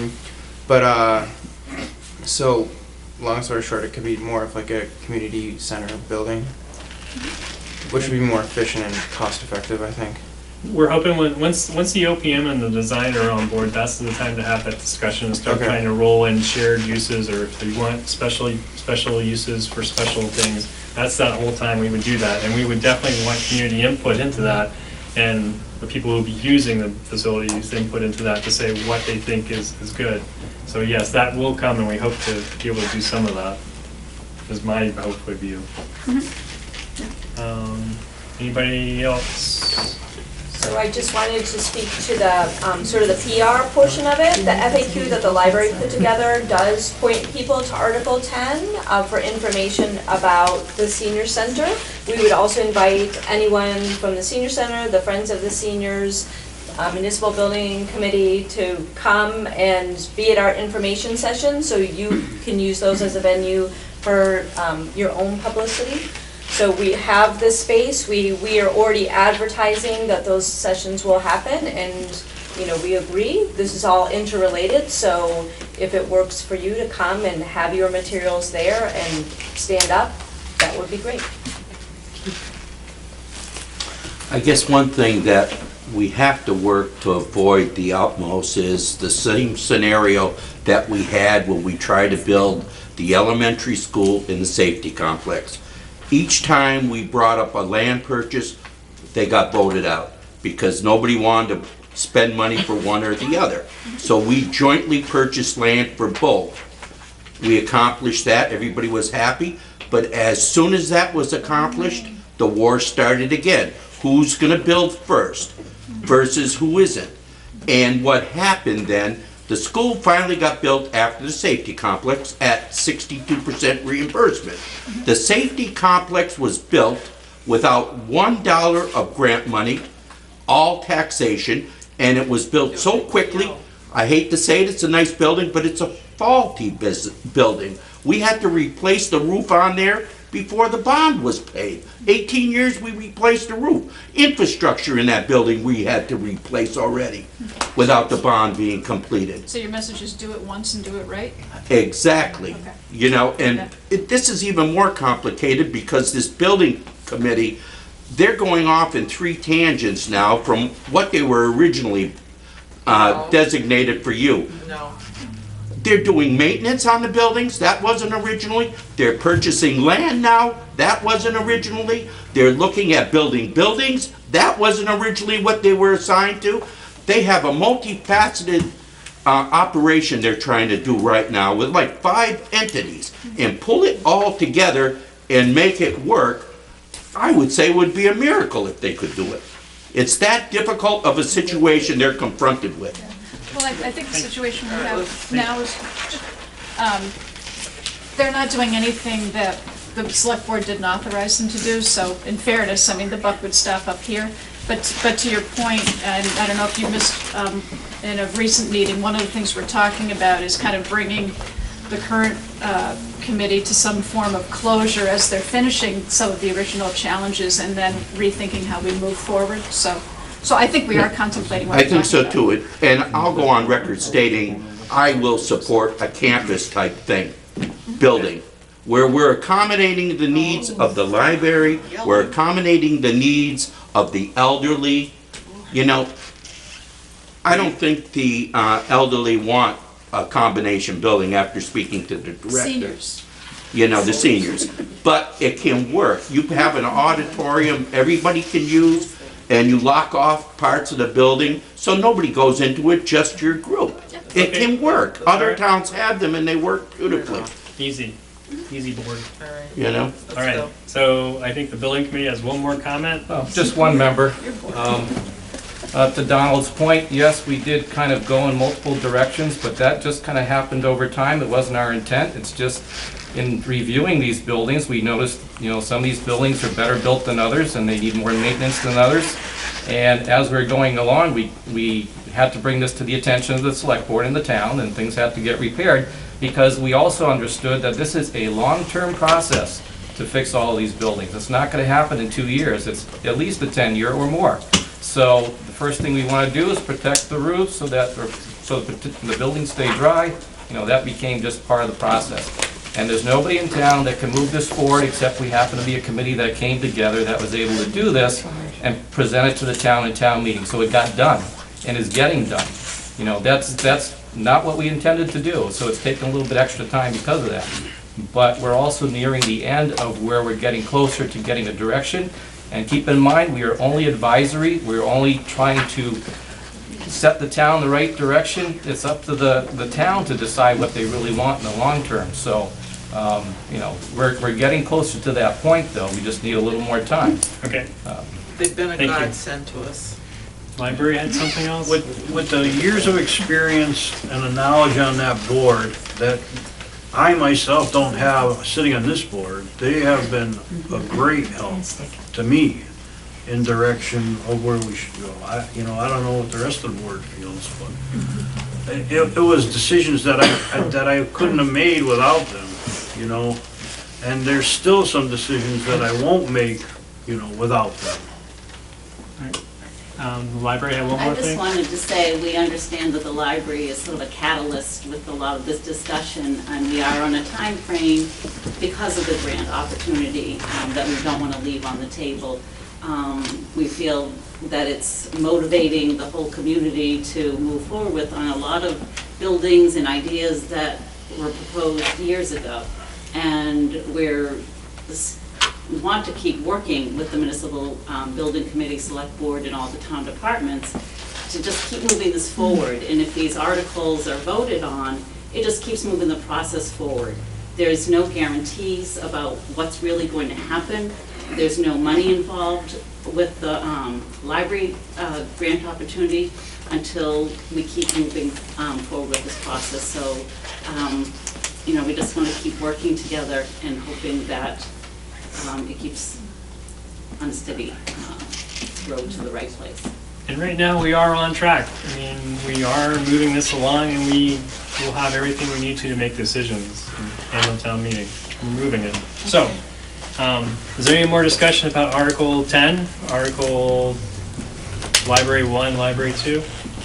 So long story short, it could be more of like a community center building, which would be more efficient and cost effective, I think. We're hoping once the OPM and the designer are on board, that's the time to have that discussion and start trying to roll in shared uses, or if they want special uses for special things. That's that whole time we would do that, and we would definitely want community input into that, and the people who will be using the facilities input into that to say what they think is good. So yes, that will come, and we hope to be able to do some of that. Is my hopeful view. Anybody else? So I just wanted to speak to the sort of the PR portion of it. The FAQ that the library put together does point people to Article 10 for information about the senior center. We would also invite anyone from the senior center, the Friends of the Seniors, Municipal Building Committee to come and be at our information session, so you can use those as a venue for your own publicity. So we have this space, we are already advertising that those sessions will happen, and we agree, this is all interrelated, so if it works for you to come and have your materials there and stand up, that would be great. I guess one thing that we have to work to avoid the utmost is the same scenario that we had when we tried to build the elementary school in the safety complex. Each time we brought up a land purchase, they got voted out because nobody wanted to spend money for one or the other. So we jointly purchased land for both. We accomplished that, everybody was happy, but as soon as that was accomplished, the war started again. Who's gonna build first versus who isn't? And what happened then, The school finally got built after the safety complex at 62% reimbursement. The safety complex was built without $1 of grant money, all taxation, and it was built so quickly. I hate to say it, it's a nice building, but it's a faulty building. We had to replace the roof on there before the bond was paid. 18 years we replaced the roof. Infrastructure in that building we had to replace already without the bond being completed. So your message is do it once and do it right? Exactly. Okay. You know, and this is even more complicated because this building committee, they're going off in 3 tangents now from what they were originally designated for you. No. They're doing maintenance on the buildings, that wasn't originally. They're purchasing land now, that wasn't originally. They're looking at building buildings, that wasn't originally what they were assigned to. They have a multifaceted operation they're trying to do right now with like 5 entities. And pull it all together and make it work, I would say would be a miracle if they could do it. It's that difficult of a situation they're confronted with. Well, I think the situation we have now is, they're not doing anything that the select board didn't authorize them to do, so in fairness, I mean, the buck would stop up here. But to your point, and I don't know if you missed, in a recent meeting, one of the things we're talking about is kind of bringing the current committee to some form of closure as they're finishing some of the original challenges and then rethinking how we move forward, so I think we are contemplating what I we're think so talking too, and I'll go on record stating I will support a campus type thing, building, where we're accommodating the needs of the library, we're accommodating the needs of the elderly. You know, I don't think the elderly want a combination building after speaking to the director. Seniors. You know, the seniors. But it can work. You have an auditorium everybody can use, and you lock off parts of the building so nobody goes into it, just your group. It can work. Other towns have them and they work beautifully. Easy board. You know? All right, so I think the building committee has one more comment. Oh, just one member. To Donald's point, yes, we did kind of go in multiple directions, but that just kind of happened over time. It wasn't our intent. It's just in reviewing these buildings, we noticed, you know, some of these buildings are better built than others and they need more maintenance than others. And as we're going along, we had to bring this to the attention of the select board in the town, and things had to get repaired, because we also understood that this is a long-term process to fix all of these buildings. It's not going to happen in 2 years. It's at least a 10-year or more. So the first thing we want to do is protect the roofs so that the buildings stay dry. You know, that became just part of the process. And there's nobody in town that can move this forward except we happen to be a committee that came together that was able to do this and present it to the town in town meeting. So it got done and is getting done. You know, that's not what we intended to do, so it's taken a little bit extra time because of that. But we're also nearing the end of where we're getting closer to getting a direction. And keep in mind, we are only advisory. We're only trying to set the town the right direction. It's up to the town to decide what they really want in the long term. So, you know, we're getting closer to that point, though. We just need a little more time. Okay. They've been a Thank you. godsend to us. Library had something else? With the years of experience and the knowledge on that board that I myself don't have sitting on this board, they have been a great help to me in direction of where we should go. I don't know what the rest of the board feels, but it was decisions that I couldn't have made without them, you know. And there's still some decisions that I won't make, you know, without them. The library had one more I just thing? wanted to say we understand that the library is sort of a catalyst with a lot of this discussion, and we are on a time frame because of the grant opportunity that we don't want to leave on the table. We feel that it's motivating the whole community to move forward with on a lot of buildings and ideas that were proposed years ago. And we want to keep working with the municipal building committee, select board, and all the town departments to just keep moving this forward. And if these articles are voted on, it just keeps moving the process forward. There's no guarantees about what's really going to happen. There's no money involved with the library grant opportunity until we keep moving forward with this process. So, you know, we just want to keep working together and hoping that it keeps on a steady road to the right place. And right now, we are on track. I mean, we are moving this along, and we will have everything we need to make decisions and on town meeting. We're moving it. So, is there any more discussion about Article 10, Article Library 1, Library 2?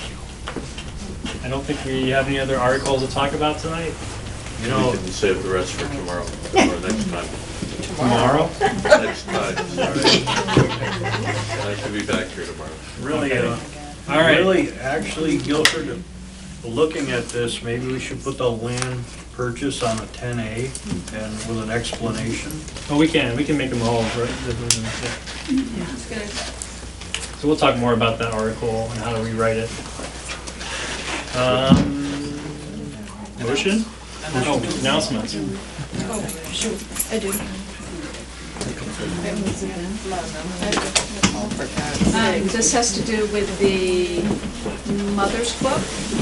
I don't think we have any other articles to talk about tonight. You know, we can save the rest for tomorrow or next time. Tomorrow? Next time, sorry. I should be back here tomorrow. Really, All right. really, actually, Guilford, looking at this, maybe we should put the land purchase on a 10A and with an explanation. Well, we can make them all, right? Yeah, that's good. So we'll talk more about that article and how to rewrite it. Motion? Oh, announcements. Oh, shoot, I do. This has to do with the Mothers Club.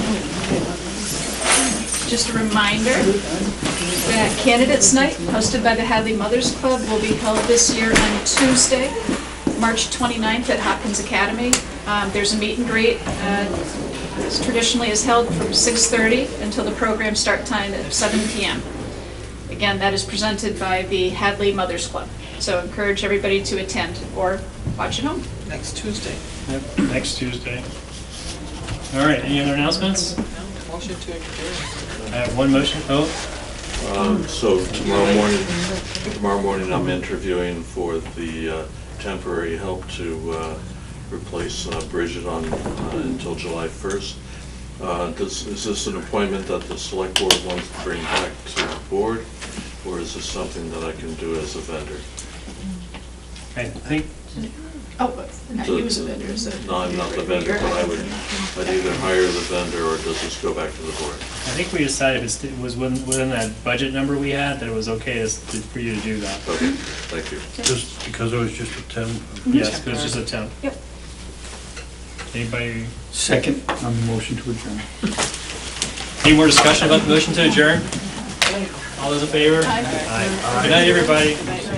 Just a reminder that Candidates Night, hosted by the Hadley Mothers Club, will be held this year on Tuesday, March 29th at Hopkins Academy. There's a meet and greet. This traditionally is held from 6:30 until the program start time at 7 p.m. Again, that is presented by the Hadley Mothers Club. So encourage everybody to attend or watch at home. Next Tuesday. Yep, next Tuesday. All right, any other announcements? Motion to adjourn. I have one motion. Oh. So tomorrow morning I'm interviewing for the temporary help to replace Bridget on until July 1st. Is this an appointment that the select board wants to bring back to the board, or is this something that I can do as a vendor? I think. Oh, not you as a vendor, is it? No, I'm not the vendor, but I'd either hire the vendor or does this go back to the board? I think we decided if it was within that budget number we had, that it was okay for you to do that. Okay, thank you. Just because it was just a 10? Yes, because it's just a 10. Yep. Anybody? Second on the motion to adjourn. Any more discussion about the motion to adjourn? All those in favor? Aye. Good night, everybody.